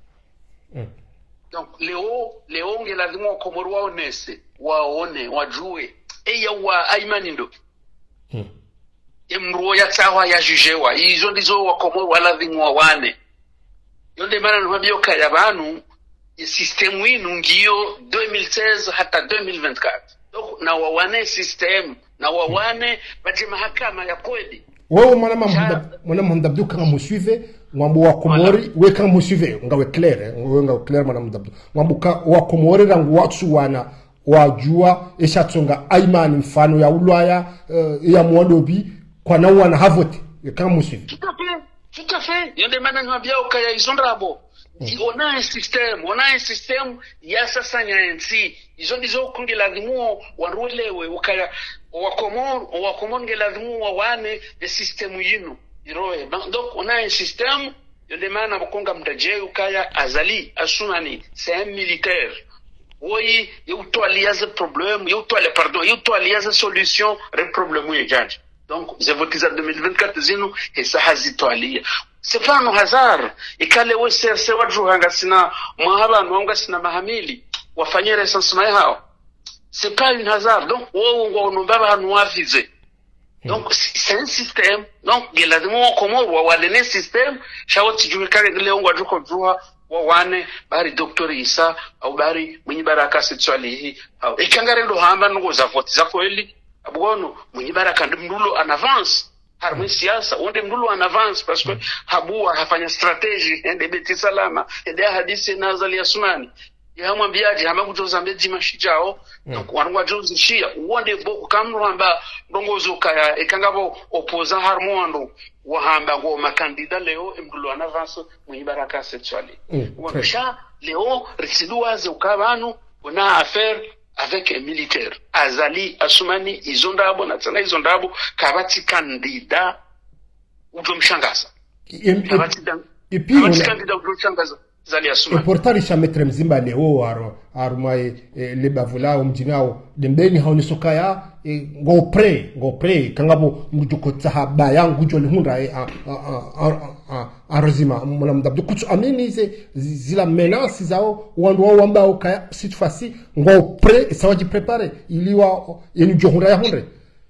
Mm. Donc, leo, leo nge lazimu wakomori waonese, waone, wajue. Eya wa aimanindo. Mm. Emruo ya tawa ya jujewa. Izo ndizo wakomori walazimu wa wane. Yonde mana nwabio kaya banu système inu ngiyo deux mille seize hata deux mille vingt-quatre. Donc na wawane système na wawane baje mahakama ya kweli. Wewe mwana mwana Mohamed Abdou kama musuive ngwambo wa Komori we kama musuive ngawe clair wewe ngawe clair mwana Mohamed Abdou ngwambuka wa Komori rangu watu wana wajua eshatsonga aimani mfano ya ulaya uh, ya mwadobi kwa na wana havoti kama musuive. Tout à fait. Yonde mana nwabia ukaya izondrabo. Mm. On a un système, on a un système ya sasa nyansi. Izo ndizo kungi lazimu waruelewe ukaya wakomon wakomon nge lazimu wawane de système yinu. Iroe. Donc on a un système yonde mana bukonga mtaje ukaya azali asunani c'est un militaire. Oui, yuto aliaze problème, yuto ale pardon, yuto aliaze solution re problème yejanje. Donc, j'ai voté ça en deux mille vingt-quatre, zinu, et ça a zitoalia. C'est pas un hasard. Et quand les O C R C wajouhanga sina, mahaba nwanga sina mahamili, wafanye recensement yao. C'est pas un hasard. Donc, ou ou numbaba hanuafize. Donc, c'est un système. Donc, il a dit, moi, comment, ou wadene système, shawati juwikare gile ungu wajuko juha, wawane, bari doktor Isa, au bari, mwenye baraka sitsualihi, au, ikangare ndo hamba nungo za voti za kweli, Abgono, mwenye baraka mdulo en avance. harmwe siasa onde mdulu an avance parce que habua hafanya strategy ende beti salama ende hadisi nazali asumani ya mwambiaje hamba kutoza mbezi mashijao donc wanwa jozi shia wonde boku kamramba ndongozo kaya ekangabo opposa harmondo wahamba ngo makandida leo mdulu an avance mwibaraka sexuali wabisha leo risiduaze ukabanu una affaire avec un militaire azali asumani izondabo na tsana izondabo kabati kandida udomshangaza kabati dan kabati kandida udomshangaza zali asumani importante chametre mzimba leo aro arumai le bavula umjinao dembeni haoni sokaya ngo pre ngo pre kangabo mjukotsa haba yangu jole hunda arozima mwana mdabdu kutu amini ze zila menace zao wandu wao ambao kaya cette fois-ci ngo pre sawaji prepare iliwa yenu johunda ya hundre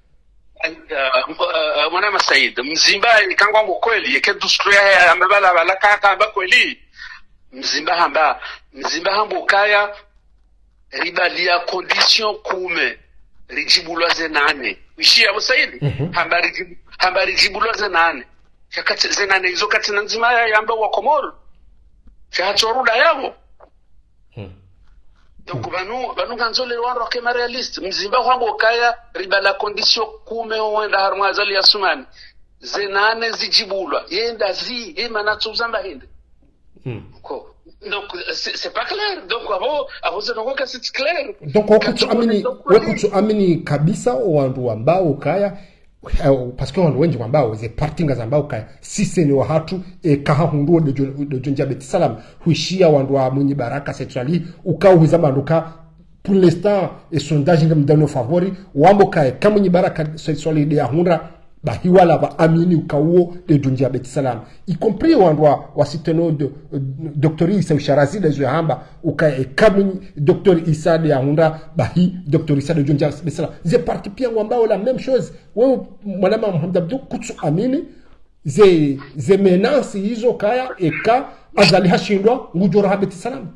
mwana masaid mzimba kangwa kweli yekedustria amebala bala kaka bakweli mzimba hamba mzimba hambo kaya ribalia condition kume rijibulwa zenane wishia musaidi mm -hmm. hamba rijibu hamba rijibulwa zenane shakati zenane hizo kati nzima ya yamba wa Komoro shachoruda yabo mm. donc banu banu ganzole waro kema realist mzimba hambo kaya ribalia condition kume wenda harmwa zali ya sumani zenane zijibulwa yenda zi ema natuzamba hindi mm. ko donc c'est pas clair donc abo abo zinongoka c'est clair donc okutu amini okutu amini kabisa wandu ambao kaya parce que wandu wengi ambao ze partinga ambao kaya sisi ni wahatu e kaha hunduo de jonja beti salam huishia wandu wa mwenye baraka sexuali ukao huzama nduka pour l'instant et sondage ngam dano favori wambo kaya kama mwenye baraka sexuali de hundra bahiwala ba amini ukawo de jonja beti salam y compris wandwa wasiteno de docteur Isa Usharazi de Zohamba ukae kamini docteur Isa de Ahunda bahi docteur Isa de jonja beti salam ze parti pia wambao la même chose wewe mwanama Muhammad Abdou kutsu amini ze ze menace hizo kaya eka azali hashindwa ngujora beti salam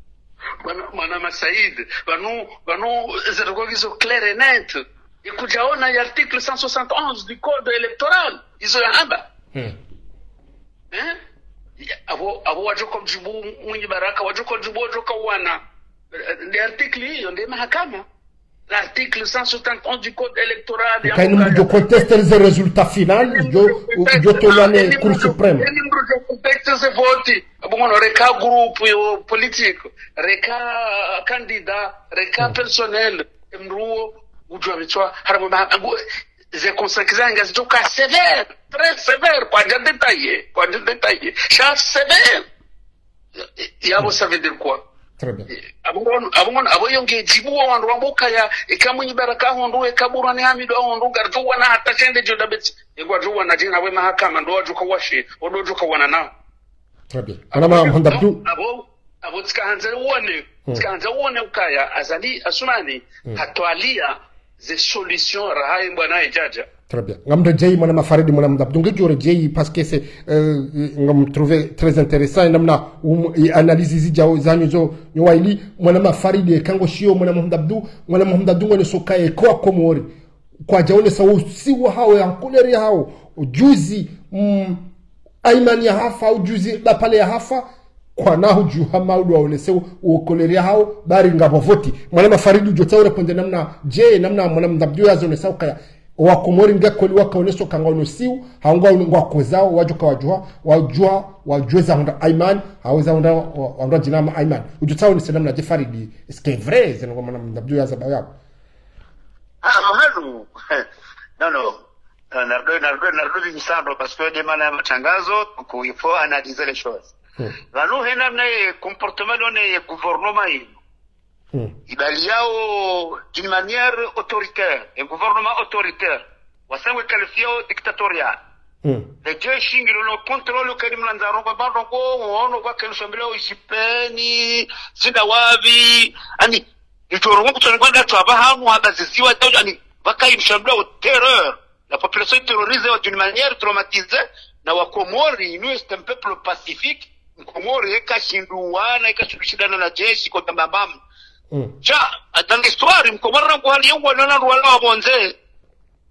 mwana Said banu banu zeragogizo clair et net ikujaona ya article cent soixante et onze du code électoral izo ya hamba hmm. eh abo abo wajoko mjibu mwenye baraka wajoko mjibu wajoko wana de article hiyo ndio mahakama l'article cent soixante et onze du code électoral kaini mjo conteste les résultats final jo jo tolane cour suprême mjo conteste ce vote abono reka groupe politique reka candidat reka personnel mruo ujua vichwa haramu ze conséquences zitoka sévère très sévère kwa njia détaillée kwa njia détaillée cha sévère yabo ça veut dire quoi très bien abon abon abo yonge jibu wandu wamboka ya ikamunyi baraka hondu ekabura ni hamido hondu gartu wana hata chende joda beti egwa juwa na jina we mahakama ndo wajuka washi odo juka wana na très bien ana ma Muhammad Abdou abo abo tskanze wone tskanze wone ukaya azali asumani hatwalia des solutions rahay bwana ejaja très bien ngamdo jey mona mafaridi mona mdabdu ngejore jey parce que c'est euh, ngam trouver très intéressant namna um, analyse zi jaw zanyu zo nyowaili mona mafaridi kango shio mona mdabdu mona mdabdu ngone sokaye kwa Komori kwa jawle sawu siwa hao ya kuleri hao ujuzi mm, aimani ya hafa ujuzi la pale ya hafa kwa nahu juha maudu wa ulesewu uokoleria hao bari ngabovoti mwana mafaridu jotaure ponde namna je namna mwana mdabdu ya zone sauka ya wakomori nga kweli waka uneso kanga unosiu haunga unungwa kozao wajuka wajua wajua wajueza hunda aiman haweza hunda hunda jinama aiman ujotaure nise namna je faridi eske vrai zenongo mwana mdabdu ya zaba yako ah mahadu no no nardo nardo nardo visando parce que des mana matangazo il faut analyser les choses Vanu hena mna comportement donné gouvernement il y a d'une manière autoritaire un gouvernement autoritaire wasanwe qualifié dictatorial le jeshi ngilo contrôle kadi mlanzaro kwa bado ko ono kwa kelshambele ishipeni sida wavi ani itorongo kutoni kwanga twaba hamu habazisiwa ani bakai mshambele au terreur la population terrorisée d'une manière traumatisée na wakomori nous c'est un peuple pacifique Komori eka shinduwana eka shidana na jeshi kwa tambabamu mm. cha dans l'histoire mkomara kwa hali yangu wana wala wabonze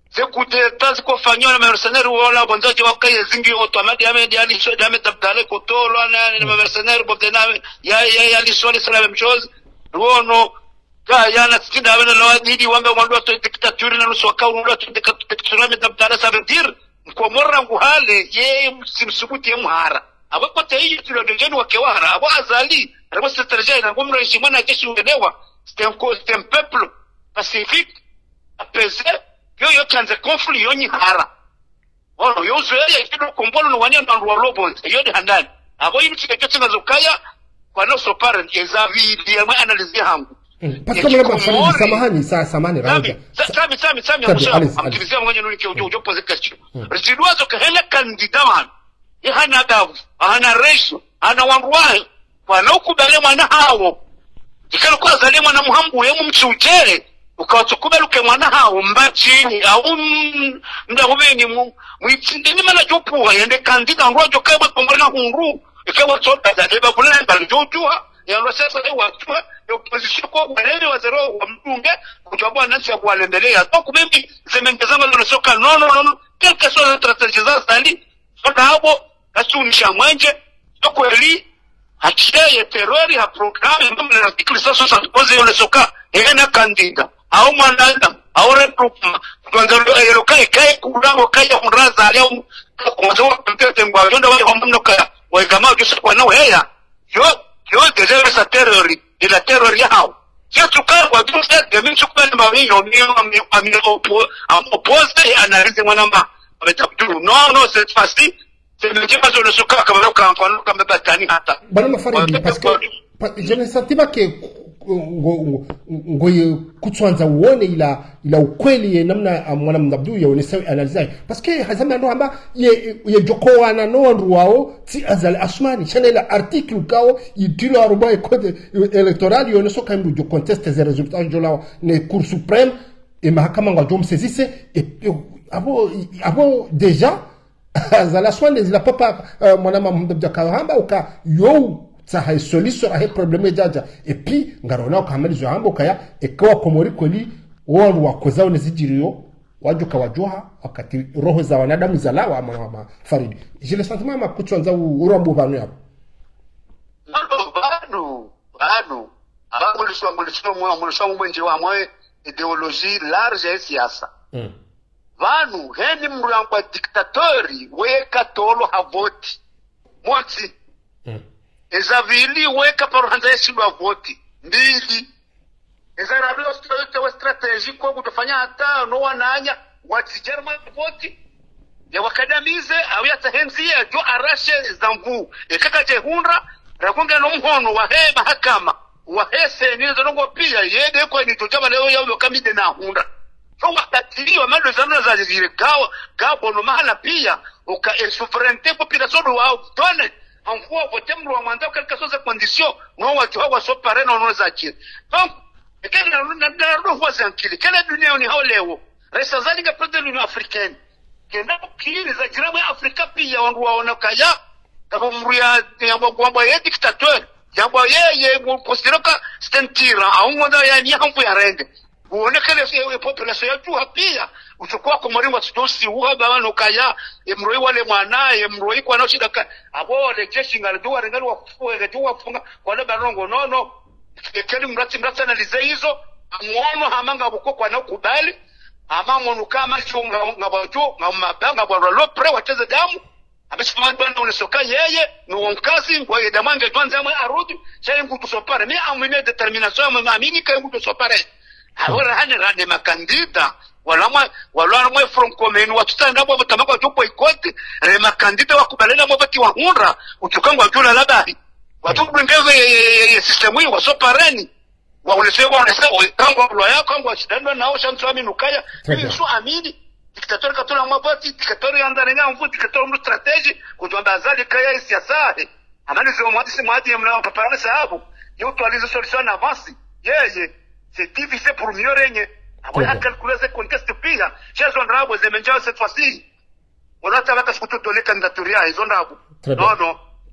Zekute tazi kufanywa na mercenaires wala bonzaji wakaye zingi otomadi ame diali shoda ame tabdale kutolo na mercenaires botena ya ya ya liswali sala même chose ruono ka yana tinda ame na didi wambe wando to dictature na nusoka wando to dictature ame tabdale ça veut dire ko morra nguhale ye simsukuti muhara abo kote hii tulo dengeni wakewara abo azali abo strategie na ngomro ishimana jeshi uelewa c'est un c'est un peuple pacifique apaisé yo yo kanze conflit yo nyihara ono yo zoya kido kombolo no wanya ndo robo yo de handani abo yibi chike chinga zokaya kwa no so parent ezavi dia mwa analyze hangu parce que mwana bafanya samahani sa samani raja sami sami sami amkilizia mwenye nuni ke ujo pose question residwazo ka hela kandida wan ihana davu ana resho ana wanruwahe kwa no kubale mwana hawo ikalo kwa zale mwana muhambu yemu mchuchere ukawachukubela uke mwana hao mbachini au mdahubeni mu muitsindini mala jopuwa yende kandida nrojo kaiwa kumbona hunru ikawa chota za eba kulemba njojua ya losesa ya wachua ya opposition kwa wanene wazero wa mbunge kujabwa nasi ya kuwalendelea toku mimi zemengezama losoka no no no kelke so na strategie za stali soda habo kasunisha mwanje toku eli hachie terrori ha programe mbamle na article sasa suppose yolesoka ena kandida au mananda au retrupma kwanza yelo kai kai kurango kai hunraza leo kwanza mpete ngwa jonda wale homno kaya wa kama ukisha kwa nao heya yo yo deje sa terrori de la terror yao sio tukao kwa tu de mimi chukua mawino mimi amini opo opose analyse mwanamba ametabduru no no cette fois-ci c'est le qui passe le soka kama kwa kwa kama batani hata bana mafaridi parce que je ne sentais pas que ngo ngo kutswanza uone ila ila ukweli namna mwana mnabdu yaonesa analize parce que hazama ndo amba ye ye jokoa na no wao ti azal asmani chana ila article kao yitilo aruba e code électoral yoneso kambu jo conteste ces résultats jola ne cour suprême et mahakama ngajom saisisse et abo abo déjà azal asmani la papa mwana mnabdu kahamba uka yo ça a solution à problème jaja et puis ngarona ukamalizo hambo kaya ekawa komori kweli wao wakoza unezijirio wajuka wajuha wakati roho za wanadamu zalawa ama faridi je le sentiment ma kuchonza urombo banu hapo no banu banu abamu liswa muliswa mwa muliswa mwenje wa mwe ideologie large ya siasa mm. Banu heni mrangwa dictatori weka tolo havoti moti mm. Ezavili weka paruhanza yesilu wa voti mbili ezarabio wa strategy kwa kutofanya hata no wananya watijerma voti ya wakadamize au yatahenzi ya jo arashe zambu ekaka jehundra rakunga no mhono wa he mahakama wa hese nizo nongo pia yede kwa ni tojaba leo yao kamide na hundra so wakati wa mando zana za zile gawa gabo no mahala pia uka souverainté population wa tone en voit voter mlo mandat quelque chose de condition non wa tu wa so pare non no zakir donc quelle na na ro wa zankili quelle dunia ni hawleo resa zalinga president l'Union africaine kenda kile za jirama Afrika pia wangu waona kaya kama mruya ya mwamba ya dictateur ya bwa yeye mpostiroka stentira au ngoda ya ni hampu ya rende uone kile population ya tu pia uchukua kwa mwalimu watosi uha bano kaya emroi wale mwana emroi kwa no shida abo le jeshi ngalduwa rengali wafuwe gatu wafunga kwa barongo no no ekeli mrati mrati analize hizo amuono hamanga buko kwa na kubali ama monu kama chunga ngabaju ngamabanga bwa lo pre wateze damu abishima bwana unesoka yeye ni wonkazi kwa yedamange twanza mwe arudi chay ngutu sopare me amine determination mwe amini kay ngutu sopare ahora hane rane makandida walama walama mwe from commune watutanda bo batamako tupo ikoti re makandida wakubalena mwe bati wa hundra utukangwa jula labari watu bringeze system hii wasopareni wa ulesewa ulesewa kangwa lo yako kangwa shidando nao shamswami nukaya hivi sio amini dictateur katola mabati dictateur yandarenga mvu dictateur mu strategy kutwamba azali kaya siasa analize mwadi mwadi mnao papana sababu yo tualize solution avance yeye c'est difficile pour mieux régner après à calculer ce contexte pia chez honorable zemenjao cette fois-ci on a tabaka skutu tole candidature ya hizo ndabo non non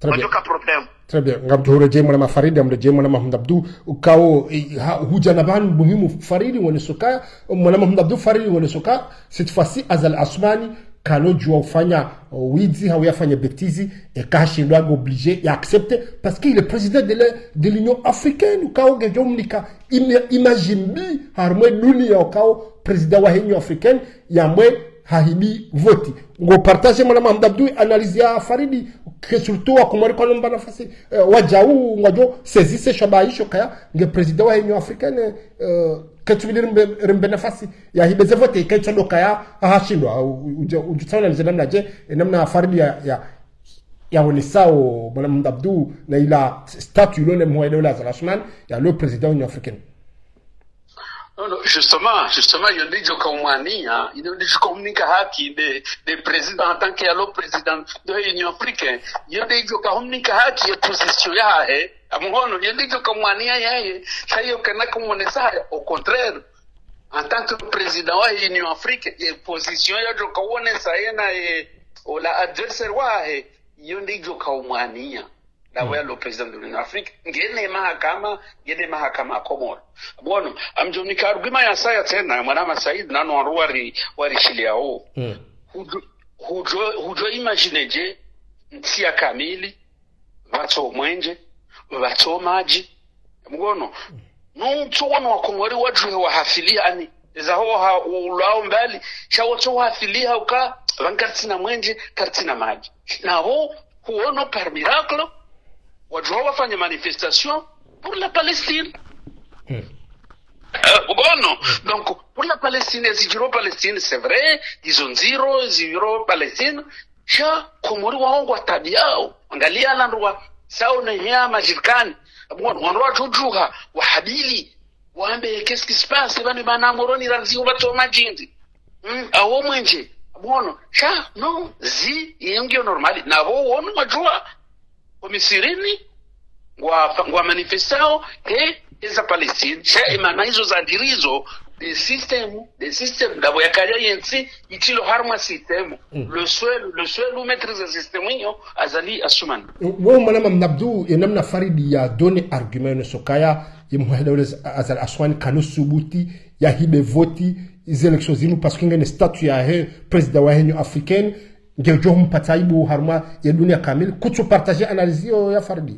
wajoka problem. Très bien. Ngam hore je mwana Faridi amde je mwana Mahmoud Abdou ukao huja na ban muhimu Faridi wone soka mwana Mahmoud Abdou Faridi wone soka cette fois-ci Azal Asmani kano jua ufanya wizi hawe yafanya betizi et kashi doit obligé et accepter parce qu'il est président de la, de l'Union africaine ukao gejomnika imagine bi harmwe dunia ukao président wa l'Union africaine yamwe hahibi voti ngo partage mwana Mahmoud Abdou analyse ya Faridi que surtout akomori kwa lomba nafasi uh, wajau ngajo sezise shabaisho kaya nge president wa Union africaine uh, ketubili rimbe, rimbe nafasi ya hibeze vote ketsondo kaya ahashindwa ujutsaona uh, namna je namna Faridi ya ya ya wonisao mwana Mahmoud Abdou na ila statut lone mwa la Zalashman ya le président Union africaine. Non, non, justement, justement, il y a des gens comme Mani, hein, il y a des gens comme Nika Haki, des, des présidents en tant que le président de l'Union africaine. Il y a des gens comme Nika Haki, qui position là, eh. À mon moment, il y a des gens comme Mani, eh, ça y est, on a ça, au contraire. En tant que président de l'Union africaine, il y a position, il y a des gens comme on a ça, eh, ou la adversaire, eh, il y a des gens comme Mani, la wea lo president de l'Union africaine ngene mahakama ngene mahakama Komoro bwana amjomnika arguma ya saya tena mwana Said nano waruari warishiliao mm. hujo hujo hujo imagine je ntia kamili wato mwenje wato maji mgono no mtuono wa Komori wajue wa hafilia ani za ho ha ulao mbali shawo to hafilia uka vankartina mwenje kartina maji na ho huono par miracle wajua wafanya manifestation pour la Palestine. Mm. Euh, bon, donc pour la Palestine, zero Palestine, c'est vrai, ils ont zero, zero Palestine. Sha Komori waongo tabiao, angalia landwa sao na ya majirkani. Bon, wanroa tujuha wahabili waambe qu'est-ce qui se passe bani bana moroni ranzi ubato majindi. Mm, awo mwenje. Bon, sha no zi yengio normali na wo wonu wajua komisirini wa wa manifestao e eza Palestine cha imana hizo za dirizo de system de system da boyakalia yensi itilo harma system mm. le seul le seul ou maîtriser system hiyo azali asuman wo mwana Mnabdu enamna Faridi ya donner argument no sokaya yemhedawle azal aswani kanu subuti ya hibe voti iz elections zinu parce que ngene statut ya he president wa Union africaine ngejo mpataibu harma ya dunia kamili kutu partager analyse ya Faridi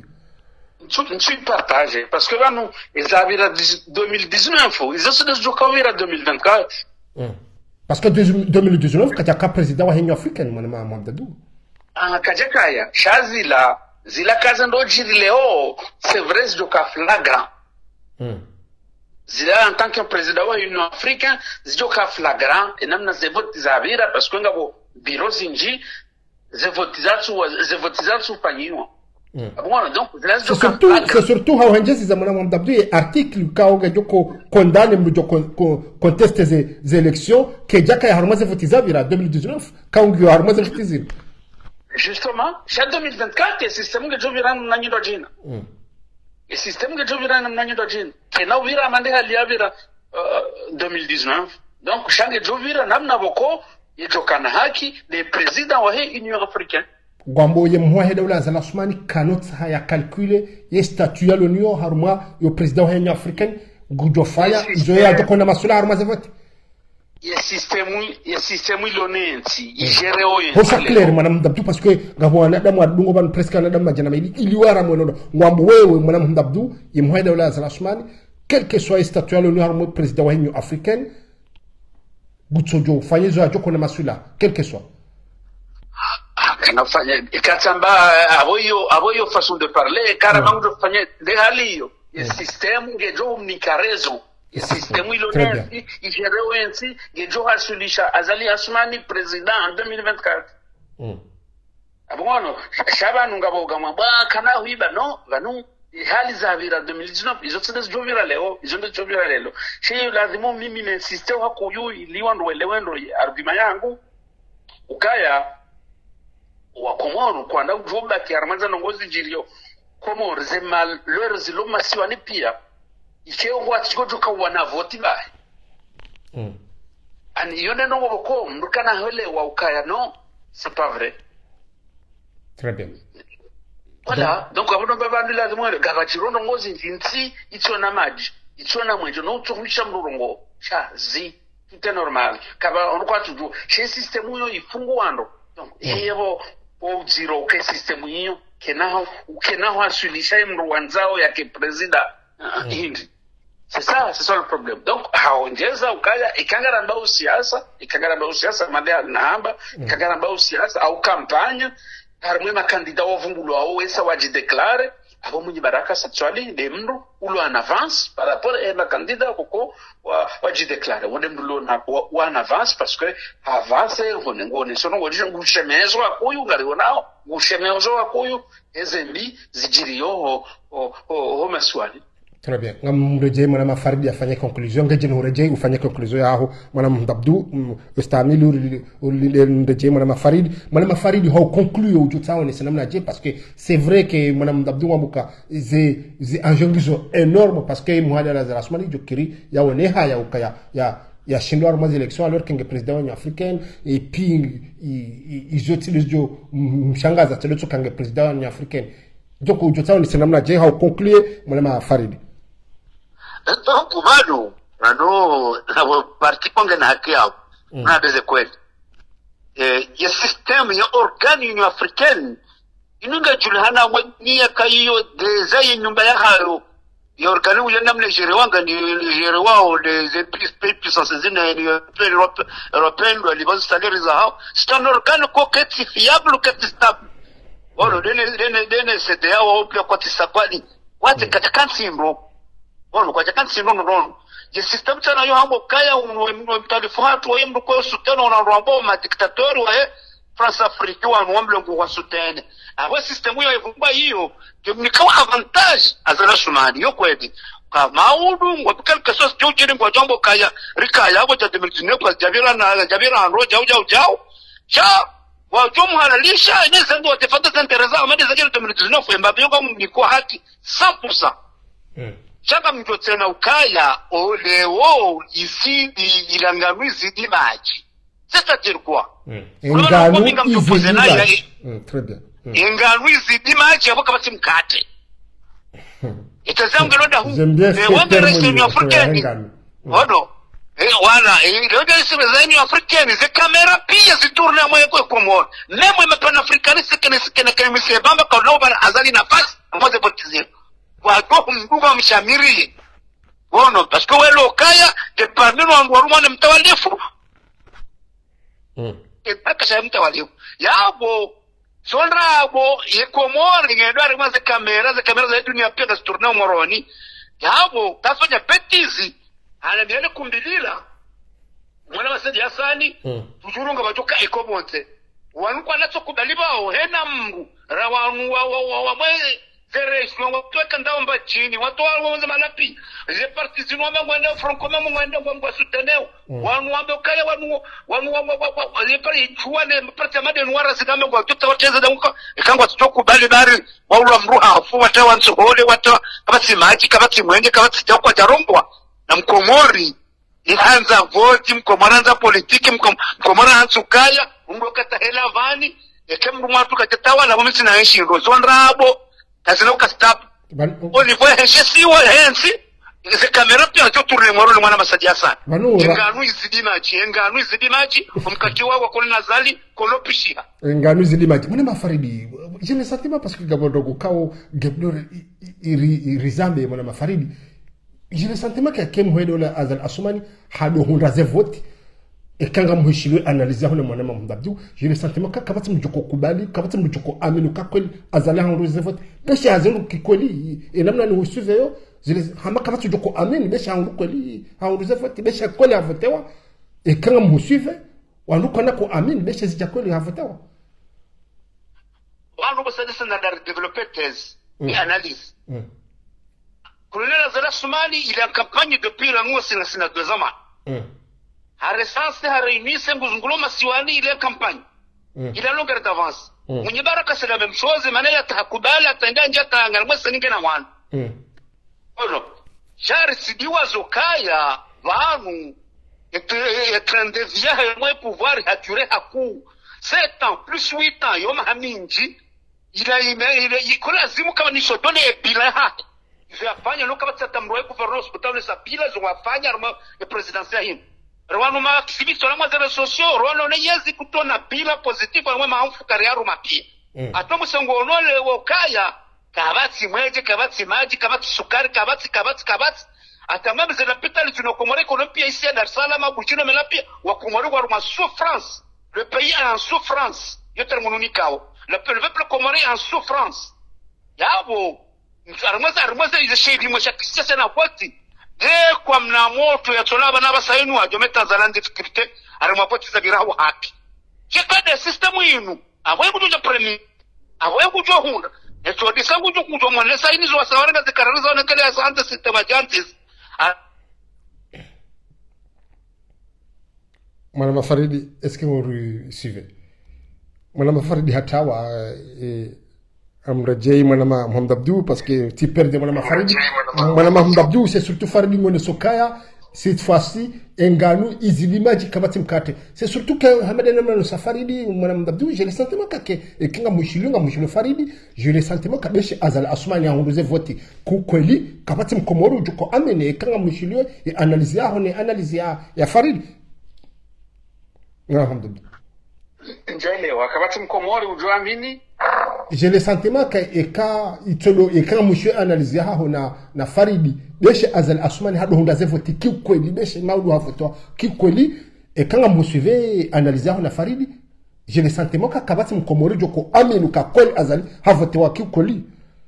tu tu partager parce que là nous ils avaient deux mille dix-neuf ils ont des jours à deux mille vingt-quatre mm. parce que deux mille dix-neuf quand il y a président wa Union africaine mwana Mahmoud Abdou ah kajakaya shazila zila kaza ndo jiri leo c'est vrai c'est joka flagrant mm. zila en tant que président wa Union africaine c'est joka flagrant et namna zevote zavira parce que ngabo bureau zinji zevotizatsu zevotizatsu fanyiwa mm. Bon, donc c'est surtout c'est surtout how hanjesi za mwana Mahmoud Abdou article kaoga joko condamne mu joko conteste les élections que jaka ya harmaze votizavira deux mille dix-neuf kaungi harmaze votizira justement cha deux mille vingt-quatre le système que jovira na nyindo jina mm. le système que jovira na nyindo jina kena vira mande hali avira uh, deux mille dix-neuf donc change jovira namna boko yejokana haki le président wa Union africaine gwambo ye mwa hedawla za Asmani kanot haya calculer ye statut ya l'Union harma yo président wa Union africaine gujofaya izo ya dokona masula harma zevote ye système ye système ilonensi igere oyo pour ça clair madame Abdou parce que ngabo na damu adungo ban presque na damu jana meli iliwara mwono gwambo wewe madame Abdou ye mwa hedawla za Asmani quel que soit statut ya l'Union harma président wa Union africaine gutsojo fanye zo ajoko na masula quel que soit kanafanya ikatamba aboyo aboyo façon de parler carrément de fanya de halio le système ngejo mnikarezo le système ilonensi igere wensi ngejo hasulisha Azali Asmani président en deux mille vingt-quatre mm. Abono shabanu ngabo gama ba kana huiba no vanu hali za vira deux mille dix-neuf izo tsende jovira leo izo ndo jovira leo sheyo lazima mimi n'insiste wako yu liwando elewendo argument yangu ukaya wa Komoro kwanda ujumba kiarmanza nongozi jirio Komoro zemal lero ziloma siwani pia ikeo ngwa tikojo ka wana voti ba mm. Ani yone nongo boko ndukana hele wa ukaya no c'est pas vrai très bien Voilà, donc abantu babandi lazima gavachirondo ngozi nzinzi itsona maji itsona mwenje no tsumisha mlungo cha zi tout est normal kaba on kwa tuju chez système yo ifungwando donc yebo o zero ke système yo kenaho kenaho asulisha mru wanzao ya ke president hindi. C'est ça, c'est ça le problème. Donc, haongeza ukaya ikangaramba usiasa, ikangaramba usiasa madea namba, ikangaramba usiasa au kampanya, harumwe makandida wavumbulu au wesa wajideklare, abo mwenye baraka sexuali de mru ulo an avance par rapport à la candidate koko wajideklare. Wode mru na wa an avance parce que avance wone ngone sono wodi ngushemezo akoyu ngari wonao, ngushemezo akoyu ezembi zijiriyo ho ho ho maswali. Très bien. Ngam reje mwana mafaridi afanye conclusion ngeje no reje ufanye conclusion yaho mwana mdabdu ustamili reje mwana mafaridi mwana mafaridi ho conclure ujutao ni sanamna je parce que c'est vrai que mwana mdabdu wabuka ze ze enjeux énorme parce que muhada la zarasmani jokiri ya oneha ya ukaya ya ya shindwa roma élection alors que le président de africaine et puis ils utilisent jo mshangaza telo kange président de africaine donc ujutao ni sanamna je ho conclure mwana mafaridi. Donc, bado, bado, na parti konge na haki yao, na beze kweli. Ya system ya organi Union Africaine, inunga julhana wadniya kayo deza ya nyumba ya haro, ya organi uya namne jerewanga ni jerewao, les pays puissances zina ni européenne, les bases salaires za hao, c'est un organe ko keti fiable, keti stable. Walo, dene, dene, dene, sede ya waopia kwa tisakwani, wate katakansi imro, ono kwa jakansi nono nono je system tana yo hambo kaya uno mtalifuatu wa yembo kwa suteno na rombo ma dictateur wa France Afrique wa nwamble ngwa sutene abo system yo evumba hiyo kimnikawa avantage azana shumani yo kwedi ka maudu ngwa quelque chose jo jere ngwa jambo kaya rikaya abo ja demiltine kwa jabira na jabira ando jau jau jau cha wa jomu halalisha ine sendo wa defense interesa amade zajira demiltine fo mbabe yo kama mniko haki cent pour cent. Mm. Chaka mjotena ukaya oleo ici ilanganui zidi maji. C'est-à-dire quoi? Enganui zidi maji. Très bien. Enganui zidi maji yabo kabati mkate. Itazangu loda hu. Wanda resi Union Africaine. Wado. Wana, loda resi Union Africaine. Ze kamera pia ziturne ya mwe kwe kumona. Nemo ime pan-afrikani sikene sikene kene misi bamba kaunaoba azali nafasi. Mwaze botizio. Watu mduga mshamiri wono parce que welo kaya te parmi no ngoruma ne mtawalifu mm e paka sha mtawalifu yabo sonrabo yekomori ngedwari maze kamera za kamera za dunia pia za tourner moroni yabo tafanya petizi ana biene kumbilila mwana wasedi asani tujurunga bajoka ekobonte wanu kwa nacho kubaliba hena mungu rawanu wa wa wa mwe Zeresh, watu weka ndao chini, watu wawanza malapi. Ze parti zinu wame mwende frankome mwende mwende suteneo. Wanu wame ukaya wanu wanu wanu wanu ze pari chuwane parti amade nwara zidame kwa tuta wateza da muka. Ikangwa tutoku bali bari waula mruha hafu wata wansu hole wata kabati maji kabati mwende kabati chakwa charombwa na mkomori ihanza voti mkomoranza politiki mkomora hansu kaya umbo kata hela vani ekemru mwatu kajatawa mwisi na enshi rozonrabo kasino kastap olivo hensi wa hensi ze kamera pia cho tourner moro mwana masadia sana nganu izidi maji nganu izidi maji umkati wako kole nazali kolo pishia nganu izidi maji mwana mafaridi je ne sentiment parce que gabodo ko kao gebno rizambe mwana mafaridi je ne sentiment que kem hwedo la azal asumani hado hunda ze vote et quand on réussit à analyser le monnaie m'abdou j'ai le sentiment que kabati mjoko kubali kabati mjoko aminu kakweli azala en reserve besha azelo kikweli et namna ni usuve yo zile hama kabati mjoko aminu besha en kweli en reserve besha kweli avotewa et quand on suive wanuko nako aminu besha zija kweli avotewa wanu bosadisa na développer thèse et analyse colonel Azala Soumani il est en campagne depuis la nuit sina sina deux ans Haresanse hareunise nguzungulo masiwani ile campagne. Mm. Il a longueur d'avance. Mm. Mwenye baraka c'est la même chose, manela tahakubala atenda njata angalimwe saninge na wana. Mm. Ono. Jari sidiwa zokaya vanu etrende via mwe pouvoir hature haku. sept ans plus huit ans yoma haminji ila ime ila ikula zimu kama ni shodone bila ha zafanya no kama tatamroe gouverneur hospital sa bila zo wafanya roma ya presidencia hii rwano ma activiste la mazere sociaux rwano ne yezi kutona bila positive rwano ma amfukari roma pia atomo songono le wokaya kabati mweje kabati maji kabati sukari kabati kabati kabati atamame zinapita li tunakomore kono pia ici à Dar es Salaam buchino melapia wakomore wa roma souffrance le pays est en souffrance yote mununikao le peuple comoré en souffrance yabo armaza armaza izeshedi mwisha kisa na kwati de kwa mna moto ya tolaba na basainu ajome Tanzania difficulté arimapoti za biraho haki cheka de system yinu avoye kujoja premi avoye kujohunda eto disangu jo kujo mwana saini zo sawaranga zikarariza onekele asante system ajantis Madame Faridi, est-ce que vous suivez? Madame Faridi hatawa eh, amrejei Madame Mohamed Abdou parce que tu perds de Madame Faridi. Madame Mohamed Abdou c'est surtout Faridi Ngone Sokaya cette fois-ci Enganu izilimaji kabati mkate. C'est surtout que Hamad Namano Safaridi Madame Abdou j'ai le sentiment que et kinga mushilo nga mushilo Faridi, j'ai le sentiment que beshi Azal Asmani andoze vote ku kweli kabati mkomoro juko amene kinga mushilo et analyser a on analyser ya Faridi. Alhamdulillah. Njaelewa kabati mkomori ujuamini j'ai le sentiment que eka itolo eka monsieur analyser ha na na Faridi beshe Azal Asmani hado hundaze vote ki kweli beshe maudu hafoto ki kweli eka nga musuve analyser ha na Faridi j'ai le sentiment que kabati mkomori joko amenu ka kweli Azal ha vote wa ki kweli.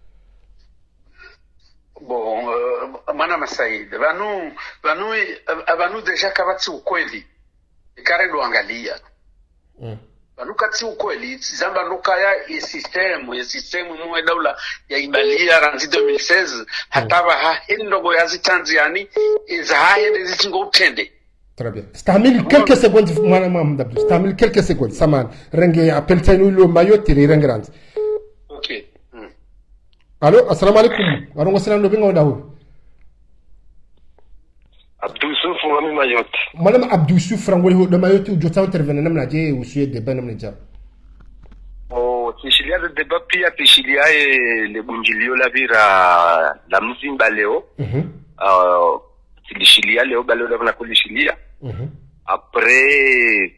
Bon uh, Madame Said vanu vanu vanu deja kabati ukweli ikare ndo angalia mm. Banukati ukweli zamba nukaya ya system ya system mwe daula ya ibalia ranzi deux mille seize hataba ha ndogo ya zitanziani za haye zitingo utende. Très bien. Stamil quelques secondes mwana Mohamed Abdou. Stamil quelques secondes saman renge appel tanu lo mayotte rengrand. OK. Mm. Allô, assalamu alaikum. Warongo salam no bingo dawo. Abdou Souf wami mayotte. Madame Abdou Souf rangoli de mayotte ujota intervenir namna je usuye de banam nja. Oh, tishilia de débat pia tishilia e le bunjilio la vira la mzimba leo. Mhm. Mm uh, tishilia leo baleo na kulishilia. Mhm. Mm Après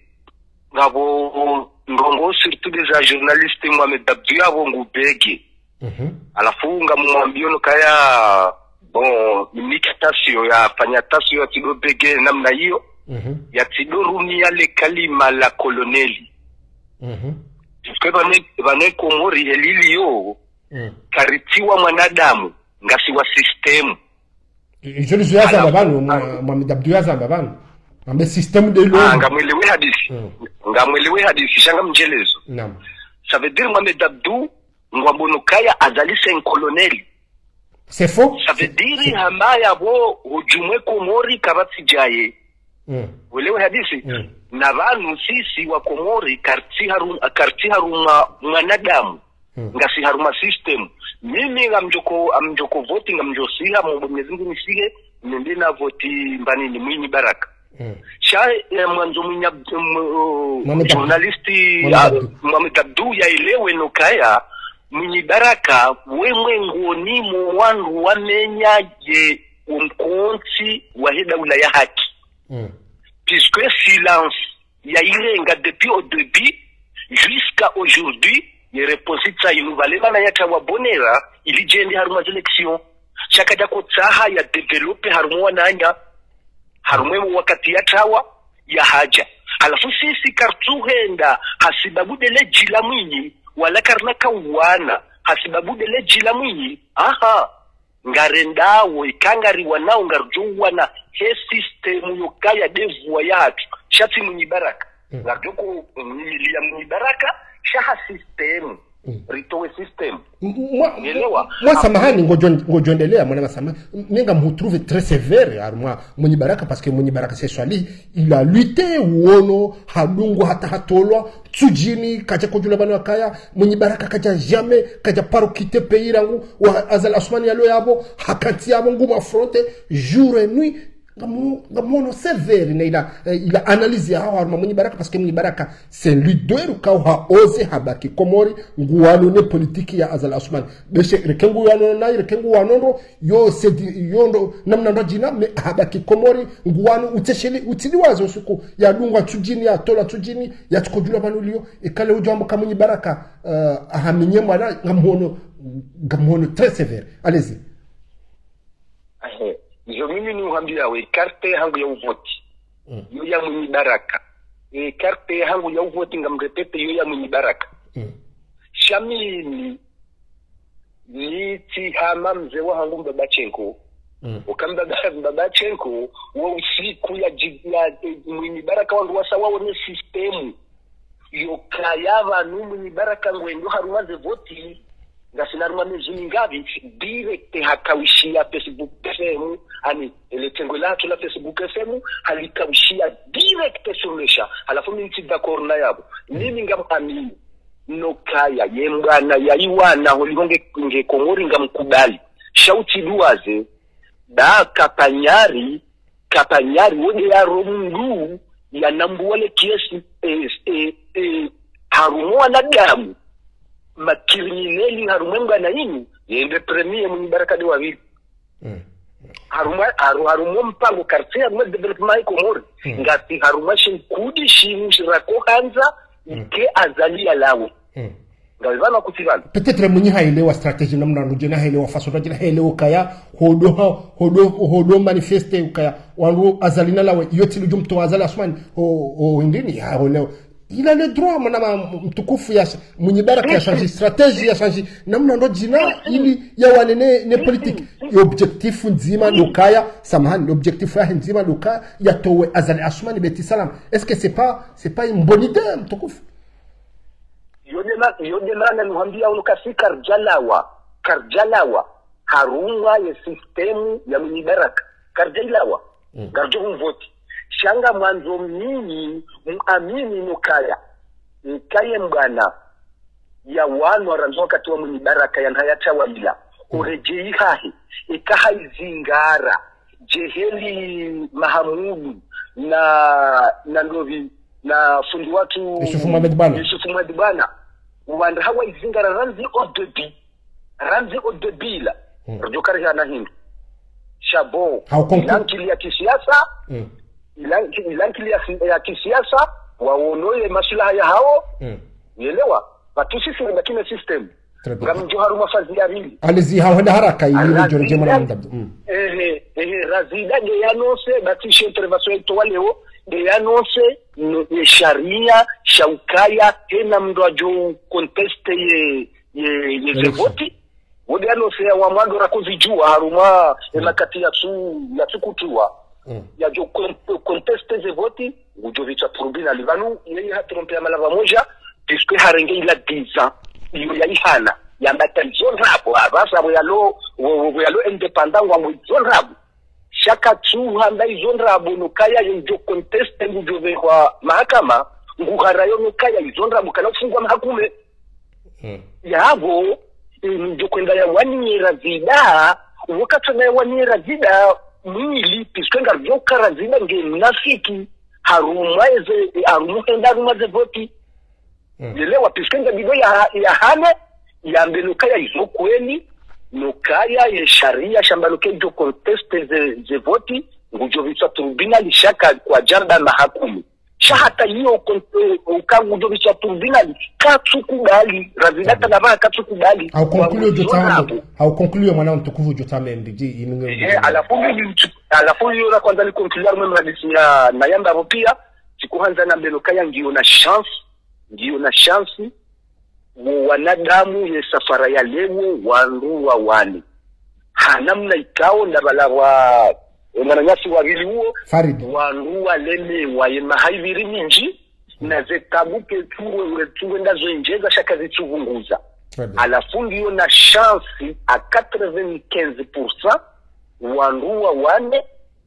ngabo ngongo surtout des journalistes Mohamed Abdou avo ngubeki. Mhm. Mm Alafu ngamwambio kaya bon imikitasio ya fanyatasio ya tidobege namna hiyo mhm ya tidorumia le kalima la koloneli mhm kwa bane bane komori helili yo mhm karitiwa mwanadamu ngasi wa system je le zoya za babano Mohamed Abdou ya za babano ambe system de l'homme ngamwelewe hadisi ngamwelewe hadisi shanga mjelezo naam ça veut dire Mohamed Abdou ngwambonokaya azalise un koloneli. C'est faux. Ça veut dire hamaya bo hujumwe komori kabati jaye. Mm. Welewe hadisi. Mm. Na vanu sisi wa komori karti haruma karti haruma mwanadamu. Mm. Ngasi haruma system. Mimi ngamjoko amjoko voting ngamjosiha mu Mwenyezi Mungu nisihe nende na voti mbani ni Mwinyi Baraka. Mm. Sha eh, mwanzo mwinya uh, journalisti Mohamed Abdou ya elewe nokaya Mwinyi Baraka wemwe ngoni mu wandu wamenyaje umkonti wa daula ya haki. Mm. Puisque silence ya irenga depuis au début jusqu'à aujourd'hui il reposit ça inuvalema na yaka wabonera ili jende haruma election chaka jako tsaha ya develope harumwa nanya harumwe wakati ya tawa ya haja alafu sisi kartuhenda hasibabu dele jila Mwinyi wala karna kawana hasibabu dele jila Mwinyi aha ngarendawo ikangari wanao ngarjuwa na he system yokaya devwa yatu shati Mwinyi Baraka mm. ngarjoko milia Mwinyi Baraka shaha system mm. ritowe system moi samahani ngojondelea mwana masama nenga mutrouve très sévère armwa Mwinyi Baraka parce que Mwinyi Baraka c'est swali il a lutté uono hadungu hata hatolwa tsujini kaja kujula bana kaya Mwinyi Baraka kaja jamais kaja parokite pays rangu wa Azal Asmani yalo yabo hakati yabo nguma fronte jour et nuit ngamu ngamu sévère na ila ila analyse ya hawa mwenye baraka parce que mwenye baraka c'est leader ka ha ose habaki komori nguwano ne politique ya Azali Assoumani beshe rekengu yano na rekengu wanondo yo sedi yondo namna ndo jina me habaki komori nguwano utesheli utiliwazo suku ya dungwa tujini ya tola tujini ya tukojula banulio ikale ujambo kama mwenye baraka uh, ahamenye mwana ngamu ngamu très sévère. Allez-y. Ahe. Ndio mimi ni uhambia we karte hangu ya uvoti. Mm. Yo ya mwenye baraka. E karte hangu ya uvoti ngamrepete yo ya mwenye baraka. Mm. Shamini ni tihama mzee wa hangu Mbabachenko. Mm. Ukamba Mbabachenko wa usiku ya jibia mwenye baraka wangu wasawa wane sistemu. Yo kayava nu mwenye baraka ngwendo harumaze voti. Ngasinaruma mezuni ngavi direct hakawishia Facebook semu ani ile tengo la tula Facebook semu halikawishia direct somesha alafu mimi nti d'accord na yabo mimi ngamamini no kaya yembana yayiwana holinge nge Komori ngamkubali shauti duaze da kapanyari kapanyari wode ya romungu ya nambuwale kiesi eh, eh, eh, harumwa na damu makirimineli harumwenga na yini yende premier mwenye baraka de wawili mm. haruma haru harumo mpango quartier haruma development Komori mm. ngati haruma shinkudi shini shirako hanza mm. ke azali alawe mm. ngalizana kutivana peut-être mwenye haelewa strategy namna nujena haelewa façon nujena haelewa kaya hodo hodo hodo manifeste ukaya wangu azalina lawe yote lujumto Azali Assoumani o o indini ya holewa il a le droit manama mtukufu ya mwenye baraka ya changer stratégie ya changer namna ndo jina ili ya wanene ne politique objectif nzima lokaya samahani l'objectif ya nzima lokaya ya towe Azali Assoumani beti salam. Est-ce que c'est pas c'est pas une bonne idée mtukufu? Yodema yodema na muhambia unukasi karjalawa karjalawa harunga ya sistemu ya mwenye baraka karjalawa mm. garjo mvoti shanga mwanzo mimi muamini nukaya nikaye mbana ya wano ranzo wakati wa mwenye baraka ya nhayata wabila urejei hahi ikaha izingara jeheli Mahamudu na na ndovi na fundi watu Yusufu Mwadibana Yusufu Mwadibana wanda hawa izingara ranzi odebi ranzi odebila mm. rajokari ya nahindu shabo ilankili ya kisiasa mm. ilankili ya kisiasa waonoye masilaha ya hao mm. nielewa batusisi na kina system ngamjo haruma fazi ya rili alizi hawenda haraka ili jorje mwana mdabdu mm. ehe ehe razida de yanose batishe intervention ito waleo de yanose no ye sharia shaukaya tena mndo ajo conteste ye ye ye zevoti wode yanose ya wamando rakuzijua haruma mm. emakati ya su ya tukutua mm. ya jo conteste zevoti ujo vicha turbina livanu yeye hatrompea malava moja puisque harenge ila dix ans iyo ya ihana ya matalizon rabo abasa bo yalo bo yalo independant wa mwizon rabo shaka tu handa izon rabo nukaya yo conteste ngujo kwa mahakama ngugarayo nukaya izon rabo kana kufungwa mahakume hmm. yabo ndio kwenda ya wanyera zida wakati na wanyera zida mwili puisque ngarjo karazida nge mnafiki harumaeze harumuenda rumaze voti Mm. Yelewa piskenga bido ya, ya hane ya mbenukaya izo kweli nukaya ya sharia shambanuke ijo conteste ze, ze voti ngujo vichwa turbina li shaka kwa jamba mahakumi shahata hiyo ukangu ujo vichwa turbina li katsu kubali razidata na vaa katsu kubali au concluyo jotame au concluyo mwana mtukufu jotame mbiji ininge mbiji alafu alafu hiyo na kwanza li concluyo mwema radisi ya nayamba vopia sikuhanza na mbenukaya ngiyo na chance ndio na chance wanadamu ye safara ya lewo wanduwa wani hanamna ikao na balawa mwananyasi wabili huo wanduwa leme wa ye mahaibiri minji na zetabuke tuwe tuwe ndazo injeza shaka zituvunguza alafu ndio na chance a quatre-vingt-quinze pour cent wanduwa wane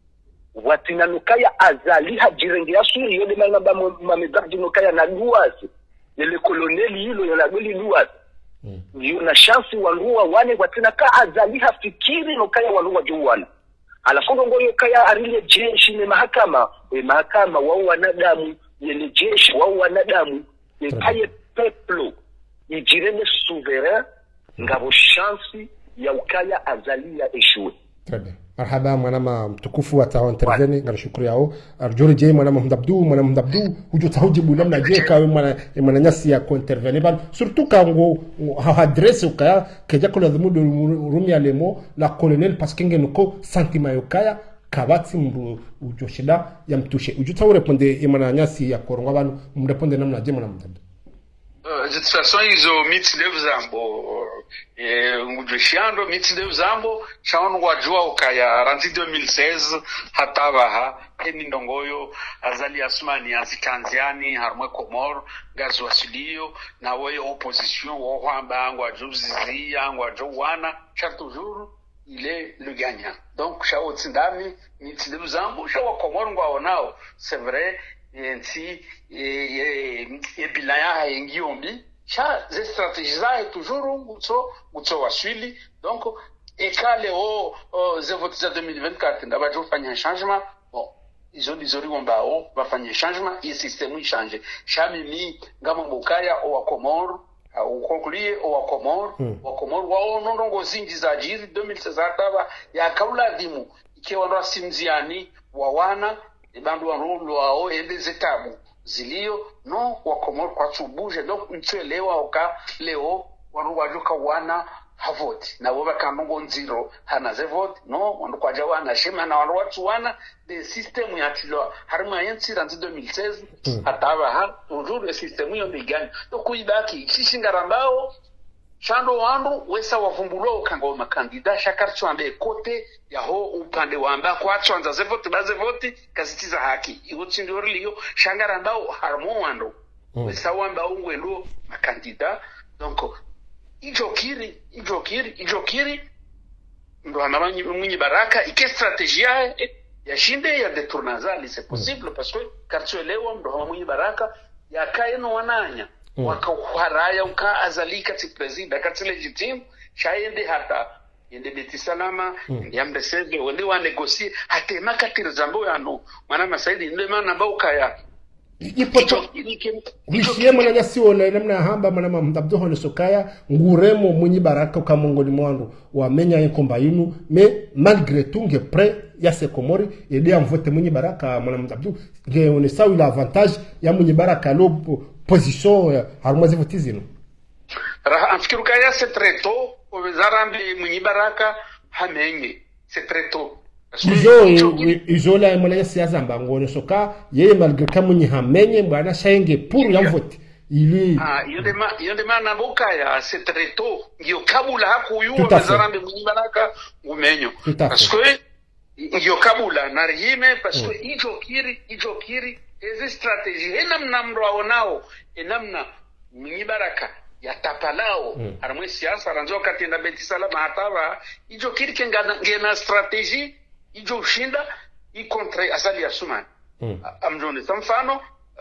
watinanukaya azali hajirenge ya suri yode manga mamedabdi nukaya na duwazi yele koloneli hilo yala gweli duwazi mm. Yu na shansi waluwa wane watinaka azali hafikiri nukaya waluwa juwana alafu ngoyo kaya arile jeshi ni mahakama we mahakama wao wanadamu yele jeshi wao wanadamu ni kaye peuple ijirene souverain ngabo chance ya ukaya azalia eshue. Très bien. Marhaba mwanama mtukufu wa intervene ngalishukuru yao arjuri je mwanama mdabdu mwanama mdabdu hujo tahujibu namna je kawe mwana mwana nyasi ya ko intervene bal surtout ka ngo ha adresse ukaya keja ko lazumudu rumi alemo la colonel parce que ngenoko sentiment yokaya kabati mbu ujo shida ya mtushe ujo tawu reponde mwana nyasi ya koronga abantu mreponde namna je mwana mdabdu. De toute façon, ils ont mis de Zambo. Et Ngudushiando, mis de Zambo, Shaon Wajua Okaya, Ranzi deux mille seize, Hatavaha, Enindongoyo, Azali Asmani, Azitanziani, Harmwe Komor, Gazwasilio, Nawe opposition, Wahamba, Ngwajo Zizi, Ngwajo Wana, chaque toujours, il est le gagnant. Donc, Shao Tsindami, mis de Zambo, Shao Komor Ngwaonao, c'est vrai, ainsi et et bilaya yengiombi cha ze stratégies là toujours mutso mutso waswili donc et quand les o ze votes za deux mille vingt-quatre ndaba jo fanya changement bon ils ont dit wamba o va fanya changement et système il change chamimi ngama mukaya o wakomor au concluer o wakomor wakomor wao nondongo zingi za jiri deux mille seize ataba ya kaula dimu ikiwa ndo simziani wawana bandu wanulu wao ende zetabu zilio no wakomor kwa tubuje donc mtuelewa oka leo wanu wajuka wana havoti na woba kanungo nziro hana ze vote no wandu kwa jawana shema na wandu watu wana de system ya tilo harima yensi ranzi deux mille seize mm. Ataba ha toujours le system yo migani donc kuibaki shishingarambao Chando wandu wesa wavumbulo kango makandida shakarcho ambe kote ya ho upande wamba kwa chwanza ze vote baze vote kazitiza haki iwotsi ndorliyo shangarandao harmo wandu mm. Wesa wamba ungwendo makandida donc ijokiri ijokiri ijokiri ndo anamanyi mwenye baraka ike strategia ya shinde ya detournazali c'est possible mm. Parce que karcho elewa ndo mwenye baraka ya kaeno wananya Mm. Wakaharaya uka azalika ti presida kati legitime shaende hata yende betisalama mm. Yambeseze wende wa negosie hata makati zambo yano mana masaidi ndio maana mbauka ya ipoto wishie mwana nyasi wala namna hamba mana mdabdo hono sokaya nguremo mwenye baraka ukamongoni mwandu wamenya yekomba yinu me malgré tout nge prêt ya se komori yede amvote mwenye baraka mwana mdabdo nge on est ça il avantage ya mwenye baraka lo position harmoise votizino afikiru kaya c'est très tôt obezarambi mwenye baraka hamenye c'est très tôt izo izo la mwana siasa mbangone soka yeye malgré kamunyi hamenye bwana shenge pour ya vote ili ah yonde ma yonde mana bokaya c'est très tôt ngiyo kabula hakuyu obezarambi mwenye baraka umenyo parce que ngiyo kabula na rihime parce que ijo kiri ijo kiri ezi strategie enamna mro nao enamna mwenye baraka ya tapalao mm. Aramwe siasa ranzo kati na beti salama hataba ijo kirike ngena strategie ijo shinda i contre asali asumani mm. Amjone samfano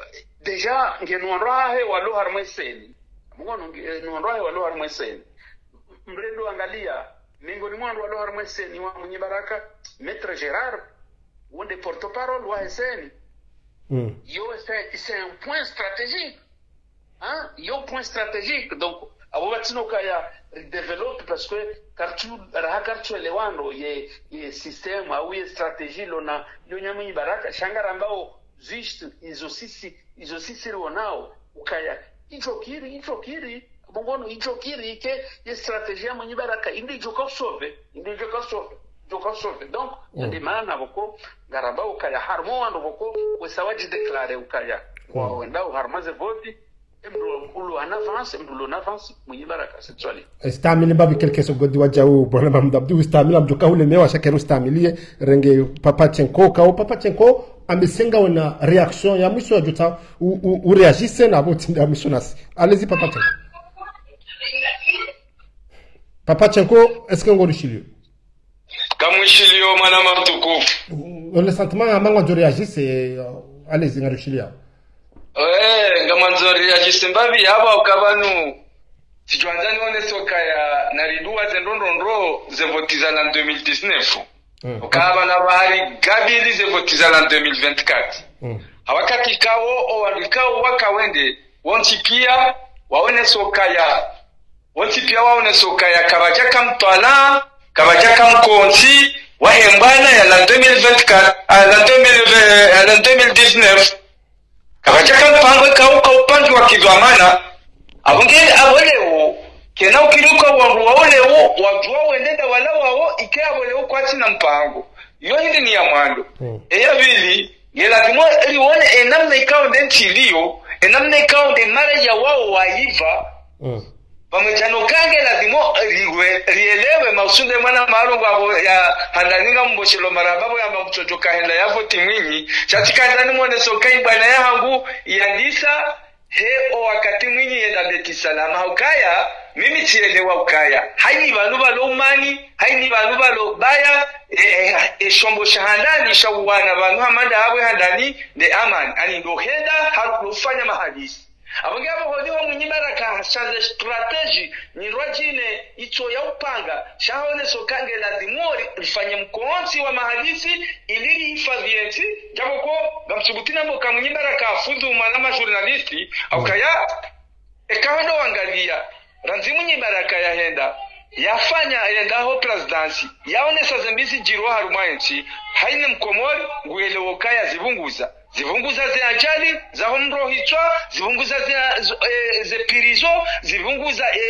deja ngenonrahe walo harmwe seni mungono ngenonrahe walo harmwe seni mrendo angalia miongoni mwa walo harmwe seni wa mwenye baraka Maître Gérard wonde porte-parole wa seni. Mm. Yo, c'est un point stratégique. Hein? Yo, point stratégique. Donc, abubatino kaya développe parce que kartu raha kartu elewando ye ye système au ye stratégie lona yo nyamu baraka shangara ambao juste izosisi izosisi wanao ukaya ichokiri ichokiri bongono ichokiri ke ye stratégie ya mwenye baraka indi joka sove indi joka sove joka sove donc mm. Ndimana boko garamba ukaya harmo wando boko wesawaji declarer ukaya mm. Wenda harmaze vote emdo ulu en avance emdo en avance mwenye baraka sexuali estamile babi quelque chose godi wajau bwana mdabdu estamile mjoka ule mewa shakero estamilie renge Papachenko kao Papachenko amesenga wana reaction ya mwisho ajuta u reagisse na boti ya missionasi allez-y Papachenko Papachenko est-ce que ngori shilio kama shilio mwana mtukufu le sentiment amanga de reagisse allez-y ngori shilio eh ngamanzori ya jisimbavi haba ukabanu tijwanzani one soka ya naridua zendondondro zevotizana en deux mille dix-neuf mm. ukaba na bahari gabili ze votiza la deux mille vingt-quatre mm. awakati kawo o walikao wakawende wonti pia waone sokaya wonti pia waone sokaya kabajaka mtwala kabajaka mkonzi wahembana ya la deux mille vingt-quatre à la deux mille dix-neuf kabajaka mpango kawo ka upangi wa kidwamana abongele abolewo kena ukiruka wangu waolewo wajua wendenda wala wao ike abolewo kwati na mpango yo hindi ni ya mwando mm. eya bili yelazimo lione enamna ikao ndentiliyo enamna ikao de mara ya wao waiva mm. Pamechano kange lazimo liwe lielewe mausunde mwana marongo abo ya handaninga mboshelo marababo ya mbuchojoka henda yavo timwinyi chatika ndani mwone sokai bwana ya hangu yandisa he o wakati mwinyi yenda beti salama ukaya mimi tielewa ukaya haini banu balo mani haini banu balo baya e, e shombo shahandani shawana banu hamanda hawe handani de aman ani ndo henda harufanya mahadisi abangabo hodi wa munyibaraka hashaze strategy ni rwajine ito ya upanga shahone sokange lazimori rifanye mkonzi wa mahadisi ilili hifadhienti jaboko gamsubutina mboka munyibaraka afudu manama journalisti au kaya ekahondo wangalia ranzi munyibaraka ya henda yafanya yenda ho presidency yaone sazembisi jirwa harumayensi haine mkomori nguelewo kaya zibunguza zivunguza ze ajali za homro hichwa zivunguza ze e, ze pirizo zivunguza e,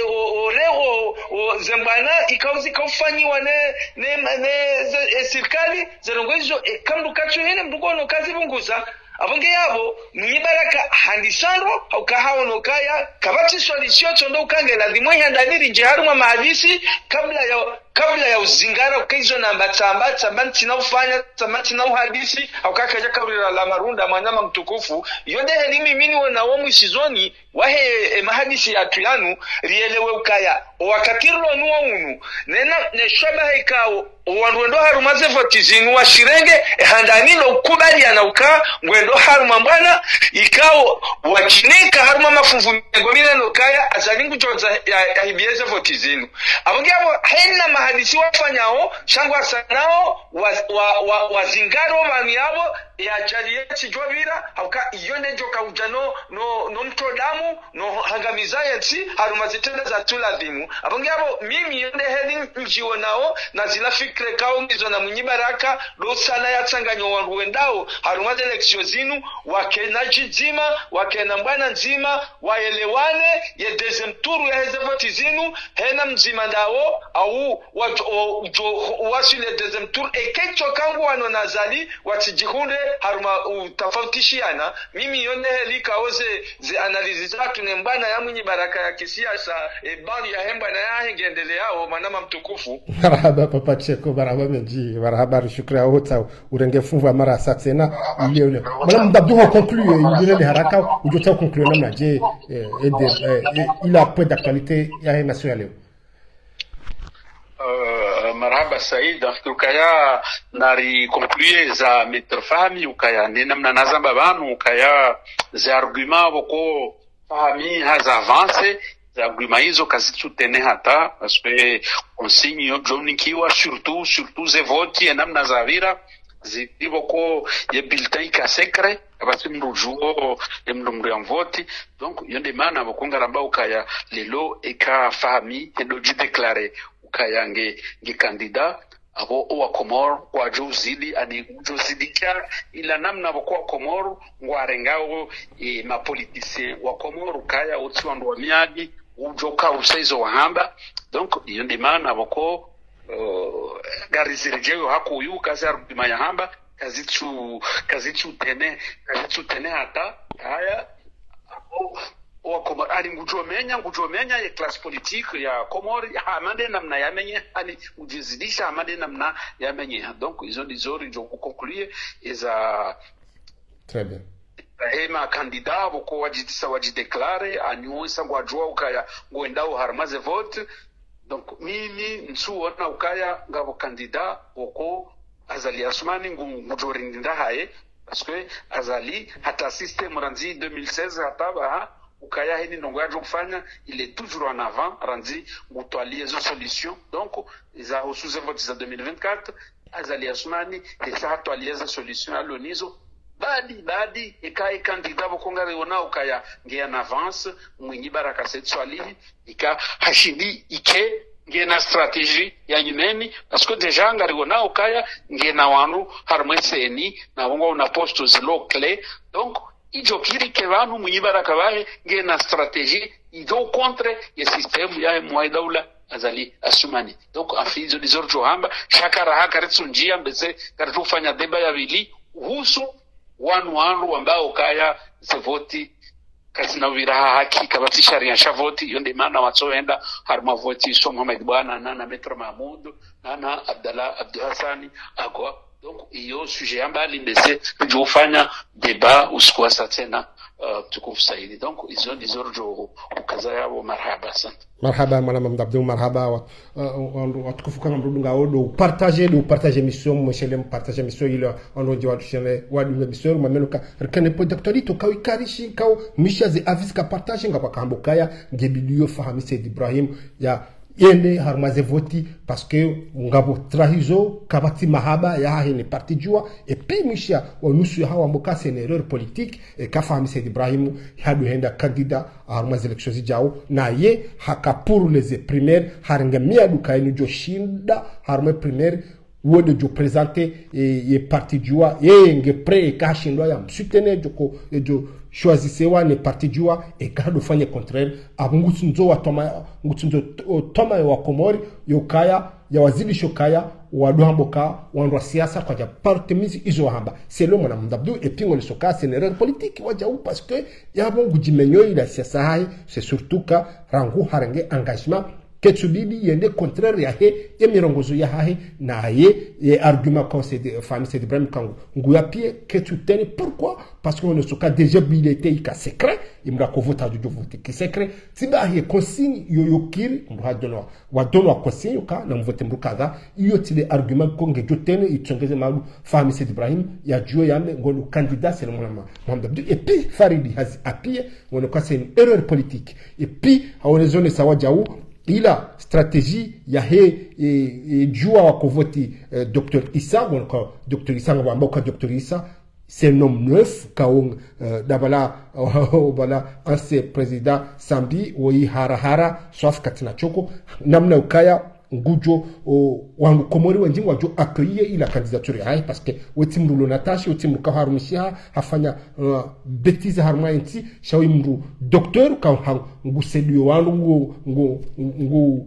oreo zembana ikauzi kaufanyiwa ne ne, ne ze, e, serikali zerongozo e, kamdu kacho hene mbugono kazi vunguza abonge yabo mnyibaraka handisandro au kahao no kaya kabati solution tondo kange lazima yandadiri jeharuma maadisi kabla ya kabla ya uzingara ukizo namba tamba tamba tina ufanya tamba tina uhadisi au kakaja kabla la marunda manyama mtukufu yonde helimi mini wana wa mwishizoni wahe eh, mahadisi ya tuyanu rielewe ukaya wakatiro nuwa unu nena neshaba hikao wanduendo harumaze votizinu wa shirenge handanilo ukubali anauka ngwendo haruma mbwana ikao wajinika haruma mafunvu ngomina nukaya azalingu joza ya, ya hibieze votizinu abongiabo hena mahadisi wafanyao shangwa sanao wazingaro wa, wa, wa maniabo ya jaliyeti jwabira hauka iyone joka ujano no, no mtodamu no hangamizayensi harumazitenda za tuladhimu abongiabo mimi yonde heli njiwo nao na zila fikre kao ngizo na munyibaraka losana ya tsanganyo wangu wendao harumaze eleksio zinu wakena jizima wakena mbwana nzima waelewane ye dezem turu ya hezevoti zinu hena mzima ndao au wasile dezem turu ekecho kangu wano nazali watijihunde haruma utafautishiana mimi yonde heli kaoze ze analizi zatu nembana ya munyibaraka ya kisiasa e bali ya hemba na ya hengendele yao manama mtukufu marhaba papa cheko marhaba meji marhaba shukra hota urengefunva mara satena ile ile mwana mdabdu ho conclure ile haraka ujota conclure namna je il a point d'actualité ya nation leo Uh, marhaba Said tukaya nari conclure za metrofami ukaya nenamna nazamba banu ukaya za argument boko fami has avance za argument hizo kazitu tene hata parce que on signe yo jonikiwa surtout surtout ze voti enamna za vira ziboko ye bulletin ka secret abasi mrujuo emndumri en vote donc yonde mana bokonga ramba ukaya lelo eka fami endo ji déclarer ukaya nge nge candidat abo wa Komoro kwa juzidi ani juzidi kya ila namna boko wa Komoro ngwarengao e ma politicien wa Komoro kaya otsi ndo wa miagi ujoka usaizo wa hamba donc yonde mana boko uh, garizirjeyo hako yu kazi argument ya hamba kazitu kazitu tene kazitu tene hata haya o Komoro ali ngujomenya ngujomenya ye classe politique ya Komoro amande namna yamenye ali ujizidisha amande namna yamenye donc izo dizori jo conclure eza très bien ema candidat boko wajitisa wajideclare anyuisa ngwajua ukaya ngwendao harmaze vote donc mimi nsuona ukaya ngabo candidat boko azali asumani ngujorindinda haye parce que azali hata système ranzi deux mille seize hata ba ukaya hini nongaje kufanya il est toujours en avant ranzi ngutwalie zo solution donc iza husuze vote za deux mille vingt-quatre azali asumani esa hatu alieza solution alonizo badi badi ika kandida bokongari ona ukaya ngia na avance mwinyi baraka sexuali ika hashidi ike ngia na strategie ya nyimeni parce que déjà ngari ona ukaya ngia na wanu harmeseni na wongo una posto zilo clé donc ijo kiri ke vanu mwinyi baraka bahe ngia na strategie ido contre ya système ya mwaidawla azali asumani donc afizo dizorjo hamba shakara hakaritsunjia mbese karitufanya deba ya vili husu wanu wanu ambao kaya zevoti kasina viraha haki kabati sharia shavoti yonde maana watsoenda harma voti so Muhammad bwana nana Metro Mahmud nana Abdallah Abdul Hassani akwa donc iyo sujet ambali mbese kujufanya deba usiku wa tena uh, tukufu saidi donc izo dizorjo ukaza yabo marhaba sana marhaba mwana mdabdu marhaba wa watukufu kama mrudunga odo partager do partager mission monsieur partager mission ile on dit wa tushene wa du mission mameluka rekane po doctorito kawi karishi kaw mishazi aviska partager ngapa kambokaya ngebidiyo fahami Said Ibrahim ya yende harmaze voti parce que ngabo trahizo kabati mahaba ya hene parti jua et puis misha onusu hawa mboka c'est une erreur politique et ka fahami Said Ibrahim hadu henda candidat harmaze élections zijao na ye haka pour les primaires harenga miadu kainu joshinda harma primaire wode jo présenter et parti jua ye nge pre ka shindo ya msutene joko jo choisissewa ne parti jua e kado fanye contraire abungutsunzo wa toma ngutsunzo toma wa Komori yokaya ya wazili shokaya waduhamboka wandu wa siasa kwa ja parti mizi izo hamba c'est le mwana mdabdu et puis on le soka c'est une erreur politique waja ou parce que ya bongu jimenyo ila siasa hai c'est surtout ka rangu harenge engagement ketubidi yende contraire ya he emirongozo ya hahe na ye ye argument conseil famille Said Ibrahim kangu nguya pie ketutene pourquoi parce qu'on ne soka déjà bilité ika secret imra ko vota du vote ki secret tiba he consigne yo yokiri ndo dono wa dono consigne ka na mvote mrukaza iyo tile argument ko ngejotene itongeze malu famille Said Ibrahim ya juo yame ngolo candidat c'est le moment Mohamed et puis Faridi has appuyé on ko c'est une erreur politique et puis on zone sawa jaou ila stratégie ya he e, e jua wa kovoti eh, Docteur Issa ou encore Docteur Issa ngamba Docteur Issa c'est un homme neuf kaong euh, dabala oh, bala ancien président Sambi woi harahara sauf katina choko namna ukaya ngujo o wangu Komori wenjingu wajo accueillir ila candidature hai parce que wetimru lo natashi wetimru ka harumisha hafanya uh, bêtise harma enti shawi mru docteur ka ngusedio wangu ngu ngu ngu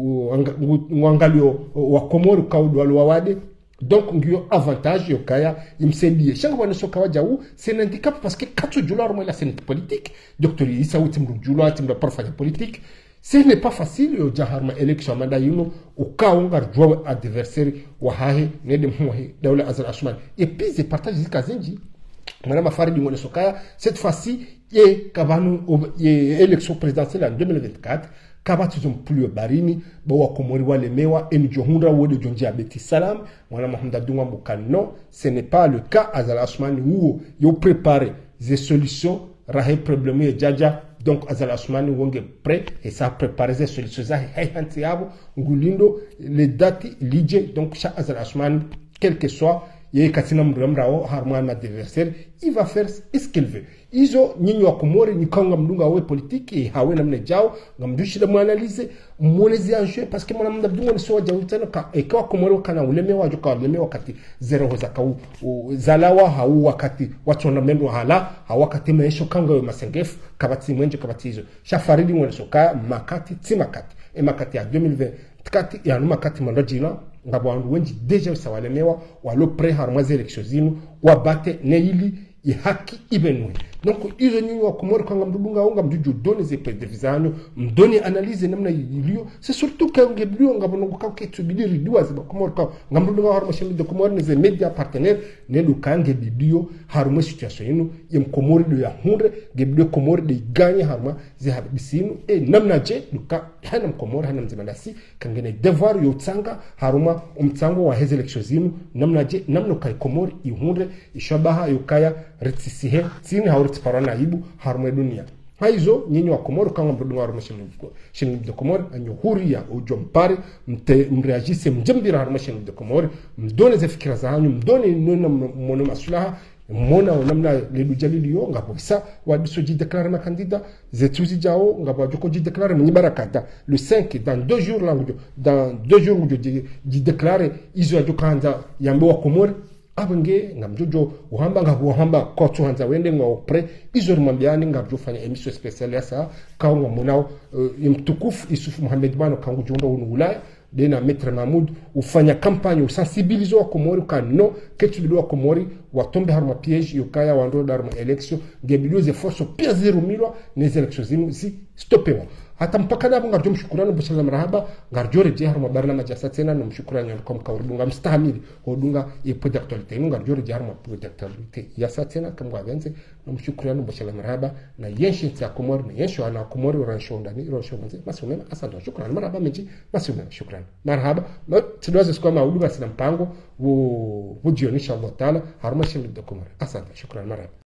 ngu ngangalio wa Komori ka udwalo wawade donc ngio avantage yokaya imsendie chango wana soka wajawu c'est un handicap parce que katu jula harma la scène politique docteur Issa wetimru jula timra parfait politique. Ce n'est pas facile au jaharma élection manda yuno au cas où on joue adversaire wahahe nede mwahe daula azal asman et puis je partage zika zenji madame Faridi ngone sokaya cette fois-ci ye kabanu ye élection présidentielle en deux mille vingt-quatre kabatu zom plus barini bawa Komori wale mewa eni johundra wode jonji abeti salam mwana Mohamed Dunga Mbokano ce n'est pas le cas azal asman où yo préparer des solutions rahe problème et jaja donc azal asmani wonge prêt et ça préparer ces solutions ça hay hantiabo ngulindo les dates lidje donc chaque azal asmani quel que soit ye katina mramrao harman adversaire il va faire ce qu'il veut izo nyinyi wa Komori ni kanga mdunga we politique et hawe namne jao ngamdushi da mwanalyse mwonezi enjeu parce que mwana mdunga ni so jao tena ka e kwa Komori kana uleme wa joka uleme wakati zero hoza ka zalawa hau wakati watu na mendo hala hawakati maisho kanga we masengefu kabati mwenje kabati hizo shafaridi mwana soka makati timakati e makati ya deux mille vingt kati ya numa kati mandajina ngabo wandu wenji deja sawalemewa walo pre harmaze election zinu wabate neili i haki ibenwe donc izo nyinyi wa Komori kwa mdunga unga mjuju doni ze predevizanyo mdoni analyse namna ilio c'est surtout que ngeblio ngabo ka ketubili ridiwa ze Komori kwa ngamdunga harma shemi de Komori ne ze media partenaire ne lu kange bidio harma situation yinu yem Komori do ya hunde ngeblio Komori de ganye harma ze habisinu e namna je luka hanam Komori hanam zimalasi kangene devoir yo tsanga haruma umtsango wa heze election zinu namna je namna kai Komori i hunde ishabaha yokaya ritsisihe sini hauriti parana ibu harma dunia haizo nyinyi wa Komoro kama mrudunga haruma shin libda Komoro anyo huria ujo mpare mte mreagise mjambira haruma shin libda Komoro mdone za fikira za hanyu mdone nuna mwono masulaha mona onamna ledu jalili yo ngapo bisa wadiso ji déclarer ma candidat zetuzi jao ngapo joko ji déclarer mni barakata le cinq dans deux jours là dans deux jours où ji déclarer izo ajo kanda yambe wa Komoro abenge ngamjojo uhamba ngapo uhamba kotu hanza wende ngo pre izo rumambiani ngabjo fanya emission spéciale ya sa kaunga munao mtukufu Isufu Mohamed Bano kangu jondo unulaya dena Maître Mahmoud ufanya kampanye usensibilizo wa Komori kano ketu wa Komori watombe harma piège yokaya wando darma election ngebido ze force pia zero milwa neze election zimu zi stopewa hata mpaka nabo ngarjo mshukurani bashalla marhaba ngarjo reje harma barna majasa tena no mshukurani kom kawdunga mstahamili hodunga e product actualité ngarjo reje harma product actualité ya satena kam gavenze no mshukurani bashalla marhaba na yenshi tsa Komori na yenshi ana Komori ransho ndani ransho manze masumema asante shukrani marhaba meji masumema shukrani marhaba tudoze sikwa maudunga sina mpango wo wujionisha Allah taala harma shin libda Komori asante shukrani marhaba.